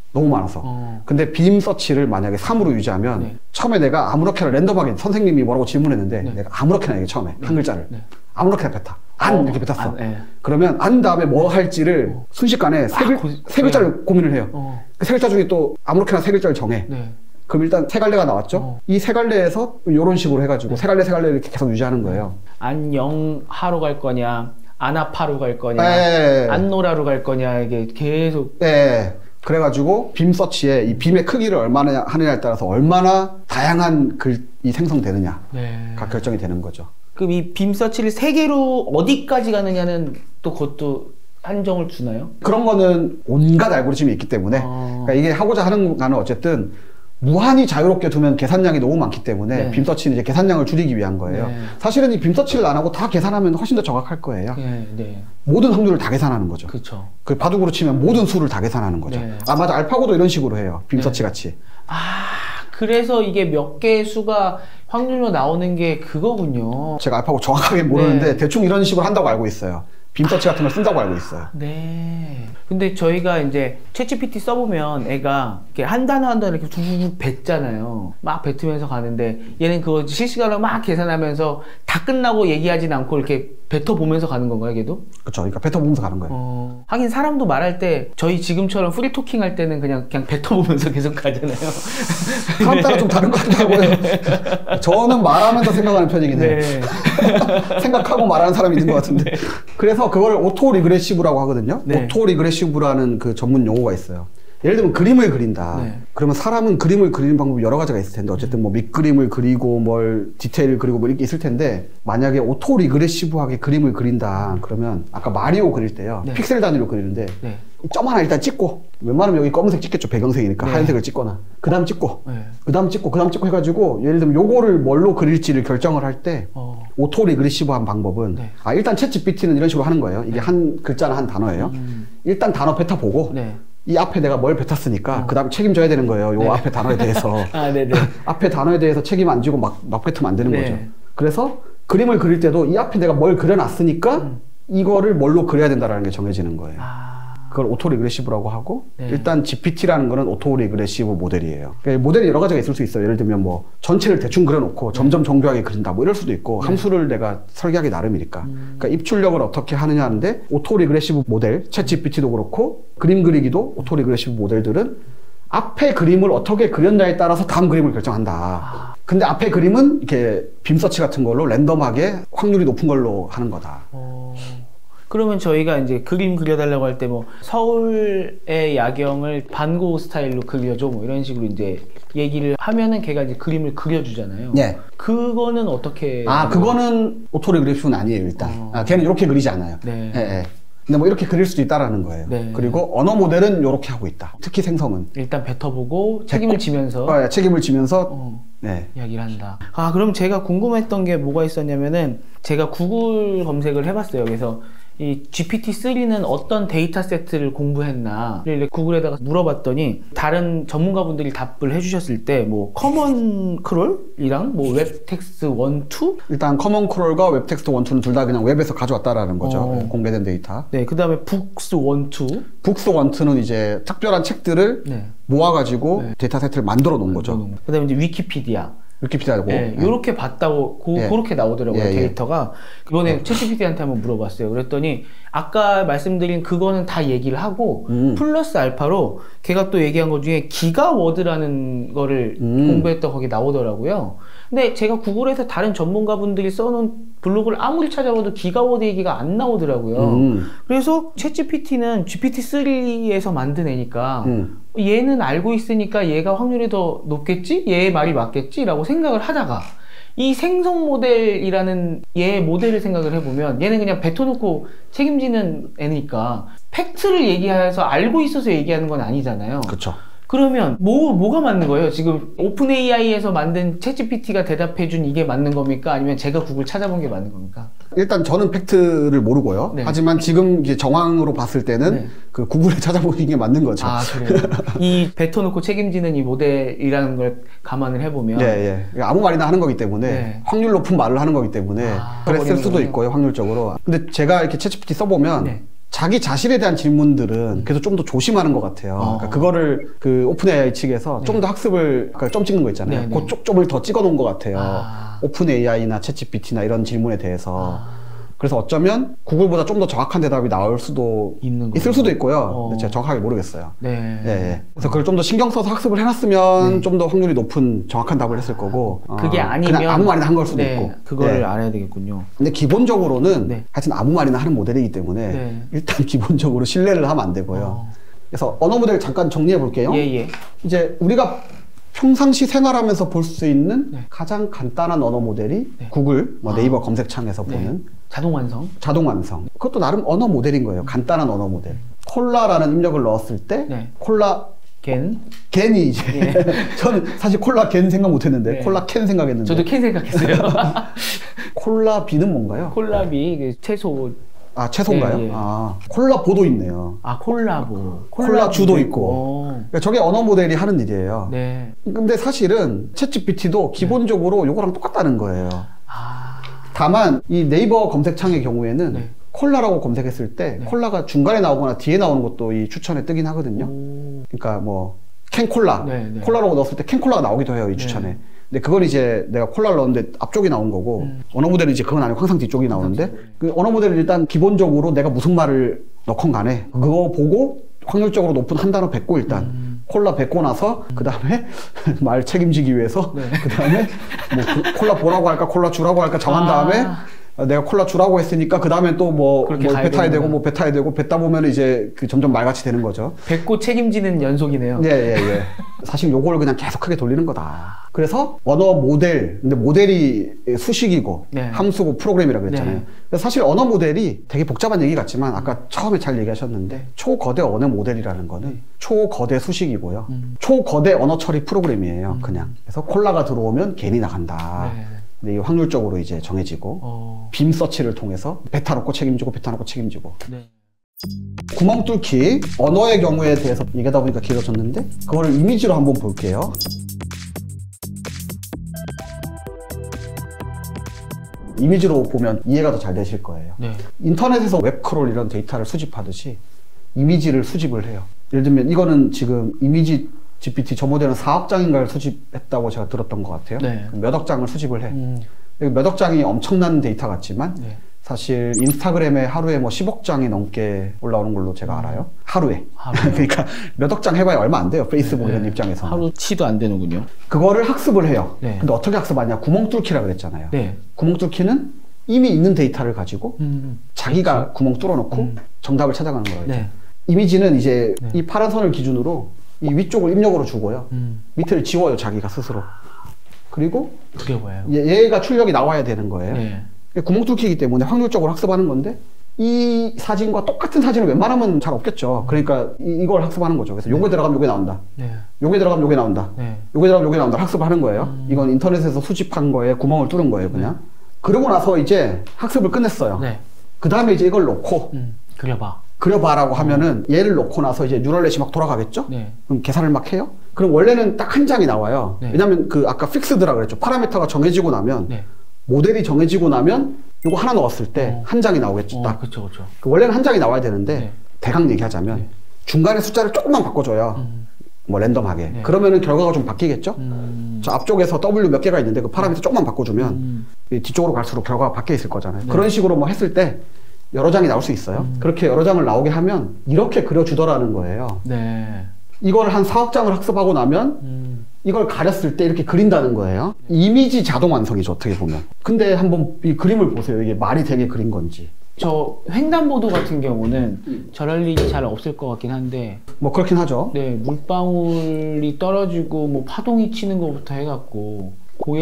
너무 많아서. 어. 근데 빔 서치를 만약에 삼으로 유지하면 네. 처음에 내가 아무렇게나 랜덤하게 선생님이 뭐라고 질문했는데 네. 내가 아무렇게나 얘기 처음에 네. 한 글자를 네. 아무렇게나 뱉어. 안 어. 이렇게 뱉었어. 아, 네. 그러면 안 다음에 뭐 할지를 어. 순식간에 세, 글, 아, 고, 세 글자를 네. 고민을 해요. 어. 그 세 글자 중에 또 아무렇게나 세 글자를 정해. 네. 그럼 일단 세 갈래가 나왔죠. 어. 이 세 갈래에서 이런 식으로 해가지고 세 갈래 세 갈래 이렇게 계속 유지하는 거예요. 안녕 하러 갈 거냐, 안아파로 갈 거냐, 네. 안노라로 갈 거냐 이게 계속. 네. 그래가지고 빔 서치에 이 빔의 크기를 얼마나 하느냐에 따라서 얼마나 다양한 글이 생성되느냐가 네. 결정이 되는 거죠. 그럼 이 빔 서치를 세 개로 어디까지 가느냐는 또 그것도 한정을 주나요? 그런 거는 온갖 알고리즘이 있기 때문에 어... 그러니까 이게 하고자 하는 거는 어쨌든 무한히 자유롭게 두면 계산량이 너무 많기 때문에 네. 빔 서치는 이제 계산량을 줄이기 위한 거예요. 네. 사실은 이 빔 서치를 안 하고 다 계산하면 훨씬 더 정확할 거예요. 네. 네. 모든 확률을 다 계산하는 거죠. 그쵸. 그 바둑으로 치면 모든 수를 다 계산하는 거죠. 네. 아 맞아, 알파고도 이런 식으로 해요. 빔 서치 네. 같이. 아 그래서 이게 몇 개의 수가 확률로 나오는 게 그거군요. 제가 알파고 정확하게 모르는데 네. 대충 이런 식으로 한다고 알고 있어요. 빔 서치 같은 걸 쓴다고 알고 있어요. 네. 근데 저희가 이제 챗지피티 써보면 애가 이렇게 한 단어 한 단어 이렇게 툭툭 뱉잖아요. 막 뱉으면서 가는데 얘는 그거 실시간으로 막 계산하면서 다 끝나고 얘기하진 않고 이렇게 뱉어보면서 가는 건가요, 걔도? 그렇죠. 그러니까 뱉어보면서 가는 거예요. 어... 하긴 사람도 말할 때 저희 지금처럼 프리토킹 할 때는 그냥 그냥 뱉어보면서 계속 가잖아요. 사람 따라 좀 다른 것 같기도 하고요. 저는 말하면서 생각하는 편이긴 해요. 네. 생각하고 말하는 사람이 있는 것 같은데. 네. 그래서 그걸 오토 리그레시브라고 하거든요. 네. 오토 리그레시브라는 그 전문 용어가 있어요. 예를 들면 그림을 그린다. 네. 그러면 사람은 그림을 그리는 방법이 여러 가지가 있을 텐데 어쨌든 뭐 밑그림을 그리고 뭘 디테일을 그리고 뭐 이렇게 있을 텐데 만약에 오토 리그레시브하게 그림을 그린다. 그러면 아까 마리오 그릴 때요. 네. 픽셀 단위로 그리는데 네. 점 하나 일단 찍고 웬만하면 여기 검은색 찍겠죠. 배경색이니까 네. 하얀색을 찍거나 그 다음 찍고 네. 그 다음 찍고 그 다음 찍고 해가지고 예를 들면 요거를 뭘로 그릴지를 결정을 할 때 어. 오토 리그레시브한 방법은 네. 아 일단 챗지피티는 이런 식으로 하는 거예요. 이게 네. 한 글자나 한 단어예요. 음. 일단 단어 뱉어보고 네. 이 앞에 내가 뭘 뱉었으니까 어. 그 다음에 책임져야 되는 거예요. 요 네. 앞에 단어에 대해서. 아, 네네. 앞에 단어에 대해서 책임 안 지고 막, 막 뱉으면 안 되는 네. 거죠. 그래서 그림을 그릴 때도 이 앞에 내가 뭘 그려놨으니까 음. 이거를 뭘로 그려야 된다는 게 정해지는 거예요. 아. 그걸 오토 리그레시브라고 하고 네. 일단 지피티라는 거는 오토 리그레시브 모델이에요. 그러니까 모델이 여러 가지가 있을 수 있어요. 예를 들면 뭐 전체를 대충 그려놓고 네. 점점 정교하게 그린다 뭐 이럴 수도 있고 네. 함수를 내가 설계하기 나름이니까. 음. 그러니까 입출력을 어떻게 하느냐 하는데 오토 리그레시브 모델, 챗 지피티도 그렇고 그림 그리기도 오토 리그레시브 모델들은 앞에 그림을 어떻게 그렸냐에 따라서 다음 그림을 결정한다. 아. 근데 앞에 그림은 이렇게 빔 서치 같은 걸로 랜덤하게 확률이 높은 걸로 하는 거다. 어. 그러면 저희가 이제 그림 그려달라고 할 때 뭐 서울의 야경을 반고 스타일로 그려줘 뭐 이런 식으로 이제 얘기를 하면은 걔가 이제 그림을 그려주잖아요. 네. 그거는 어떻게? 아 그거는 오토 리그레시브는 아니에요 일단. 어... 아 걔는 이렇게 그리지 않아요. 네. 네, 네. 근데 뭐 이렇게 그릴 수도 있다라는 거예요. 네. 그리고 언어 모델은 이렇게 하고 있다. 특히 생성은 일단 뱉어보고 책임을 지면서 어, 책임을 지면서 어, 네. 이야기를 한다. 아 그럼 제가 궁금했던 게 뭐가 있었냐면은 제가 구글 검색을 해봤어요. 그래서 이 지피티 쓰리는 어떤 데이터 세트를 공부했나를 구글에다가 물어봤더니 다른 전문가분들이 답을 해주셨을 때 뭐 커먼 크롤이랑 뭐 웹텍스트 원, 투? 일단 커먼 크롤과 웹텍스트 원, 투는 둘 다 그냥 웹에서 가져왔다라는 거죠. 어. 공개된 데이터. 네, 그 다음에 북스 원, 투? 북스 원, 투는 이제 특별한 책들을 네. 모아가지고 네. 데이터 세트를 만들어 놓은 거죠. 그 다음에 이제 위키피디아. 위키피디아고 네, 네. 요렇게 봤다고 고, 예. 그렇게 나오더라고요. 예, 데이터가. 이번에 예. 챗지피티한테 한번 물어봤어요. 그랬더니 아까 말씀드린 그거는 다 얘기를 하고 음. 플러스 알파로 걔가 또 얘기한 것 중에 기가워드라는 거를 음. 공부했다 거기 나오더라고요. 근데 제가 구글에서 다른 전문가분들이 써놓은 블로그를 아무리 찾아봐도 기가워드 얘기가 안 나오더라고요. 음. 그래서 챗지피티는 지피티 쓰리에서 만든 애니까 음. 얘는 알고 있으니까 얘가 확률이 더 높겠지? 얘의 말이 맞겠지? 라고 생각을 하다가 이 생성 모델이라는 얘의 모델을 생각을 해보면 얘는 그냥 뱉어놓고 책임지는 애니까 팩트를 얘기해서 알고 있어서 얘기하는 건 아니잖아요. 그렇죠. 그러면 뭐, 뭐가 맞는 거예요? 지금 오픈 에이아이에서 만든 챗지피티가 대답해준 이게 맞는 겁니까? 아니면 제가 구글 찾아본 게 맞는 겁니까? 일단 저는 팩트를 모르고요. 네. 하지만 지금 이제 정황으로 봤을 때는 네. 그 구글에 찾아보는 게 맞는 거죠. 아, 그래요? 이 뱉어놓고 책임지는 이 모델이라는 걸 감안을 해보면. 예, 예. 아무 말이나 하는 거기 때문에 네. 확률 높은 말을 하는 거기 때문에 아, 그랬을 수도 있고요, 확률적으로. 근데 제가 이렇게 챗지피티 써보면 네. 자기 자신에 대한 질문들은 그래서 좀 더 조심하는 것 같아요. 어. 그러니까 그거를 그 오픈에이아이 측에서 네. 좀 더 학습을, 그러니까 점 찍는 거 있잖아요. 네, 그 네. 점을 더 찍어 놓은 것 같아요. 아. 오픈에이아이나 챗지피티나 이런 질문에 대해서. 아. 그래서 어쩌면 구글보다 좀 더 정확한 대답이 나올 수도 있는 있을 수도 있고요. 어. 근데 제가 정확하게 모르겠어요. 네. 네. 그래서 그걸 좀 더 신경 써서 학습을 해놨으면 네. 좀 더 확률이 높은 정확한 답을 했을 거고. 그게 어, 아니면 그냥 아무 말이나 한 걸 수도 네. 있고. 그거를 네. 알아야 되겠군요. 근데 기본적으로는 네. 하여튼 아무 말이나 하는 모델이기 때문에 네. 일단 기본적으로 신뢰를 하면 안 되고요. 어. 그래서 언어 모델 잠깐 정리해 볼게요. 예, 예. 이제 우리가 평상시 생활하면서 볼 수 있는 네. 가장 간단한 언어 모델이 네. 구글, 뭐 네이버 아. 검색창에서 네. 보는 자동 완성. 자동 완성. 그것도 나름 언어 모델인 거예요. 간단한 언어 모델. 콜라라는 입력을 넣었을 때 네. 콜라 겐? 겐이 이제 네. 저는 사실 콜라 겐 생각 못 했는데 네. 콜라 캔 생각했는데 저도 캔 생각했어요. 콜라 비는 뭔가요? 콜라비 채소. 아, 채소인가요? 예, 예. 아, 콜라보도 있네요. 아, 콜라보. 콜라주도 있고. 그러니까 저게 언어 모델이 하는 일이에요. 네. 근데 사실은 챗지피티도 기본적으로 네. 요거랑 똑같다는 거예요. 아. 다만 이 네이버 검색창의 경우에는 네. 콜라라고 검색했을 때 네. 콜라가 중간에 나오거나 뒤에 나오는 것도 이 추천에 뜨긴 하거든요. 오. 그러니까 뭐 캔콜라, 네, 네. 콜라라고 넣었을 때 캔콜라가 나오기도 해요, 이 추천에. 네. 근데 그건 이제 내가 콜라를 넣었는데 앞쪽이 나온 거고 음. 언어 모델은 이제 그건 아니고 항상 뒤쪽이 나오는데 그 언어 모델은 일단 기본적으로 내가 무슨 말을 넣건 간에 그거 보고 확률적으로 높은 한 단어 뱉고 일단 음. 콜라 뱉고 나서 음. 그 다음에 말 책임지기 위해서 네. 그 다음에 뭐 그 콜라 보라고 할까 콜라 주라고 할까 정한 다음에 아. 내가 콜라 주라고 했으니까 그 다음에 또 뭐 뭐 뱉어야 되고 뭐 뱉어야 되고 뱉다 보면 이제 그 점점 말같이 되는 거죠. 뱉고 책임지는 연속이네요. 예, 예, 예. 사실 요걸 그냥 계속 크게 돌리는 거다. 그래서 언어 모델, 근데 모델이 수식이고 네. 함수고 프로그램이라고 그랬잖아요. 네. 사실 언어 모델이 되게 복잡한 얘기 같지만 아까 처음에 잘 얘기하셨는데 네. 초거대 언어 모델이라는 거는 네. 초거대 수식이고요. 음. 초거대 언어 처리 프로그램이에요. 음. 그냥. 그래서 콜라가 들어오면 괜히 나간다. 네. 근데 이게 확률적으로 이제 정해지고 어... 빔 서치를 통해서 뱉어 놓고 책임지고 뱉어 놓고 책임지고 네. 구멍 뚫기 언어의 경우에 대해서 얘기하다 보니까 길어졌는데 그거를 이미지로 한번 볼게요. 이미지로 보면 이해가 더 잘 되실 거예요. 네. 인터넷에서 웹크롤 이런 데이터를 수집하듯이 이미지를 수집을 해요. 예를 들면 이거는 지금 이미지 지피티 저 모델은 사억 장인가를 수집했다고 제가 들었던 것 같아요. 네. 몇억 장을 수집을 해. 음. 몇억 장이 엄청난 데이터 같지만 네. 사실 인스타그램에 하루에 뭐 십억 장이 넘게 올라오는 걸로 제가 음. 알아요. 하루에. 하루에. 그러니까 몇억 장 해봐야 얼마 안 돼요. 페이스북 네. 이런 입장에서는. 하루치도 안 되는군요. 그거를 학습을 해요. 네. 근데 어떻게 학습하냐? 구멍 뚫기라 그랬잖아요. 네. 구멍 뚫기는 이미 있는 데이터를 가지고 음. 자기가 그렇지. 구멍 뚫어놓고 음. 정답을 찾아가는 거예요. 네. 이미지는 이제 네. 이 파란 선을 기준으로 이 위쪽을 입력으로 주고요. 음. 밑을 지워요, 자기가 스스로. 그리고 그게 뭐예요? 얘, 얘가 출력이 나와야 되는 거예요. 네. 구멍 뚫기이기 때문에 확률적으로 학습하는 건데 이 사진과 똑같은 사진을 웬만하면 잘 없겠죠. 그러니까 이, 이걸 학습하는 거죠. 그래서 요게 네. 들어가면 요게 나온다. 네. 요게 들어가면 요게 나온다. 네. 요게 들어가면 요게 나온다. 학습을 하는 거예요. 음. 이건 인터넷에서 수집한 거에 구멍을 뚫은 거예요, 그냥. 네. 그러고 나서 이제 학습을 끝냈어요. 네. 그 다음에 이제 이걸 놓고 음. 그려봐. 그려봐라고 하면은 얘를 놓고 나서 이제 뉴럴넷이 막 돌아가겠죠? 네. 그럼 계산을 막 해요? 그럼 원래는 딱 한 장이 나와요. 네. 왜냐면 그 아까 픽스드라 그랬죠. 파라미터가 정해지고 나면 네. 모델이 정해지고 나면 이거 하나 넣었을 때 한 어. 장이 나오겠죠. 딱. 어, 그쵸, 그쵸. 원래는 한 장이 나와야 되는데 네. 대강 얘기하자면 네. 중간에 숫자를 조금만 바꿔줘요. 음. 뭐 랜덤하게. 네. 그러면은 결과가 좀 바뀌겠죠? 음. 저 앞쪽에서 더블유 몇 개가 있는데 그 파라미터 조금만 바꿔주면 음. 뒤쪽으로 갈수록 결과가 바뀌어 있을 거잖아요. 네. 그런 식으로 뭐 했을 때 여러 장이 나올 수 있어요. 음. 그렇게 여러 장을 나오게 하면 이렇게 그려주더라는 거예요. 네. 이걸 한 사억 장을 학습하고 나면 음. 이걸 가렸을 때 이렇게 그린다는 거예요. 이미지 자동 완성이죠, 어떻게 보면. 근데 한번 이 그림을 보세요. 이게 말이 되게 그린 건지. 저 횡단보도 같은 경우는 음. 저럴 일이 잘 없을 것 같긴 한데 뭐 그렇긴 하죠. 네, 물방울이 떨어지고 뭐 파동이 치는 것부터 해갖고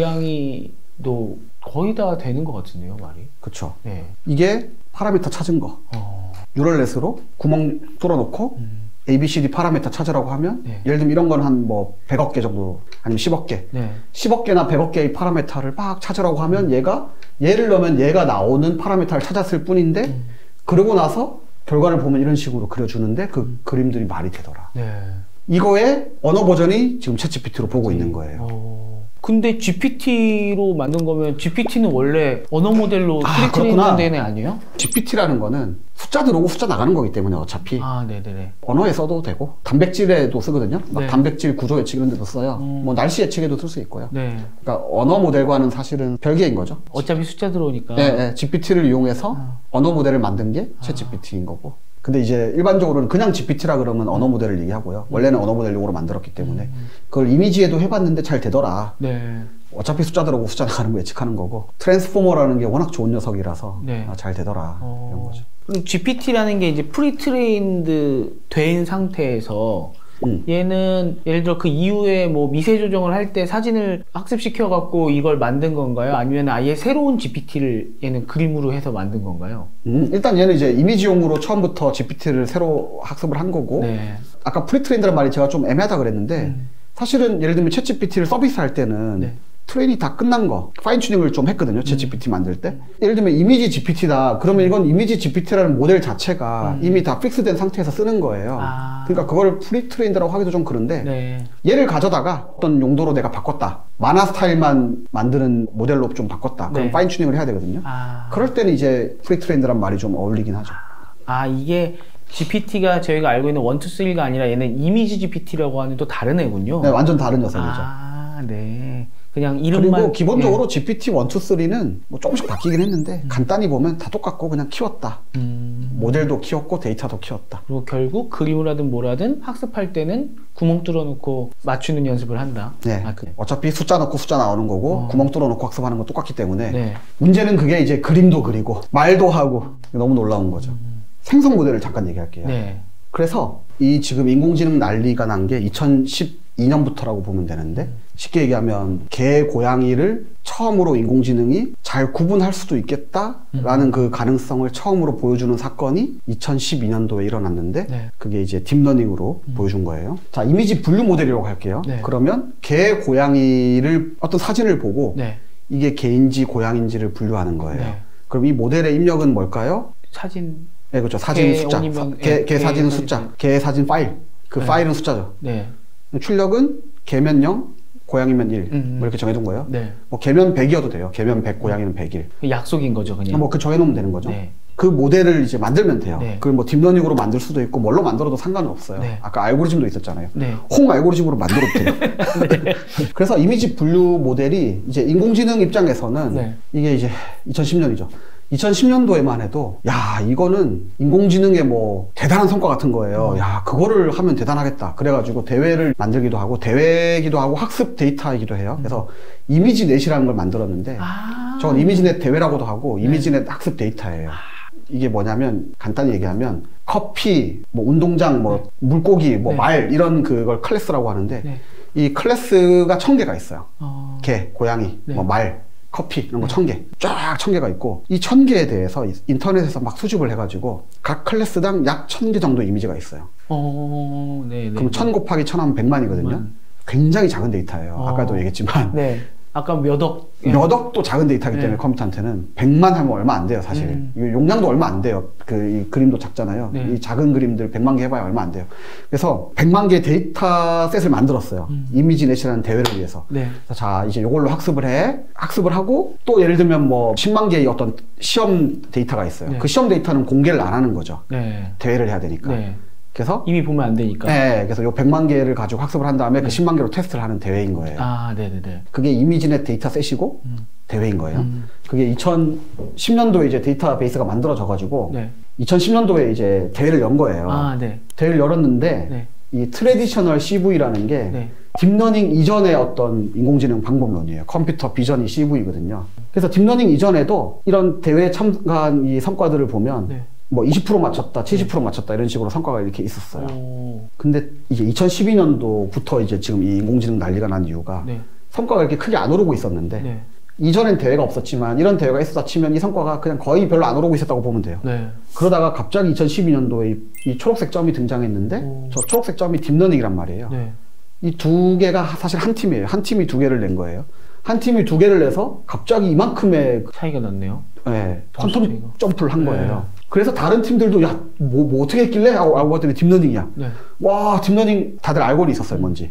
고양이도 거의 다 되는 것 같은데요, 말이. 그쵸. 네. 이게 파라미터 찾은 거. 어... 뉴럴넷으로 구멍 뚫어놓고 음. 에이 비 씨 디 파라미터 찾으라고 하면 네. 예를 들면 이런 건 한 뭐 백억 개 정도 아니면 십억 개 네. 십억 개나 백억 개의 파라미터를 막 찾으라고 하면 음. 얘가 얘를 넣으면 얘가 나오는 파라미터를 찾았을 뿐인데 음. 그러고 나서 결과를 보면 이런 식으로 그려주는데 그 음. 그림들이 말이 되더라. 네. 이거의 언어 버전이 지금 챗지피티로 보고 네. 있는 거예요. 오. 근데 지피티로 만든 거면 지피티는 원래 언어 모델로 아, 프리트레이닝 된 애 아니에요? 지피티라는 거는 숫자 들어오고 숫자 나가는 거기 때문에 어차피 아, 네네네. 언어에 써도 되고 단백질에도 쓰거든요. 막 네. 단백질 구조 예측 이런 데도 써요. 음. 뭐 날씨 예측에도 쓸 수 있고요. 네. 그러니까 언어 모델과는 사실은 별개인 거죠. 어차피 숫자 들어오니까. 네, 네. 지피티를 이용해서 아. 언어 모델을 만든 게 챗 지피티인 거고. 근데 이제 일반적으로는 그냥 지피티라 그러면 언어 모델을 얘기하고요. 원래는 언어 모델 용어로 만들었기 때문에 그걸 이미지에도 해봤는데 잘 되더라. 네. 어차피 숫자 들어오고 숫자 나가는 거 예측하는 거고 트랜스포머라는 게 워낙 좋은 녀석이라서 네. 아, 잘 되더라 어... 이런 거죠. 그리고 지피티라는 게 이제 프리트레인드 된 상태에서 음. 얘는 예를 들어 그 이후에 뭐 미세 조정을 할 때 사진을 학습시켜 갖고 이걸 만든 건가요? 아니면 아예 새로운 지피티를 얘는 그림으로 해서 만든 건가요? 음, 일단 얘는 이제 이미지용으로 처음부터 지피티를 새로 학습을 한 거고 네. 아까 프리트레인드란 말이 제가 좀 애매하다 그랬는데 음. 사실은 예를 들면 챗 지피티를 서비스할 때는 네. 트레인이 다 끝난 거 파인 튜닝을 좀 했거든요. 챗 지피티 음. 만들 때 음. 예를 들면 이미지 지피티다 그러면 이건 이미지 지피티라는 모델 자체가 음. 이미 다 픽스된 상태에서 쓰는 거예요. 아. 그러니까 그걸 프리트레인드라고 하기도 좀 그런데 네. 얘를 가져다가 어떤 용도로 내가 바꿨다 만화 스타일만 만드는 모델로 좀 바꿨다 그럼 네. 파인 튜닝을 해야 되거든요. 아. 그럴 때는 이제 프리트레인드란 말이 좀 어울리긴 하죠. 아 이게 지피티가 저희가 알고 있는 원, 투, 쓰리가 아니라 얘는 이미지 지피티라고 하는 또 다른 애군요. 네, 완전 다른 녀석이죠. 아, 네. 그냥 이름만. 그리고 기본적으로 예. 지피티 원, 투, 쓰리는 뭐 조금씩 바뀌긴 했는데 음. 간단히 보면 다 똑같고 그냥 키웠다. 음. 모델도 키웠고 데이터도 키웠다. 그리고 결국 그림을 하든 뭘 하든 학습할 때는 구멍 뚫어놓고 맞추는 연습을 한다. 네. 아, 그래. 어차피 숫자 넣고 숫자 나오는 거고 어. 구멍 뚫어놓고 학습하는 건 똑같기 때문에 네. 문제는 그게 이제 그림도 그리고 말도 하고 너무 놀라운 거죠. 음. 생성 모델을 잠깐 얘기할게요. 네. 그래서 이 지금 인공지능 난리가 난 게 이천십이 년부터라고 보면 되는데 음. 쉽게 얘기하면 개, 고양이를 처음으로 인공지능이 잘 구분할 수도 있겠다라는 음. 그 가능성을 처음으로 보여주는 사건이 이천십이 년도에 일어났는데 네. 그게 이제 딥러닝으로 음. 보여준 거예요. 자, 이미지 분류 모델이라고 할게요. 네. 그러면 개, 고양이를 어떤 사진을 보고 네. 이게 개인지 고양인지를 분류하는 거예요. 네. 그럼 이 모델의 입력은 뭘까요? 사진. 네, 그렇죠. 사진 숫자. 사, 개, 개 사진 숫자. 개 사진 파일. 그 네. 파일은 숫자죠. 네. 출력은 개면 영, 고양이면 일. 음. 뭐 이렇게 정해둔 거예요. 네. 뭐 개면 백이어도 돼요. 개면 백, 고양이는 백일. 약속인 거죠, 그냥. 뭐 그 정해놓으면 되는 거죠. 네. 그 모델을 이제 만들면 돼요. 네. 그걸 뭐 딥러닝으로 만들 수도 있고 뭘로 만들어도 상관은 없어요. 네. 아까 알고리즘도 있었잖아요. 네. 홍 알고리즘으로 만들어도 돼요. 네. 그래서 이미지 분류 모델이 이제 인공지능 입장에서는 네. 이게 이제 이천십 년이죠. 이천십 년도에만 해도 야 이거는 인공지능의 뭐 대단한 성과 같은 거예요. 음. 야 그거를 하면 대단하겠다. 그래가지고 대회를 만들기도 하고 대회이기도 하고 학습 데이터이기도 해요. 음. 그래서 이미지넷이라는 걸 만들었는데 아 저건 이미지넷 대회라고도 하고 네. 이미지넷 학습 데이터예요. 아 이게 뭐냐면 간단히 얘기하면 커피, 뭐 운동장, 뭐 네. 물고기, 뭐 말 네. 이런 그걸 클래스라고 하는데 네. 이 클래스가 천 개가 있어요. 어... 개, 고양이, 네. 뭐 말, 커피 이런 거 천 개, 쫙 천 개가 있고 이 천 개에 대해서 인터넷에서 막 수집을 해가지고 각 클래스당 약 천 개 정도 이미지가 있어요. 어... 네, 네, 그럼 천 곱하기 천 하면 백만이거든요. 백만. 굉장히 작은 데이터예요. 어... 아까도 얘기했지만. 네. 아까 몇 억? 몇 억도 작은 데이터이기 때문에 네. 컴퓨터한테는 백만 하면 얼마 안 돼요, 사실. 음. 용량도 얼마 안 돼요. 그 이 그림도 작잖아요. 네. 이 작은 그림들 백만 개 해봐야 얼마 안 돼요. 그래서 백만 개 데이터셋을 만들었어요. 음. 이미지넷이라는 대회를 위해서. 네. 자, 이제 이걸로 학습을 해. 학습을 하고 또 예를 들면 뭐 십만 개의 어떤 시험 데이터가 있어요. 네. 그 시험 데이터는 공개를 안 하는 거죠. 네. 대회를 해야 되니까. 네. 그래서 이미 보면 안 되니까. 네, 그래서 요 백만 개를 가지고 학습을 한 다음에 네. 그 십만 개로 테스트를 하는 대회인 거예요. 아, 네네네. 그게 이미지넷 데이터셋이고 음. 대회인 거예요. 음. 그게 이천십 년도에 이제 데이터베이스가 만들어져가지고 네. 이천십 년도에 이제 대회를 연 거예요. 아, 네. 대회를 열었는데 네. 이 트래디셔널 씨브이라는 게 네. 딥러닝 이전의 어떤 인공지능 방법론이에요. 컴퓨터 비전이 씨브이거든요. 그래서 딥러닝 이전에도 이런 대회에 참가한 이 성과들을 보면 네. 뭐 이십 퍼센트 맞췄다, 칠십 퍼센트 맞췄다 이런 식으로 성과가 이렇게 있었어요. 오. 근데 이게 이천십이 년도부터 이제 지금 이 인공지능 난리가 난 이유가 네. 성과가 이렇게 크게 안 오르고 있었는데 네. 이전엔 대회가 없었지만 이런 대회가 있었다 치면 이 성과가 그냥 거의 별로 안 오르고 있었다고 보면 돼요. 네. 그러다가 갑자기 이천십이 년도에 이, 이 초록색 점이 등장했는데 오. 저 초록색 점이 딥러닝이란 말이에요. 네. 이 두 개가 사실 한 팀이에요. 한 팀이 두 개를 낸 거예요. 한 팀이 두 개를 내서 갑자기 이만큼의 차이가 났네요. 네, 퀀텀 점프를 한 거예요. 네. 그래서 다른 팀들도 야, 뭐, 뭐 어떻게 했길래? 하고, 하고 봤더니 딥러닝이야. 네. 와, 딥러닝 다들 알고는 있었어요, 뭔지.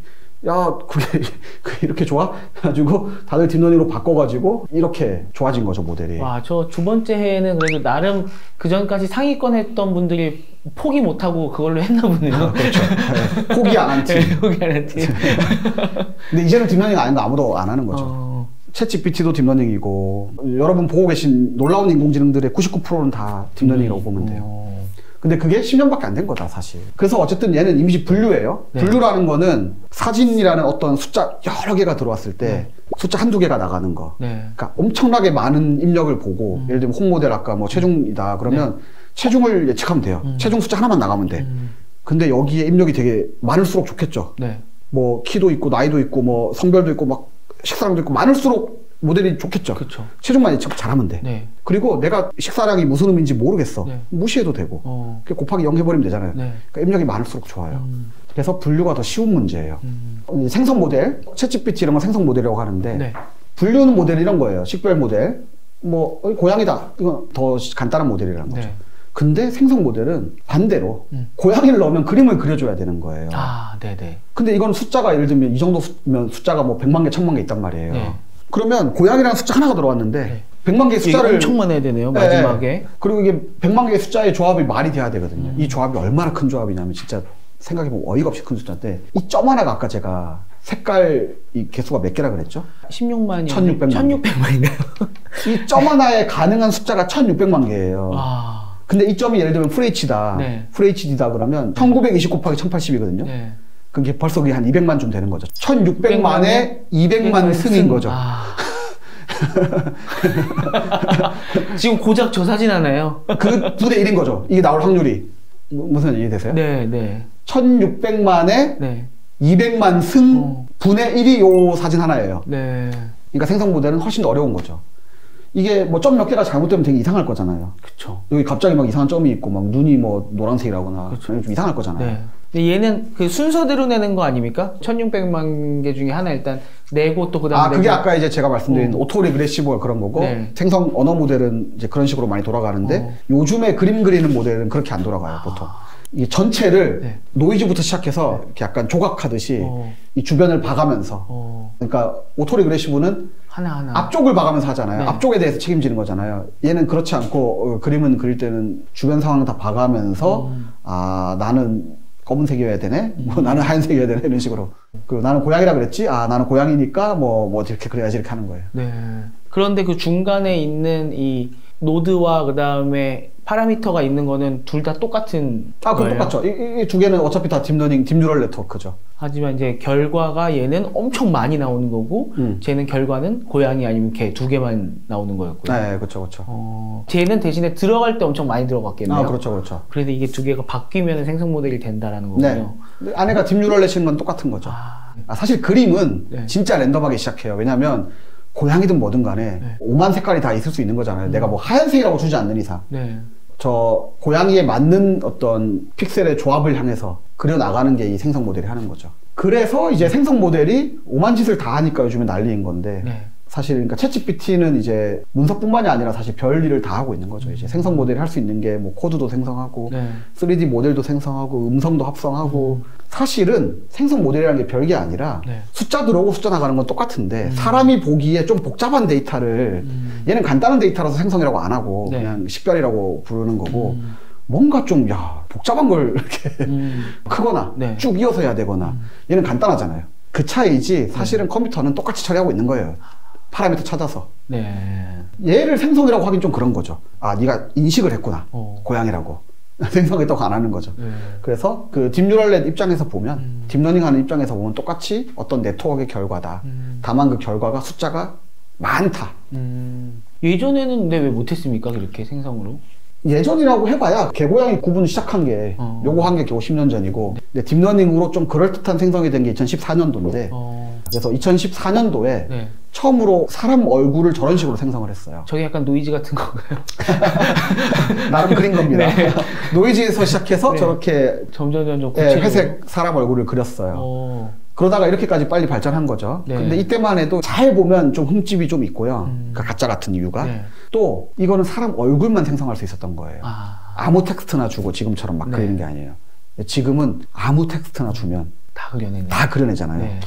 야, 그게, 그게 이렇게 좋아? 해가지고 다들 딥러닝으로 바꿔가지고 이렇게 좋아진 거죠, 모델이. 와, 저 두 번째 해에는 그래도 나름 그 전까지 상위권 했던 분들이 포기 못하고 그걸로 했나 보네요. 아, 그렇죠. 네. 포기 안 한 팀. 네, 포기 안 한 팀. 근데 이제는 딥러닝 아닌 거 아무도 안 하는 거죠. 어... 챗지피티도 딥러닝이고, 여러분 보고 계신 놀라운 인공지능들의 구십구 퍼센트는 다 딥러닝이라고 음... 보면 돼요. 어... 근데 그게 십 년밖에 안 된 거다, 사실. 그래서 어쨌든 얘는 이미지 분류예요. 네. 분류라는 거는 사진이라는 어떤 숫자 여러 개가 들어왔을 때 네. 숫자 한두 개가 나가는 거. 네. 그러니까 엄청나게 많은 입력을 보고 음. 예를 들면 홍모델 아까 뭐 체중이다 그러면 네. 체중을 예측하면 돼요. 음. 체중 숫자 하나만 나가면 돼. 음. 근데 여기에 입력이 되게 많을수록 좋겠죠. 네. 뭐 키도 있고 나이도 있고 뭐 성별도 있고 막 식사량도 있고 많을수록 모델이 좋겠죠. 그쵸. 체중만 예측 잘하면 돼. 네. 그리고 내가 식사량이 무슨 의미인지 모르겠어. 네. 무시해도 되고. 어. 곱하기 영 해버리면 되잖아요. 네. 그러니까 입력이 많을수록 좋아요. 음. 그래서 분류가 더 쉬운 문제예요. 음. 생성 모델, 챗지피티 이런 거 생성 모델이라고 하는데 네. 분류는 모델 이런 거예요. 식별 모델. 뭐 고양이다. 이건 더 간단한 모델이라는 거죠. 네. 근데 생성 모델은 반대로 음. 고양이를 넣으면 그림을 그려줘야 되는 거예요. 아, 네네. 근데 이건 숫자가 예를 들면 이 정도면 숫자가 뭐 백만 개, 천만 개 있단 말이에요. 네. 그러면 고양이라는 숫자 하나가 들어왔는데 네. 백만 개의 숫자를 엄청 많아야 되네요, 마지막에. 네. 그리고 이게 백만 개의 숫자의 조합이 말이 돼야 되거든요. 음. 이 조합이 얼마나 큰 조합이냐면 진짜 생각해보면 어이가 없이 큰 숫자인데 이 점 하나가 아까 제가 색깔 이 개수가 몇 개라 그랬죠? 십육만이요. 천육백만. 천육백만인가요? 이 점 하나에 가능한 숫자가 천육백만 개예요. 아. 근데 이 점이 예를 들면 풀에이치다. 네. 풀에이치디다 그러면 천구백이십 곱하기 천팔십이거든요. 네. 그게 벌써 그게 한 이백만 좀 되는 거죠. 천육백만에 이백만 승인 거죠. 아. 지금 고작 저 사진 하나요? 그 부대 일인 거죠. 이게 나올 확률이. 무슨 이해되세요? 네, 네. 천육백만에 네. 이백만 승 어. 분의 일이 요 사진 하나예요. 네. 그러니까 생성 모델은 훨씬 더 어려운 거죠. 이게 뭐 점 몇 개가 잘못되면 되게 이상할 거잖아요. 그쵸. 여기 갑자기 막 이상한 점이 있고 막 눈이 뭐 노란색이라거나 좀 이상할 거잖아요. 네. 근데 얘는 그 순서대로 내는 거 아닙니까? 천육백만 개 중에 하나 일단 내고 또 그 다음에 아 그게 아까 이제 제가 말씀드린 어. 오토 리그레시브 그런 거고 네. 생성 언어 모델은 이제 그런 식으로 많이 돌아가는데 어. 요즘에 그림 그리는 모델은 그렇게 안 돌아가요. 아. 보통 이 전체를 네. 노이즈부터 시작해서 네. 이렇게 약간 조각하듯이 어. 이 주변을 봐가면서 어. 그러니까 오토 리그레시브는 하나하나. 앞쪽을 봐가면서 하잖아요. 네. 앞쪽에 대해서 책임지는 거잖아요. 얘는 그렇지 않고 어, 그림은 그릴 때는 주변 상황을 다 봐가면서 음. 아 나는 검은색이어야 되네? 음. 뭐 나는 하얀색이어야 되네? 이런 식으로. 그리고 나는 고양이라 그랬지? 아 나는 고양이니까 뭐, 뭐 이렇게 그래야지 이렇게 하는 거예요. 네. 그런데 그 중간에 있는 이 노드와 그 다음에 파라미터가 있는 거는 둘 다 똑같은 아, 그건 똑같죠. 이 두 개는 어차피 다 딥러닝, 딥뉴럴 네트워크죠. 하지만 이제 결과가 얘는 엄청 많이 나오는 거고 음. 쟤는 결과는 고양이 아니면 개 두 개만 나오는 거였고요. 네, 그렇죠, 그렇죠. 어, 쟤는 대신에 들어갈 때 엄청 많이 들어갔겠네요. 아, 그렇죠, 그렇죠. 그래서 이게 두 개가 바뀌면 생성 모델이 된다라는 거군요. 네. 안에가 딥뉴럴 넷인 건 똑같은 거죠. 아, 아 사실 그림은 네. 진짜 랜덤하게 시작해요. 왜냐하면 고양이든 뭐든 간에 네. 오만 색깔이 다 있을 수 있는 거잖아요. 음. 내가 뭐 하얀색이라고 주지 않는 이상. 네. 저 고양이에 맞는 어떤 픽셀의 조합을 향해서 그려나가는 게 이 생성 모델이 하는 거죠. 그래서 이제 생성 모델이 오만 짓을 다 하니까 요즘에 난리인 건데 네. 사실 그러니까 챗지피티는 이제 문서뿐만이 아니라 사실 별 일을 다 하고 있는 거죠. 이제 생성 모델이 할 수 있는 게 뭐 코드도 생성하고 네. 쓰리디 모델도 생성하고 음성도 합성하고 음. 사실은 생성 모델이라는 게 별게 아니라 네. 숫자 들어오고 숫자 나가는 건 똑같은데 음. 사람이 보기에 좀 복잡한 데이터를 음. 얘는 간단한 데이터라서 생성이라고 안 하고 네. 그냥 식별이라고 부르는 거고 음. 뭔가 좀 야 복잡한 걸 이렇게 음. 크거나 네. 쭉 이어서 해야 되거나 음. 얘는 간단하잖아요. 그 차이지 사실은 네. 컴퓨터는 똑같이 처리하고 있는 거예요. 파라미터 찾아서. 네. 얘를 생성이라고 하긴 좀 그런 거죠. 아, 네가 인식을 했구나. 어. 고양이라고. 생성했다고 안 하는 거죠. 네. 그래서 그 딥뉴럴넷 입장에서 보면, 음. 딥러닝 하는 입장에서 보면 똑같이 어떤 네트워크의 결과다. 음. 다만 그 결과가 숫자가 많다. 음. 예전에는 근데 왜 못했습니까? 그렇게 생성으로? 예전이라고 해봐야 개고양이 구분 시작한 게 어. 요거 한 게 겨우 십 년 전이고 네. 근데 딥러닝으로 좀 그럴듯한 생성이 된 게 이천십사 년도인데 어. 그래서 이천십사 년도에 네. 처음으로 사람 얼굴을 저런 식으로 생성을 했어요. 저게 약간 노이즈 같은 건가요? 나름 그린 겁니다. 네. 노이즈에서 시작해서 네. 저렇게 점점 점점 네, 회색 사람 얼굴을 그렸어요. 어. 그러다가 이렇게까지 빨리 발전한 거죠. 네. 근데 이때만 해도 잘 보면 좀 흠집이 좀 있고요. 음. 그러니까 가짜 같은 이유가. 네. 또 이거는 사람 얼굴만 생성할 수 있었던 거예요. 아. 아무 텍스트나 주고 지금처럼 막 네. 그리는 게 아니에요. 지금은 아무 텍스트나 주면 다 그려내네. 다 그려내잖아요. 네.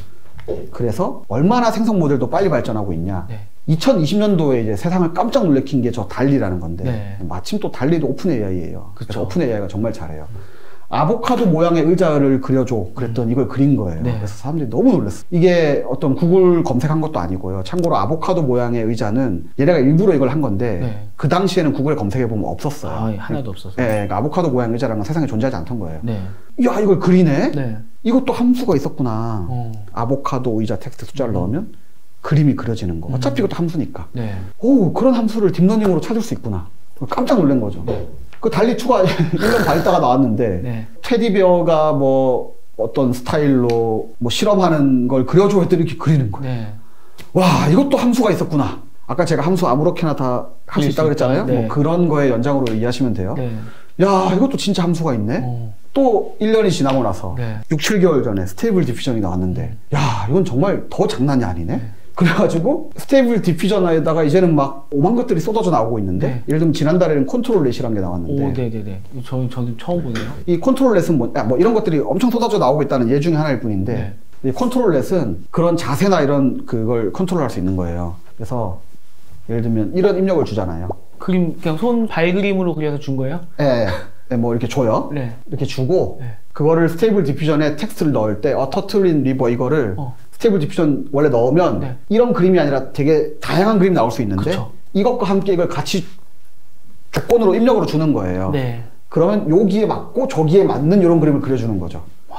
그래서 얼마나 생성 모델도 빨리 발전하고 있냐. 네. 이천이십 년도에 이제 세상을 깜짝 놀래킨 게 저 달리라는 건데 네. 마침 또 달리도 오픈 에이아이예요. 그래서 오픈 에이아이가 정말 잘해요. 아보카도 모양의 의자를 그려줘 그랬더니 음. 이걸 그린 거예요. 네. 그래서 사람들이 너무 놀랐어. 이게 어떤 구글 검색한 것도 아니고요. 참고로 아보카도 모양의 의자는 얘네가 일부러 이걸 한 건데 네. 그 당시에는 구글에 검색해보면 없었어요. 아, 하나도 없었어요. 네, 그러니까 아보카도 모양 의자라는 건 세상에 존재하지 않던 거예요. 네. 야, 이걸 그리네? 네. 이것도 함수가 있었구나. 어. 아보카도 의자 텍스트 숫자를 음. 넣으면 그림이 그려지는 거. 어차피 음. 이것도 함수니까. 네. 오, 그런 함수를 딥러닝으로 찾을 수 있구나. 깜짝 놀란 거죠. 네. 그 달리 이가 일 년 반 있다가 나왔는데 네. 테디베어가 뭐 어떤 스타일로 뭐 실험하는 걸 그려줘 했더니 이렇게 그리는 거예요. 네. 와, 이것도 함수가 있었구나. 아까 제가 함수 아무렇게나 다 할 수 있다고 그랬잖아요. 네. 뭐 그런 거의 연장으로 이해하시면 돼요. 네. 야, 이것도 진짜 함수가 있네. 어. 또 일 년이 지나고 나서 네. 육, 칠 개월 전에 스테이블 디퓨전이 나왔는데 야, 이건 정말 더 장난이 아니네. 네. 그래가지고 스테이블 디퓨저너에다가 이제는 막 오만 것들이 쏟아져 나오고 있는데 네. 예를 들면 지난달에는 컨트롤렛이라는 게 나왔는데 오, 네네네. 저, 저도 처음 보네요. 이 컨트롤렛은 뭐, 야, 뭐 이런 것들이 엄청 쏟아져 나오고 있다는 예 중에 하나일 뿐인데 네. 이 컨트롤렛은 그런 자세나 이런 그걸 컨트롤할 수 있는 거예요. 그래서 예를 들면 이런 입력을 주잖아요. 그림 그냥 손 발 그림으로 그려서 준 거예요? 네. 네, 뭐 이렇게 줘요. 네. 이렇게 주고 네. 그거를 스테이블 디퓨전에 텍스트를 넣을 때 어, 터틀인 리버 이거를 어. 스테이블 디퓨전 원래 넣으면 네. 이런 그림이 아니라 되게 다양한 그림이 나올 수 있는데 그쵸. 이것과 함께 이걸 같이 조건으로 입력으로 주는 거예요. 네. 그러면 여기에 맞고 저기에 맞는 이런 그림을 그려주는 거죠. 와,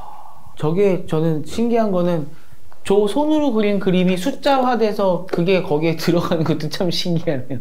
저게 저는 신기한 거는 저 손으로 그린 그림이 숫자화돼서 그게 거기에 들어가는 것도 참 신기하네요.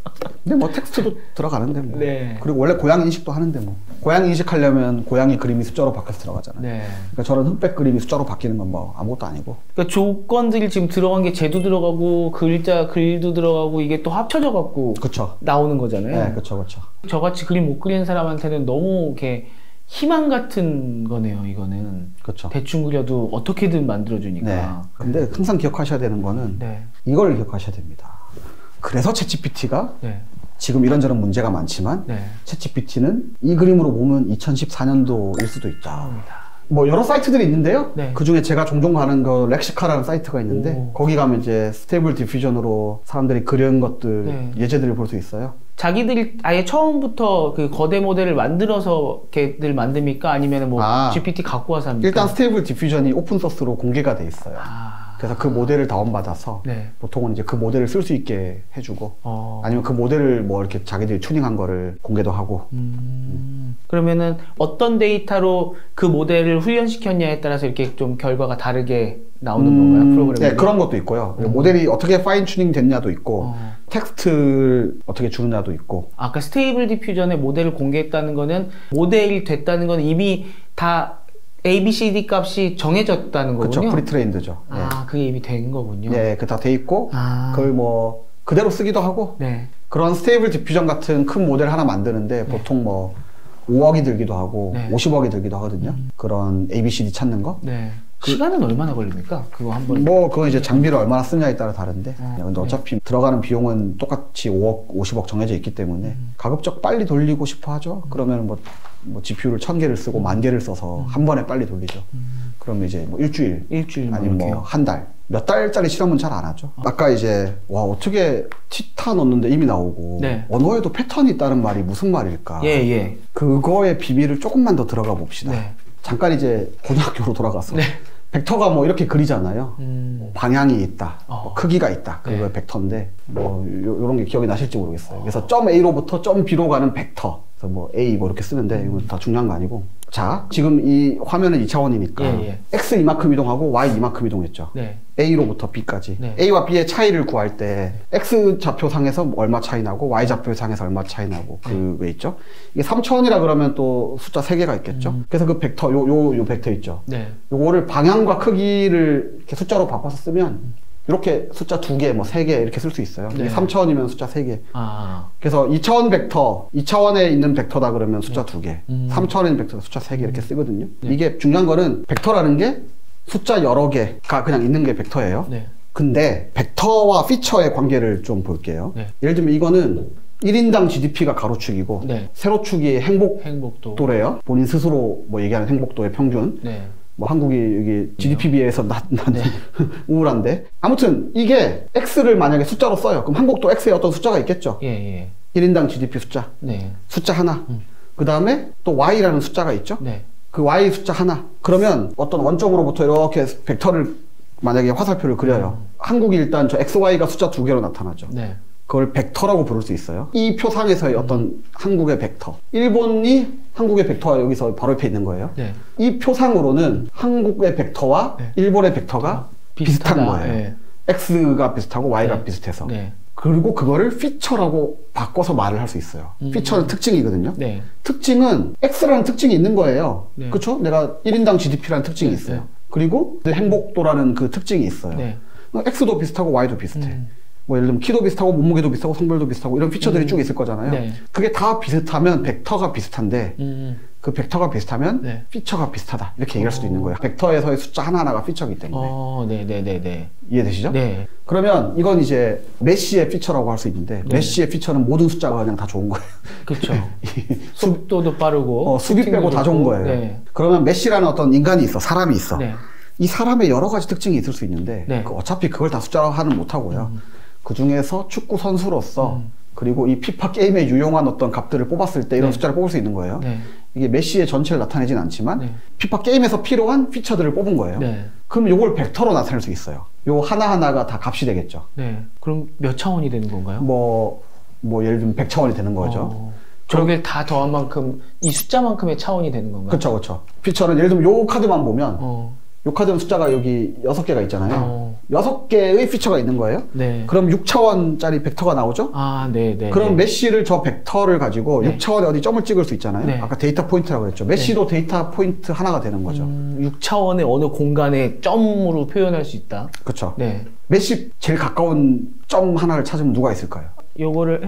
근데 뭐 텍스트도 들어가는데 뭐. 네. 그리고 원래 고양이 인식도 하는데 뭐. 고양이 인식하려면 고양이 그림이 숫자로 바꿔서 들어가잖아요. 네. 그러니까 저런 흑백 그림이 숫자로 바뀌는 건 뭐 아무것도 아니고. 그러니까 조건들이 지금 들어간 게 제도 들어가고 글자 글도 들어가고 이게 또 합쳐져 갖고 그쵸. 나오는 거잖아요. 네, 그렇죠, 그렇죠. 저같이 그림 못 그리는 사람한테는 너무 이렇게 희망 같은 거네요, 이거는. 그렇죠. 대충 그려도 어떻게든 만들어주니까. 네. 근데 항상 기억하셔야 되는 거는 네. 이걸 기억하셔야 됩니다. 그래서 챗지피티가 네. 지금 이런저런 문제가 많지만 네. 챗지피티는 이 그림으로 보면 이천십사 년도일 수도 있다. 뭐 여러 사이트들이 있는데요. 네. 그 중에 제가 종종 가는 거 렉시카라는 사이트가 있는데 오. 거기 가면 이제 스테이블 디퓨전으로 사람들이 그린 것들 네. 예제들을 볼 수 있어요. 자기들이 아예 처음부터 그 거대 모델을 만들어서 걔들 만듭니까? 아니면 뭐 아, 지피티 갖고 와서 합니까? 일단 스테이블 디퓨전이 오픈 소스로 공개가 돼 있어요. 아. 그래서 그 모델을 다운받아서 네. 보통은 이제 그 모델을 쓸 수 있게 해주고 어. 아니면 그 모델을 뭐 이렇게 자기들이 튜닝한 거를 공개도 하고 음. 음. 그러면은 어떤 데이터로 그 모델을 훈련시켰냐에 따라서 이렇게 좀 결과가 다르게 나오는 음. 건가요? 프로그램이? 네, 그런 것도 있고요. 음. 모델이 어떻게 파인 튜닝 됐냐도 있고 어. 텍스트를 어떻게 주느냐도 있고. 아까 스테이블 디퓨전에 모델을 공개했다는 거는 모델이 됐다는 건 이미 다 A, B, C, D 값이 정해졌다는 거군요. 그렇죠. 프리트레인드죠. 아, 네. 그게 이미 된 거군요. 네, 그 다 돼 있고 아. 그걸 뭐 그대로 쓰기도 하고 네. 그런 스테이블 디퓨전 같은 큰 모델 하나 만드는데 네. 보통 뭐 오억이 들기도 하고 네. 오십억이 들기도 하거든요. 음. 그런 A, B, C, D 찾는 거. 네. 그, 시간은 얼마나 걸립니까? 그거 한 번. 뭐, 그건 이제 장비를 얼마나 쓰냐에 따라 다른데. 어, 근데 어차피 네. 들어가는 비용은 똑같이 오억, 오십억 정해져 있기 때문에 음. 가급적 빨리 돌리고 싶어 하죠. 음. 그러면 뭐, 뭐 지피유를 천 개를 쓰고 만 개를 써서 음. 한 번에 빨리 돌리죠. 음. 그러면 이제 뭐 일주일. 일주일. 아니면 뭐 한 달. 몇 달짜리 실험은 잘 안 하죠. 어. 아까 이제, 와, 어떻게 티타 넣었는데 이미 나오고. 네. 언어에도 패턴이 있다는 말이 무슨 말일까. 예, 예. 그거의 비밀을 조금만 더 들어가 봅시다. 네. 잠깐 이제 고등학교로 돌아가서. 네. 벡터가 뭐 이렇게 그리잖아요. 음. 방향이 있다, 어. 뭐 크기가 있다. 그거 네. 벡터인데 뭐 요, 요런 게 기억이 나실지 모르겠어요. 어. 그래서 점 A로부터 점 B로 가는 벡터. 그래서 뭐 A 뭐 이렇게 쓰는데 음. 이건 다 중요한 거 아니고. 자, 지금 이 화면은 이 차원이니까 예, 예. X 이만큼 이동하고 Y 이만큼 이동했죠. 네. A로부터 B까지. 네. A와 B의 차이를 구할 때 X 좌표상에서 얼마 차이 나고 Y 좌표상에서 얼마 차이 나고 네. 그 왜 있죠? 이게 삼 차원이라 그러면 또 숫자 세 개가 있겠죠. 음. 그래서 그 벡터 요 요 요 벡터 있죠. 네. 요거를 방향과 크기를 이렇게 숫자로 바꿔서 쓰면 음. 이렇게 숫자 두 개, 뭐 세 개 이렇게 쓸 수 있어요. 네. 삼 차원이면 숫자 세 개. 아. 그래서 이 차원 벡터, 이 차원에 있는 벡터다 그러면 숫자 네. 두 개. 음. 삼 차원에 있는 벡터 숫자 세 개 이렇게 쓰거든요. 네. 이게 중요한 거는 벡터라는 게 숫자 여러 개가 그냥 있는 게 벡터예요. 네. 근데 벡터와 피처의 관계를 좀 볼게요. 네. 예를 들면 이거는 일 인당 지디피가 가로축이고 네. 세로축이 행복, 행복도래요. 본인 스스로 뭐 얘기하는 행복도의 평균. 네. 뭐 한국이 여기 지디피 비해서 낮, 낮 네. 우울한데 아무튼 이게 X를 만약에 숫자로 써요. 그럼 한국도 X에 어떤 숫자가 있겠죠. 예, 예. 일 인당 지디피 숫자. 네. 숫자 하나. 음. 그 다음에 또 Y라는 숫자가 있죠. 네. 그 Y 숫자 하나. 그러면 어떤 원점으로부터 이렇게 벡터를 만약에 화살표를 그려요. 음. 한국이 일단 저 엑스 와이가 숫자 두 개로 나타나죠. 네. 그걸 벡터라고 부를 수 있어요. 이 표상에서의 어떤 음. 한국의 벡터. 일본이 한국의 벡터가 여기서 바로 옆에 있는 거예요. 네. 이 표상으로는 한국의 벡터와 네. 일본의 벡터가 아, 비슷한 거예요. 네. X가 비슷하고 Y가 네. 비슷해서. 네. 그리고 그거를 피처라고 바꿔서 말을 할 수 있어요. 음. 피처는 특징이거든요. 네. 특징은 X라는 특징이 있는 거예요. 네. 그렇죠? 내가 일 인당 지디피라는 특징이 네. 있어요. 네. 그리고 행복도라는 그 특징이 있어요. 네. X도 비슷하고 Y도 비슷해. 음. 뭐 예를 들면 키도 비슷하고 몸무게도 비슷하고 성별도 비슷하고 이런 피처들이 음. 쭉 있을 거잖아요. 네. 그게 다 비슷하면 벡터가 비슷한데 음. 그 벡터가 비슷하면 네. 피처가 비슷하다 이렇게 얘기할 수도 어. 있는 거예요. 벡터에서의 숫자 하나하나가 피처이기 때문에. 어, 네네네네. 이해되시죠? 네. 그러면 이건 이제 메시의 피처라고 할 수 있는데 네. 메시의 피처는 모든 숫자가 그냥 다 좋은 거예요. 그렇죠. 속도도 빠르고 어, 수비 빼고 다 좋은 거예요. 네. 그러면 메시라는 어떤 인간이 있어, 사람이 있어. 네. 이 사람의 여러 가지 특징이 있을 수 있는데 네. 그 어차피 그걸 다 숫자로 하는 못 하고요. 음. 그 중에서 축구 선수로서 음. 그리고 이 피파 게임에 유용한 어떤 값들을 뽑았을 때 이런 네. 숫자를 뽑을 수 있는 거예요. 네. 이게 메시의 전체를 나타내진 않지만 네. 피파 게임에서 필요한 피처들을 뽑은 거예요. 네. 그럼 이걸 벡터로 나타낼 수 있어요. 요 하나하나가 다 값이 되겠죠. 네. 그럼 몇 차원이 되는 건가요? 뭐, 뭐 예를 들면 백 차원이 되는 거죠. 어. 저게 다 더한 만큼 이 숫자만큼의 차원이 되는 건가요? 그렇죠, 그렇죠. 피처는 예를 들면 요 카드만 보면 어. 요 카드는 숫자가 여기 여섯 개가 있잖아요. 어. 여섯 개의 피처가 있는 거예요. 네. 그럼 육 차원짜리 벡터가 나오죠? 아, 네, 네. 그럼 네. 메시를 저 벡터를 가지고 네. 육 차원에 어디 점을 찍을 수 있잖아요. 네. 아까 데이터 포인트라고 했죠. 메시도 네. 데이터 포인트 하나가 되는 거죠. 음, 육 차원의 어느 공간에 점으로 표현할 수 있다. 그렇죠. 네. 메시 제일 가까운 점 하나를 찾으면 누가 있을까요? 요거를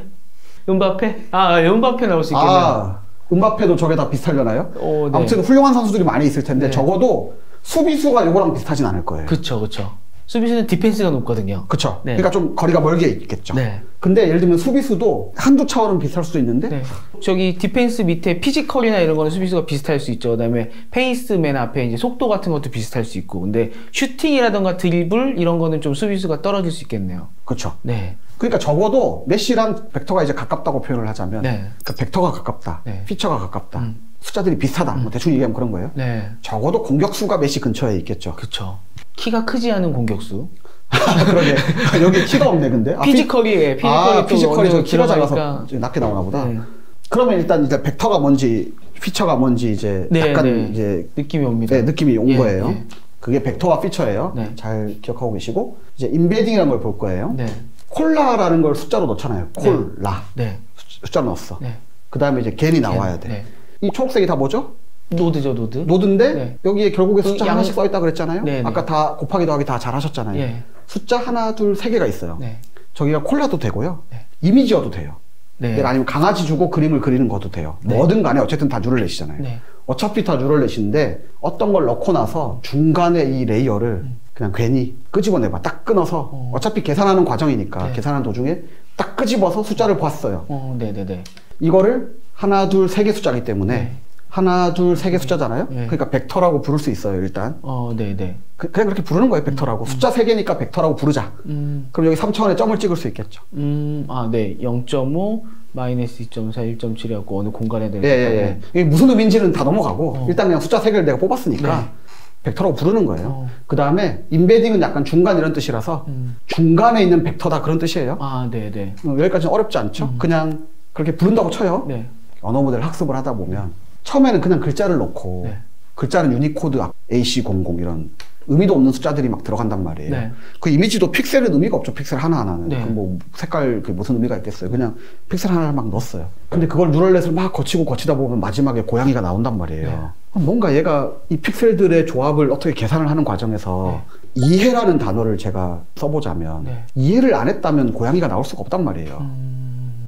음바페? 아, 음바페 나올 수 있겠네요. 아, 음바페도 저게 다 비슷하려나요? 오, 네. 아무튼 훌륭한 선수들이 많이 있을 텐데 네. 적어도 수비수가 요거랑 비슷하진 않을 거예요. 그쵸, 그쵸. 수비수는 디펜스가 높거든요. 그쵸. 네. 그러니까 좀 거리가 멀게 있겠죠. 네. 근데 예를 들면 수비수도 한두 차원은 비슷할 수도 있는데 네. 저기 디펜스 밑에 피지컬이나 이런 거는 수비수가 비슷할 수 있죠. 그 다음에 페이스 맨 앞에 이제 속도 같은 것도 비슷할 수 있고. 근데 슈팅이라던가 드리블 이런 거는 좀 수비수가 떨어질 수 있겠네요. 그쵸. 네. 그러니까 적어도 메시랑 벡터가 이제 가깝다고 표현을 하자면 네. 그러니까 벡터가 가깝다. 네. 피처가 가깝다. 음. 숫자들이 비슷하다. 음. 뭐 대충 얘기하면 그런 거예요. 네. 적어도 공격수가 메시 근처에 있겠죠. 그쵸. 키가 크지 않은 공격수. 그러게. 여기 키가 없네, 근데. 피지컬이, 피지컬이, 아, 피지컬이 저 키가 작아서 낮게 나오나 보다. 네. 그러면 일단 이제 벡터가 뭔지, 피처가 뭔지 이제 네, 약간 네. 이제 느낌이 옵니다. 네, 느낌이 온 예, 거예요. 예. 그게 벡터와 피처예요. 네. 잘 기억하고 계시고 이제 인베딩이라는 걸 볼 거예요. 네. 콜라라는 걸 숫자로 넣잖아요. 콜라. 네. 숫자로 넣었어. 네. 그 다음에 이제 겐이 나와야 돼. 네. 이 초록색이 다 뭐죠? 노드죠, 노드. 노드인데 네. 여기에 결국에 숫자 양... 하나씩 써있다 그랬잖아요. 네, 아까 네. 다 곱하기 더하기 다 잘 하셨잖아요. 네. 숫자 하나, 둘, 세 개가 있어요. 네. 저기가 콜라도 되고요. 네. 이미지어도 돼요. 네. 아니면 강아지 주고 그림을 그리는 것도 돼요. 네. 뭐든 간에 어쨌든 다 줄을 내시잖아요. 네. 어차피 다 줄을 내시는데 어떤 걸 넣고 나서 중간에 이 레이어를 음. 그냥 괜히 끄집어내봐. 딱 끊어서 어. 어차피 계산하는 과정이니까 네. 계산하는 도중에 딱 끄집어서 숫자를 봤어요. 어, 네네네. 이거를 하나, 둘, 세 개 숫자이기 때문에 네. 하나, 둘, 세 개 숫자잖아요. 네. 그러니까 벡터라고 부를 수 있어요, 일단. 어, 네네. 그, 그냥 그렇게 부르는 거예요, 벡터라고. 음. 숫자 세 개니까 벡터라고 부르자. 음. 그럼 여기 삼 차원에 점을 찍을 수 있겠죠. 음, 아, 네. 영 점 오, 마이너스 이 점 사, 일 점 칠이라고 어느 공간에 대해서. 예, 예, 예. 이게 무슨 의미인지는 다 넘어가고, 어. 일단 그냥 숫자 세 개를 내가 뽑았으니까. 네. 벡터라고 부르는 거예요. 어. 그 다음에 인베딩은 약간 중간 이런 뜻이라서 음. 중간에 있는 벡터다 그런 뜻이에요. 아, 네네. 여기까지는 어렵지 않죠. 음. 그냥 그렇게 부른다고 쳐요. 네. 언어 모델 학습을 하다 보면 처음에는 그냥 글자를 넣고 네. 글자는 유니코드 에이 씨 공공 이런 의미도 없는 숫자들이 막 들어간단 말이에요. 네. 그 이미지도 픽셀은 의미가 없죠. 픽셀 하나하나는. 네. 그 뭐 색깔 그 무슨 의미가 있겠어요. 그냥 픽셀 하나를 막 넣었어요. 근데 그걸 뉴럴넷을 막 거치고 거치다 보면 마지막에 고양이가 나온단 말이에요. 네. 뭔가 얘가 이 픽셀들의 조합을 어떻게 계산을 하는 과정에서 네. 이해라는 단어를 제가 써보자면 네. 이해를 안 했다면 고양이가 나올 수가 없단 말이에요. 음...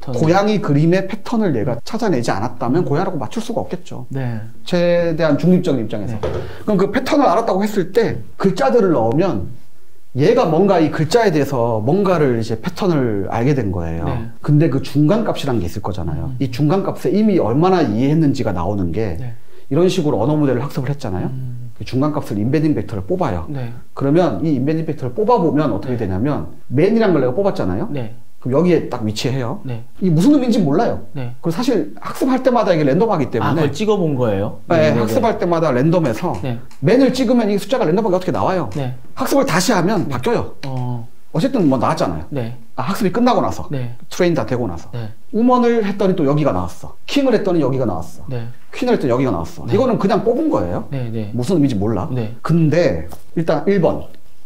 고양이 그림의 패턴을 얘가 찾아내지 않았다면 고양이라고 맞출 수가 없겠죠. 네. 최대한 중립적인 입장에서. 네. 그럼 그 패턴을 알았다고 했을 때 글자들을 넣으면 얘가 뭔가 이 글자에 대해서 뭔가를 이제 패턴을 알게 된 거예요. 네. 근데 그 중간값이라는 게 있을 거잖아요. 음. 이 중간값에 이미 얼마나 이해했는지가 나오는 게 네. 이런 식으로 언어 모델을 학습을 했잖아요. 음. 중간값을 인베딩 벡터를 뽑아요. 네. 그러면 이 인베딩 벡터를 뽑아보면 어떻게 네. 되냐면 맨이란 걸 내가 뽑았잖아요. 네. 그럼 여기에 딱 위치해요. 네. 이게 무슨 의미인지 몰라요. 네. 그리고 사실 학습할 때마다 이게 랜덤하기 때문에. 아, 그걸 찍어본 거예요? 네, 네, 학습할 네. 때마다 랜덤해서 네. 맨을 찍으면 이 숫자가 랜덤하게 어떻게 나와요. 네. 학습을 다시 하면 네. 바뀌어요. 어. 어쨌든 뭐 나왔잖아요. 네. 아, 학습이 끝나고 나서 네. 트레인 다 되고 나서 네. 우먼을 했더니 또 여기가 나왔어. 킹을 했더니 여기가 나왔어. 네. 퀸을 했더니 여기가 나왔어. 네. 이거는 그냥 뽑은 거예요. 네. 네. 무슨 의미인지 몰라. 네. 근데 일단 일 번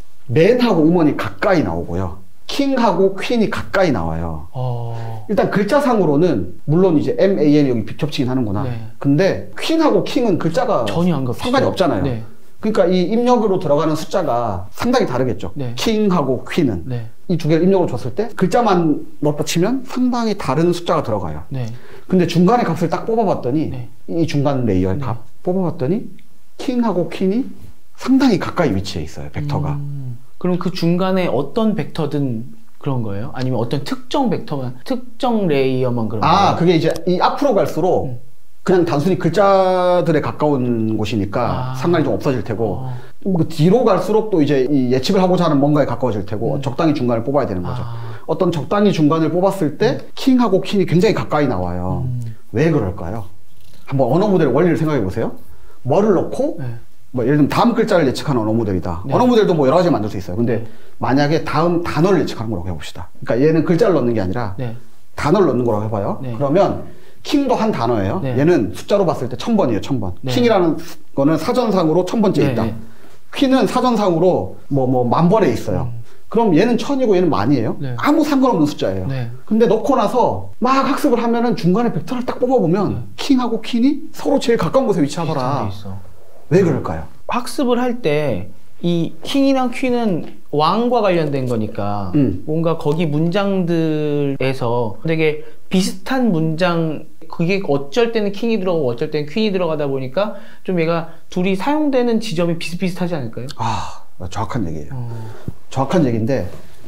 맨하고 우먼이 가까이 나오고요. 킹하고 퀸이 가까이 나와요. 어... 일단 글자상으로는 물론 이제 엠, 에이, 엔이 여기 겹치긴 하는구나. 네. 근데 퀸하고 킹은 글자가 전혀 안 겹치죠. 상관이 없잖아요. 네. 그러니까 이 입력으로 들어가는 숫자가 상당히 다르겠죠. 네. 킹하고 퀸은. 네. 이 두 개를 입력으로 줬을 때 글자만 넣었다 치면 상당히 다른 숫자가 들어가요. 네. 근데 중간의 값을 딱 뽑아봤더니 네. 이 중간 레이어의 네. 값 뽑아봤더니 킹하고 퀸이 상당히 가까이 위치해 있어요. 벡터가. 음... 그럼 그 중간에 어떤 벡터든 그런 거예요? 아니면 어떤 특정 벡터만, 특정 레이어만 그런 거예요? 아, 그게 이제 이 앞으로 갈수록 음. 그냥 단순히 글자들에 가까운 곳이니까 아. 상관이 좀 없어질 테고 어. 그 뒤로 갈수록 또 이제 이 예측을 하고자 하는 뭔가에 가까워질 테고 음. 적당히 중간을 뽑아야 되는 거죠. 아. 어떤 적당히 중간을 뽑았을 때 음. 킹하고 퀸이 굉장히 가까이 나와요. 음. 왜 그럴까요? 한번 언어 모델의 원리를 생각해 보세요. 뭐를 넣고 네. 뭐 예를 들면 다음 글자를 예측하는 언어 모델이다. 네. 언어 모델도 뭐 여러 가지 만들 수 있어요. 근데 네. 만약에 다음 단어를 예측하는 거라고 해봅시다. 그러니까 얘는 글자를 넣는 게 아니라 네. 단어를 넣는 거라고 해봐요. 네. 그러면 킹도 한 단어예요. 네. 얘는 숫자로 봤을 때 천 번이에요. 천 번. 네. 킹이라는 거는 사전상으로 천 번째 네. 있다. 네. 퀸은 사전상으로 뭐 뭐 만 번에 있어요. 음. 그럼 얘는 천이고 얘는 만이에요. 네. 아무 상관없는 숫자예요. 네. 근데 넣고 나서 막 학습을 하면은 중간에 벡터를 딱 뽑아보면 네. 킹하고 퀸이 서로 제일 가까운 곳에 위치하더라. 왜 그럴까요? 학습을 할 때 이 킹이랑 퀸은 왕과 관련된 거니까 음. 뭔가 거기 문장들에서 되게 비슷한 문장, 그게 어쩔 때는 킹이 들어가고 어쩔 때는 퀸이 들어가다 보니까 좀 얘가 둘이 사용되는 지점이 비슷비슷하지 않을까요? 아, 정확한 얘기예요. 어. 정확한 얘기인데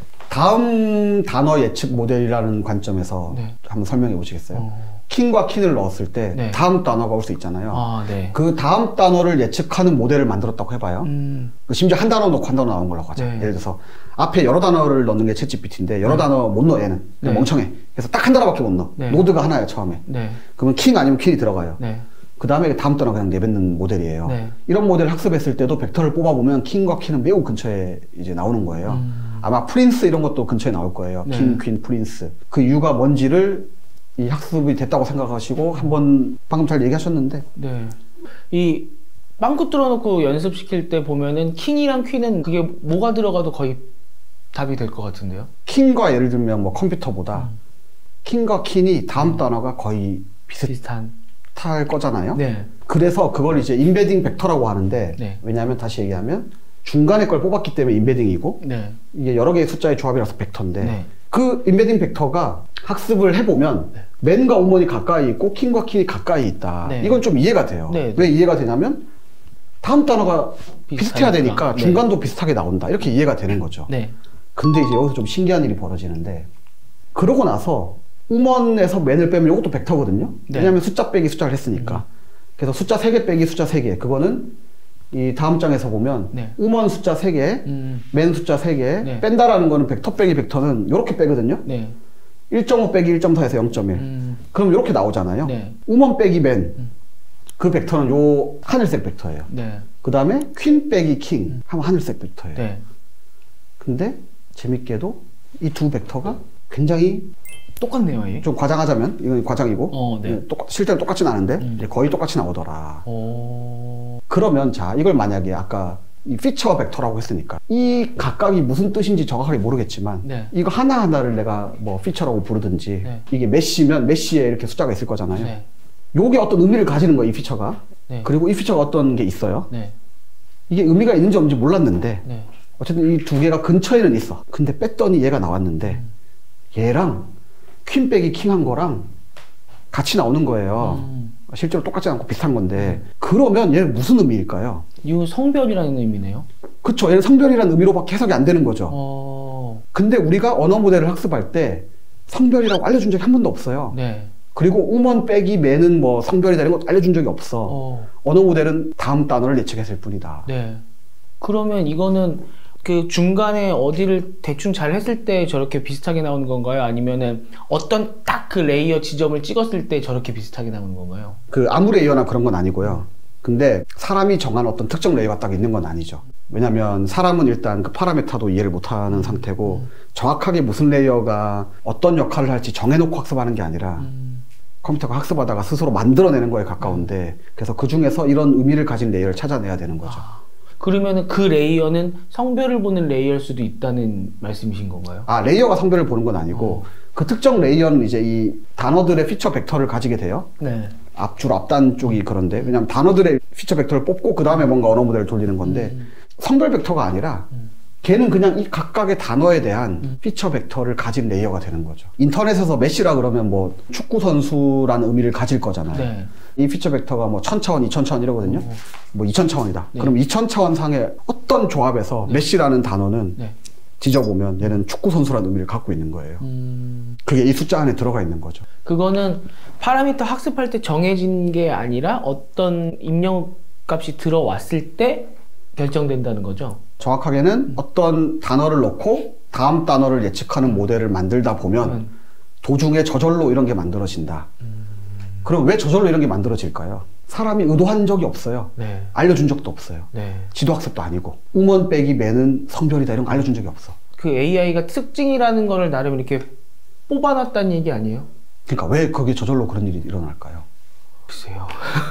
다음 단어 예측 모델이라는 관점에서 네. 한번 설명해 보시겠어요? 어. 킹과 퀸을 넣었을 때 네. 다음 단어가 올 수 있잖아요. 아, 네. 그 다음 단어를 예측하는 모델을 만들었다고 해봐요. 음. 심지어 한 단어 넣고 한 단어 나온 걸로 하자. 네. 예를 들어서 앞에 여러 단어를 넣는 게 챗지피티인데 여러 네. 단어 못 넣어 얘는. 네. 멍청해. 그래서 딱 한 단어밖에 못 넣어. 네. 노드가 하나예요 처음에. 네. 그러면 킹 아니면 퀸이 들어가요. 네. 그 다음에 다음 단어 그냥 내뱉는 모델이에요. 네. 이런 모델 학습했을 때도 벡터를 뽑아보면 킹과 퀸은 매우 근처에 이제 나오는 거예요. 음. 아마 프린스 이런 것도 근처에 나올 거예요. 네. 킹, 퀸, 프린스. 그 이유가 뭔지를 이 학습이 됐다고 생각하시고 한번 방금 잘 얘기하셨는데 네. 이 빵꾸 뚫어놓고 연습시킬 때 보면은 킹이랑 퀸은 그게 뭐가 들어가도 거의 답이 될 것 같은데요? 킹과 예를 들면 뭐 컴퓨터보다 음. 킹과 퀸이 다음 음. 단어가 거의 비슷, 비슷한 탈 거잖아요. 네. 그래서 그걸 이제 인베딩 벡터라고 하는데 네. 왜냐하면 다시 얘기하면 중간에 걸 뽑았기 때문에 인베딩이고 네. 이게 여러 개의 숫자의 조합이라서 벡터인데 네. 그 인베딩 벡터가 학습을 해보면 네. 맨과 우먼이 가까이 있고 킹과 퀸이 가까이 있다. 네. 이건 좀 이해가 돼요. 네. 왜 이해가 되냐면 다음 단어가 비슷해야 되니까 네. 중간도 비슷하게 나온다. 이렇게 이해가 되는 거죠. 네. 근데 이제 여기서 좀 신기한 일이 벌어지는데 그러고 나서 우먼에서 맨을 빼면 이것도 벡터거든요. 네. 왜냐하면 숫자 빼기 숫자를 했으니까. 음. 그래서 숫자 세 개 빼기 숫자 세 개. 그거는 이 다음 장에서 보면 네. 우먼 숫자 세 개, 음. 맨 숫자 세 개, 네. 뺀다라는 거는 벡터 빼기 벡터는 이렇게 빼거든요. 네. 일 점 오 빼기 일 점 사에서 영 점 일. 음. 그럼 이렇게 나오잖아요. 네. 우먼 빼기 맨. 음. 그 벡터는 요 하늘색 벡터예요. 네. 그 다음에 퀸 빼기 킹 음. 하면 하늘색 벡터예요. 네. 근데 재밌게도 이 두 벡터가 굉장히 똑같네요. 예. 좀 과장하자면 이건 과장이고 어, 네. 똑, 실제로 똑같진 않은데 음. 거의 똑같이 나오더라. 오. 그러면 자 이걸 만약에 아까 이 피처 벡터라고 했으니까 이 각각이 무슨 뜻인지 정확하게 모르겠지만 네. 이거 하나하나를 내가 뭐 피처라고 부르든지 네. 이게 메시면 메시에 이렇게 숫자가 있을 거잖아요. 네. 요게 어떤 의미를 가지는 거예요. 이 피처가. 네. 그리고 이 피처가 어떤 게 있어요. 네. 이게 의미가 있는지 없는지 몰랐는데 네. 어쨌든 이 두 개가 근처에는 있어. 근데 뺐더니 얘가 나왔는데 음. 얘랑 퀸 빼기 킹한 거랑 같이 나오는 거예요. 음. 실제로 똑같지 않고 비슷한 건데 음. 그러면 얘는 무슨 의미일까요? 이거 성별이라는 의미네요? 그쵸. 얘는 성별이라는 의미로밖에 해석이 안 되는 거죠. 어... 근데 우리가 언어 모델을 학습할 때 성별이라고 알려준 적이 한 번도 없어요. 네. 그리고 음원 빼기 매는 뭐 성별이다 이런 거 알려준 적이 없어. 어. 어느 모델은 다음 단어를 예측했을 뿐이다. 네. 그러면 이거는 그 중간에 어디를 대충 잘 했을 때 저렇게 비슷하게 나오는 건가요? 아니면은 어떤 딱 그 레이어 지점을 찍었을 때 저렇게 비슷하게 나오는 건가요? 그 아무 레이어나 그런 건 아니고요. 근데 사람이 정한 어떤 특정 레이어가 딱 있는 건 아니죠. 왜냐면 사람은 일단 그 파라메타도 이해를 못하는 상태고 음. 정확하게 무슨 레이어가 어떤 역할을 할지 정해놓고 학습하는 게 아니라 음. 컴퓨터가 학습하다가 스스로 만들어내는 거에 가까운데 그래서 그 중에서 이런 의미를 가진 레이어를 찾아내야 되는 거죠. 아. 그러면은 그 레이어는 성별을 보는 레이어일 수도 있다는 말씀이신 건가요? 아, 레이어가 성별을 보는 건 아니고 어. 그 특정 레이어는 이제 이 단어들의 피처 벡터를 가지게 돼요. 네. 앞줄, 앞단 쪽이 음. 그런데 왜냐면 단어들의 피처 벡터를 뽑고 그 다음에 뭔가 언어 모델을 돌리는 건데 음. 성별 벡터가 아니라 음. 걔는 그냥 이 각각의 단어에 대한 음. 피처 벡터를 가진 레이어가 되는 거죠. 인터넷에서 메시라 그러면 뭐 축구 선수라는 의미를 가질 거잖아요. 네. 이 피처 벡터가 뭐 천 차원, 이천 차원 이러거든요. 오. 뭐 이천 차원이다. 네. 그럼 이천 차원 상의 어떤 조합에서 네. 메시라는 단어는 네. 뒤져보면 얘는 축구 선수라는 의미를 갖고 있는 거예요. 음... 그게 이 숫자 안에 들어가 있는 거죠. 그거는 파라미터 학습할 때 정해진 게 아니라 어떤 입력값이 들어왔을 때 결정된다는 거죠? 정확하게는 음. 어떤 단어를 넣고 다음 단어를 예측하는 모델을 만들다 보면 음. 도중에 저절로 이런 게 만들어진다. 음. 그럼 왜 저절로 이런 게 만들어질까요? 사람이 의도한 적이 없어요. 네. 알려준 적도 없어요. 네. 지도학습도 아니고 음원 빼기 매는 성별이다 이런 거 알려준 적이 없어. 그 에이아이가 특징이라는 거를 나름 이렇게 뽑아놨다는 얘기 아니에요? 그러니까 왜 거기에 저절로 그런 일이 일어날까요? 글쎄요.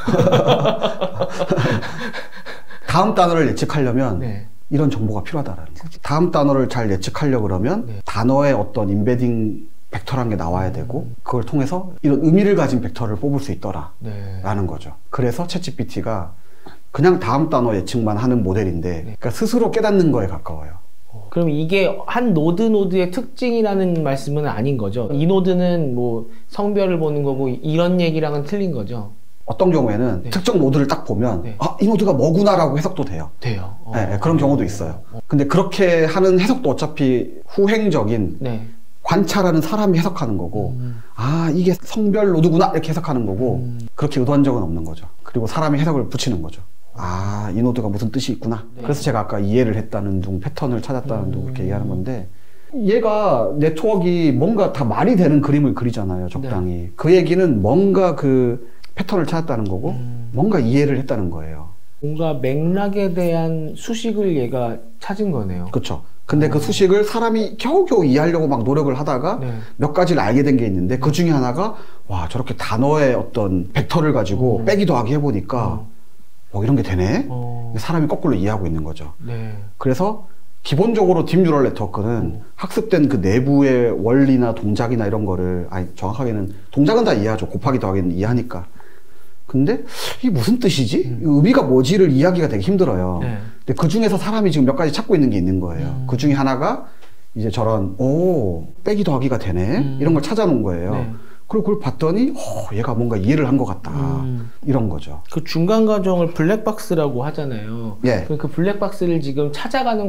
다음 단어를 예측하려면 네. 이런 정보가 필요하다라는 거죠. 다음 단어를 잘 예측하려고 그러면 네. 단어의 어떤 임베딩 벡터라는 게 나와야 되고 그걸 통해서 이런 의미를 가진 벡터를 뽑을 수 있더라 네. 라는 거죠. 그래서 챗지피티가 그냥 다음 단어 예측만 하는 모델인데 네. 그러니까 스스로 깨닫는 거에 가까워요. 그럼 이게 한 노드 노드의 특징이라는 말씀은 아닌 거죠? 이 노드는 뭐 성별을 보는 거고 이런 얘기랑은 틀린 거죠? 어떤 경우에는 네. 특정 노드를 딱 보면 네. 아, 이 노드가 뭐구나 라고 해석도 돼요. 돼요. 어. 네, 그런 경우도 있어요. 어. 근데 그렇게 하는 해석도 어차피 후행적인 네. 관찰하는 사람이 해석하는 거고 음. 아 이게 성별 노드구나 이렇게 해석하는 거고 음. 그렇게 의도한 적은 없는 거죠. 그리고 사람이 해석을 붙이는 거죠. 아 이 노드가 무슨 뜻이 있구나. 네. 그래서 제가 아까 이해를 했다는 둥 패턴을 찾았다는 음. 둥 그렇게 얘기하는 건데 얘가 네트워크가 뭔가 다 말이 되는 그림을 그리잖아요. 적당히. 네. 그 얘기는 뭔가 그 패턴을 찾았다는 거고 음. 뭔가 이해를 했다는 거예요. 뭔가 맥락에 대한 수식을 얘가 찾은 거네요. 그렇죠. 근데 어. 그 수식을 사람이 겨우겨우 이해하려고 막 노력을 하다가 네. 몇 가지를 알게 된 게 있는데 그 중에 하나가 와 저렇게 단어의 어떤 벡터를 가지고 어. 빼기 더하기 해보니까 어. 어, 이런 게 되네? 어. 사람이 거꾸로 이해하고 있는 거죠. 네. 그래서 기본적으로 딥뉴럴 네트워크는 어. 학습된 그 내부의 원리나 동작이나 이런 거를 아니 정확하게는 동작은 다 이해하죠. 곱하기 더하기는 이해하니까. 근데 이게 무슨 뜻이지? 음. 의미가 뭐지를 이해하기가 되게 힘들어요. 네. 근데 그 중에서 사람이 지금 몇 가지 찾고 있는 게 있는 거예요. 음. 그 중에 하나가 이제 저런 오 빼기 더하기가 되네 음. 이런 걸 찾아놓은 거예요. 네. 그리고 그걸 봤더니 어, 얘가 뭔가 이해를 한 것 같다 음. 이런 거죠. 그 중간 과정을 블랙박스라고 하잖아요. 예. 그 블랙박스를 지금 찾아가는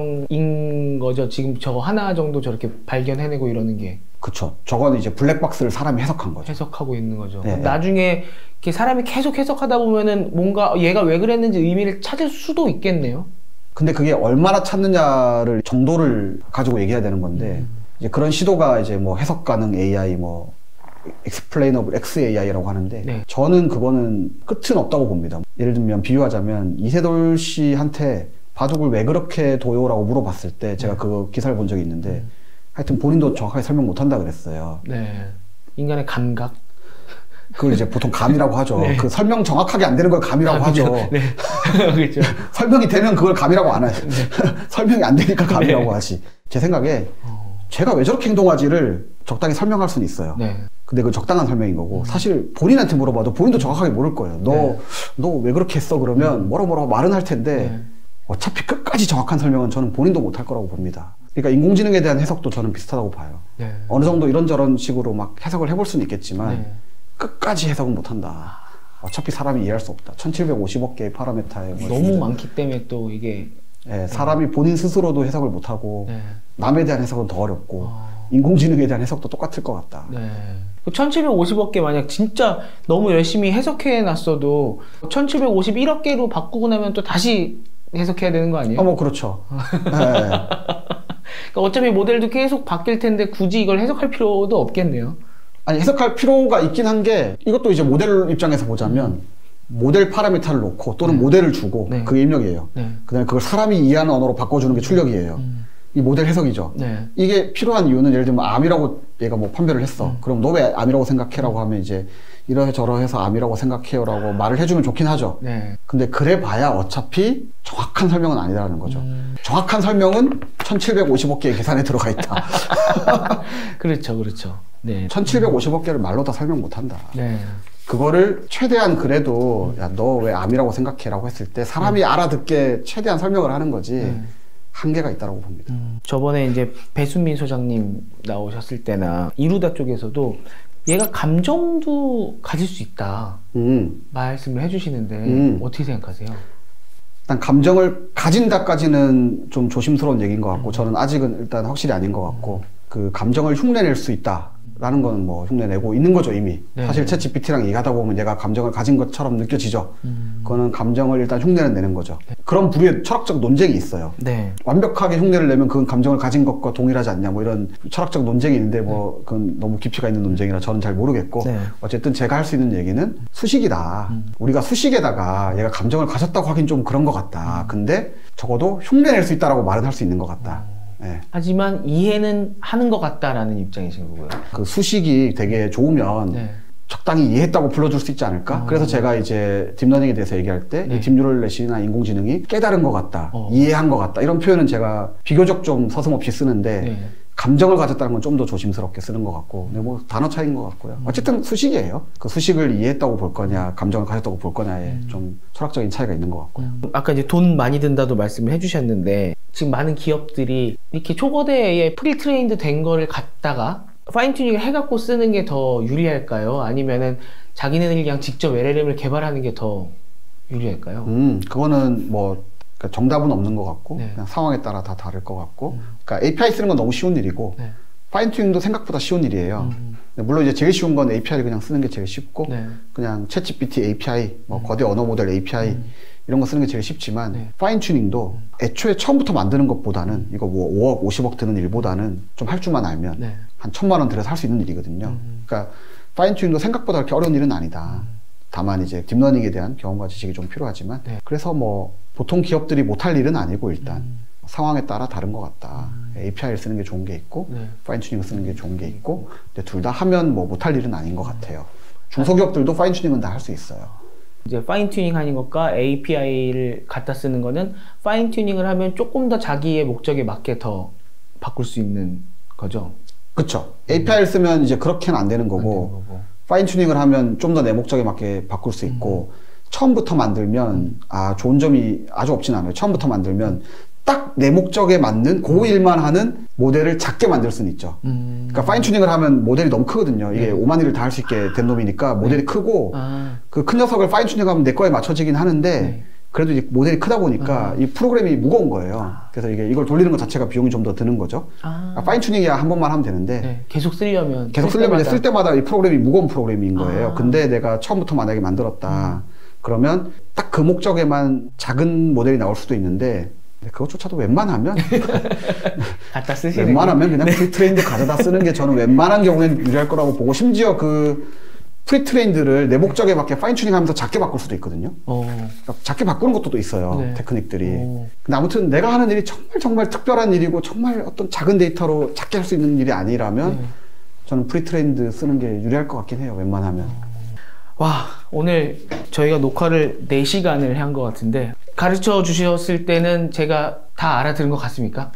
과정인 거죠. 지금 저거 하나 정도 저렇게 발견해내고 이러는 게. 그쵸. 저거는 이제 블랙박스를 사람이 해석한 거죠. 해석하고 있는 거죠. 예. 나중에 이렇게 사람이 계속 해석하다 보면은 뭔가 얘가 왜 그랬는지 의미를 찾을 수도 있겠네요. 근데 그게 얼마나 찾느냐를 정도를 가지고 얘기해야 되는 건데 음. 이제 그런 시도가 이제 뭐 해석 가능 에이아이 뭐 explainable 엑스에이아이라고 하는데 네. 저는 그거는 끝은 없다고 봅니다. 예를 들면 비유하자면 이세돌 씨한테 바둑을 왜 그렇게 둬요라고 물어봤을 때 제가 네. 그 기사를 본 적이 있는데 음. 하여튼 본인도 정확하게 설명 못한다 그랬어요. 네. 인간의 감각? 그걸 이제 보통 감이라고 하죠. 네. 그 설명 정확하게 안 되는 걸 감이라고 감이죠. 하죠. 네. 그렇죠. 설명이 되면 그걸 감이라고 안 하죠. 네. 설명이 안 되니까 감이라고 네. 하지. 제 생각에 어. 제가 왜 저렇게 행동하지를 적당히 설명할 수는 있어요. 네. 근데 그 적당한 설명인 거고 음. 사실 본인한테 물어봐도 본인도 정확하게 모를 거예요. 너 너 왜 네. 그렇게 했어? 그러면 음. 뭐라 뭐라 말은 할 텐데 네. 어차피 끝까지 정확한 설명은 저는 본인도 못할 거라고 봅니다. 그러니까 인공지능에 대한 해석도 저는 비슷하다고 봐요. 네. 어느 정도 이런저런 식으로 막 해석을 해볼 수는 있겠지만 네. 끝까지 해석은 못한다. 어차피 사람이 이해할 수 없다. 천칠백오십억 개의 파라메타에 뭐 너무 있는데. 많기 때문에 또 이게 네, 사람이 본인 스스로도 해석을 못하고 네. 남에 대한 해석은 더 어렵고 어... 인공지능에 대한 해석도 똑같을 것 같다. 네. 천칠백오십억 개 만약 진짜 너무 열심히 해석해 놨어도 천칠백오십일억 개로 바꾸고 나면 또 다시 해석해야 되는 거 아니에요? 어, 뭐 그렇죠. 네. 그러니까 어차피 모델도 계속 바뀔 텐데 굳이 이걸 해석할 필요도 없겠네요. 아니, 해석할 필요가 있긴 한 게, 이것도 이제 모델 입장에서 보자면 음. 모델 파라미터를 놓고 또는 네. 모델을 주고 네. 그게 입력이에요. 네. 그 다음에 그걸 사람이 이해하는 언어로 바꿔주는 게 출력이에요. 음. 이 모델 해석이죠. 네. 이게 필요한 이유는 예를 들면 암이라고 얘가 뭐 판별을 했어. 음. 그럼 너 왜 암이라고 생각해라고 하면 이제 이러저러해서 암이라고 생각해요라고 말을 해주면 좋긴 하죠. 네. 근데 그래 봐야 어차피 정확한 설명은 아니라는 거죠. 음. 정확한 설명은 천칠백오십억 개의 계산에 들어가 있다. 그렇죠, 그렇죠. 네. 천칠백오십억 개를 말로 다 설명 못 한다. 네. 그거를 최대한 그래도 야, 너 왜 암이라고 생각해라고 했을 때 사람이 음. 알아듣게 최대한 설명을 하는 거지. 음. 한계가 있다고 봅니다. 음, 저번에 이제 배순민 소장님 나오셨을 때나 이루다 쪽에서도 얘가 감정도 가질 수 있다 음. 말씀을 해주시는데 음. 어떻게 생각하세요? 일단 감정을 가진다까지는 좀 조심스러운 얘기인 것 같고 음. 저는 아직은 일단 확실히 아닌 것 같고 음. 그 감정을 흉내낼 수 있다 라는 건 뭐 흉내내고 있는 거죠 이미. 네. 사실 챗 지피티랑 얘기하다 보면 얘가 감정을 가진 것처럼 느껴지죠. 음. 그거는 감정을 일단 흉내는 내는 거죠. 네. 그런 부류의 철학적 논쟁이 있어요. 네. 완벽하게 흉내를 내면 그건 감정을 가진 것과 동일하지 않냐 뭐 이런 철학적 논쟁이 있는데 뭐 그건 너무 깊이가 있는 논쟁이라 저는 잘 모르겠고 네. 어쨌든 제가 할 수 있는 얘기는 수식이다. 음. 우리가 수식에다가 얘가 감정을 가졌다고 하긴 좀 그런 것 같다. 음. 근데 적어도 흉내낼 수 있다라고 말은 할 수 있는 것 같다. 음. 네. 하지만 이해는 하는 것 같다라는 입장이신 거고요. 그 수식이 되게 좋으면 네. 적당히 이해했다고 불러줄 수 있지 않을까? 어. 그래서 제가 이제 딥러닝에 대해서 얘기할 때 네. 이 딥뉴럴넷이나 인공지능이 깨달은 것 같다, 어. 이해한 것 같다 이런 표현은 제가 비교적 좀 서슴없이 쓰는데 네. 감정을 가졌다는 건 좀 더 조심스럽게 쓰는 것 같고 근데 뭐 단어 차이인 것 같고요. 음. 어쨌든 수식이에요. 그 수식을 이해했다고 볼 거냐 감정을 가졌다고 볼 거냐에 음. 좀 철학적인 차이가 있는 것 같고요. 음. 아까 이제 돈 많이 든다도 말씀을 해주셨는데 지금 많은 기업들이 이렇게 초거대에 프리트레인드 된 거를 갖다가 파인튜닝을 해갖고 쓰는 게 더 유리할까요? 아니면은 자기네들이 그냥 직접 엘엘엠을 개발하는 게 더 유리할까요? 음, 그거는 뭐 정답은 없는 것 같고 네. 그냥 상황에 따라 다 다를 것 같고 음. 그러니까 에이피아이 쓰는 건 너무 쉬운 일이고 네. 파인튜닝도 생각보다 쉬운 일이에요. 음. 물론 이제 제일 쉬운 건 에이피아이를 그냥 쓰는 게 제일 쉽고 네. 그냥 챗 지피티 에이피아이, 뭐 음. 거대 언어 모델 에이피아이 음. 이런 거 쓰는 게 제일 쉽지만 네. 파인튜닝도 애초에 처음부터 만드는 것보다는 이거 뭐 오억, 오십억 드는 일보다는 좀 할 줄만 알면 네. 한 천만 원 들여서 할 수 있는 일이거든요. 음. 그러니까 파인튜닝도 생각보다 그렇게 어려운 일은 아니다. 음. 다만 이제 딥러닝에 대한 경험과 지식이 좀 필요하지만 네. 그래서 뭐 보통 기업들이 못할 일은 아니고 일단 음. 상황에 따라 다른 것 같다. 음. 에이피아이를 쓰는 게 좋은 게 있고 네. 파인튜닝을 쓰는 게 좋은 게 있고 근데 둘 다 하면 뭐 못할 일은 아닌 것 같아요. 중소기업들도 파인튜닝은 다 할 수 있어요. 이제 파인튜닝 하는 것과 에이피아이를 갖다 쓰는 거는 파인튜닝을 하면 조금 더 자기의 목적에 맞게 더 바꿀 수 있는 거죠. 그렇죠. 에이피아이를 쓰면 이제 그렇게는 안 되는 거고, 안 되는 거고. 파인튜닝을 하면 좀 더 내 목적에 맞게 바꿀 수 있고 음. 처음부터 만들면 아 좋은 점이 아주 없진 않아요. 처음부터 만들면 딱 내 목적에 맞는 그 일만 하는 모델을 작게 만들 수는 있죠. 음. 그러니까 파인튜닝을 하면 모델이 너무 크거든요. 이게 네. 오만 일을 다 할 수 있게 된 놈이니까 모델이 네. 크고 아. 그 큰 녀석을 파인튜닝하면 내 거에 맞춰지긴 하는데 네. 그래도 이제 모델이 크다 보니까 아. 이 프로그램이 무거운 거예요. 아. 그래서 이게 이걸 돌리는 것 자체가 비용이 좀 더 드는 거죠. 아. 파인튜닝이야 한 번만 하면 되는데 네. 계속 쓰려면 계속 쓸 쓰려면 때마다. 쓸 때마다 이 프로그램이 무거운 프로그램인 거예요. 아. 근데 내가 처음부터 만약에 만들었다. 음. 그러면 딱 그 목적에만 작은 모델이 나올 수도 있는데 그것조차도 웬만하면 갖다 쓰시는 웬만하면 그냥 네. 프리트레인드 가져다 쓰는 게 저는 웬만한 경우에는 유리할 거라고 보고 심지어 그 프리트레인드를 내 목적에 맞게 파인튜닝 하면서 작게 바꿀 수도 있거든요. 그러니까 작게 바꾸는 것도 또 있어요. 네. 테크닉들이. 오. 근데 아무튼 내가 하는 일이 정말 정말 특별한 일이고 정말 어떤 작은 데이터로 작게 할 수 있는 일이 아니라면 네. 저는 프리트레인드 쓰는 게 유리할 것 같긴 해요. 웬만하면. 와, 오늘 저희가 녹화를 네 시간을 한 것 같은데 가르쳐 주셨을 때는 제가 다 알아들은 것 같습니까?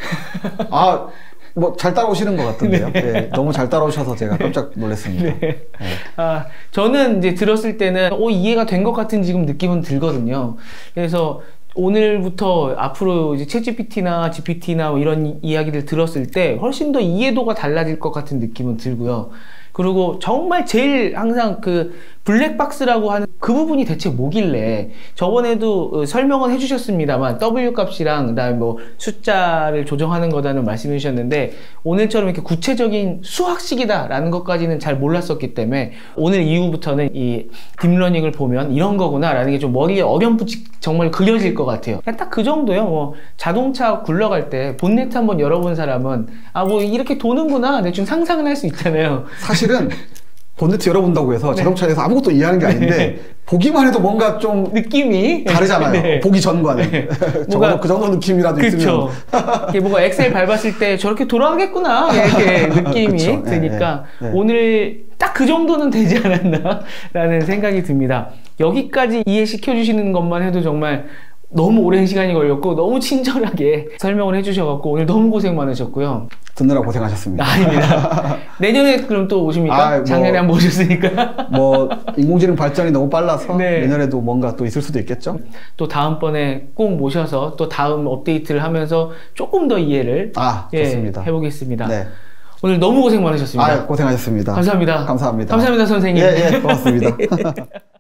아, 뭐 잘 따라오시는 것 같은데요. 네. 네, 너무 잘 따라오셔서 제가 깜짝 놀랐습니다. 네. 네. 아, 저는 이제 들었을 때는 오, 이해가 된 것 같은 지금 느낌은 들거든요. 그래서 오늘부터 앞으로 이제 챗지피티나 지피티나 뭐 이런 이야기를 들었을 때 훨씬 더 이해도가 달라질 것 같은 느낌은 들고요. 그리고 정말 제일 항상 그 블랙박스라고 하는 그 부분이 대체 뭐길래, 저번에도 설명은 해주셨습니다만 W 값이랑 그다음에 뭐 숫자를 조정하는 거다는 말씀해 주셨는데, 오늘처럼 이렇게 구체적인 수학식이다라는 것까지는 잘 몰랐었기 때문에 오늘 이후부터는 이 딥러닝을 보면 이런 거구나라는 게 좀 머리에 어렴풋이 정말 그려질 것 같아요. 그냥 딱 그 정도요. 뭐 자동차 굴러갈 때 본네트 한번 열어본 사람은 아 뭐 이렇게 도는구나 대충 상상은 할 수 있잖아요. 사실은 본네트 열어본다고 해서 네. 자동차에 대해서 아무것도 이해하는 게 아닌데 네. 보기만 해도 뭔가 좀 느낌이 다르잖아요. 네. 보기 전과는. 네. 뭔가 그 정도 느낌이라도 그쵸. 있으면. 이게 뭔가 엑셀 밟았을 때 저렇게 돌아가겠구나 이렇게 느낌이 그쵸. 드니까 네. 네. 오늘 딱 그 정도는 되지 않았나 라는 생각이 듭니다. 여기까지 이해시켜 주시는 것만 해도 정말 너무 오랜 시간이 걸렸고 너무 친절하게 설명을 해주셔갖고 오늘 너무 고생 많으셨고요. 듣느라 고생하셨습니다. 아닙니다. 내년에 그럼 또 오십니까? 아, 뭐, 작년에 한번 오셨으니까. 뭐 인공지능 발전이 너무 빨라서 네. 내년에도 뭔가 또 있을 수도 있겠죠. 또 다음번에 꼭 모셔서 또 다음 업데이트를 하면서 조금 더 이해를 아, 예, 좋습니다. 해보겠습니다. 네. 오늘 너무 고생 많으셨습니다. 아, 고생하셨습니다. 감사합니다. 감사합니다. 감사합니다, 선생님. 예, 예, 고맙습니다.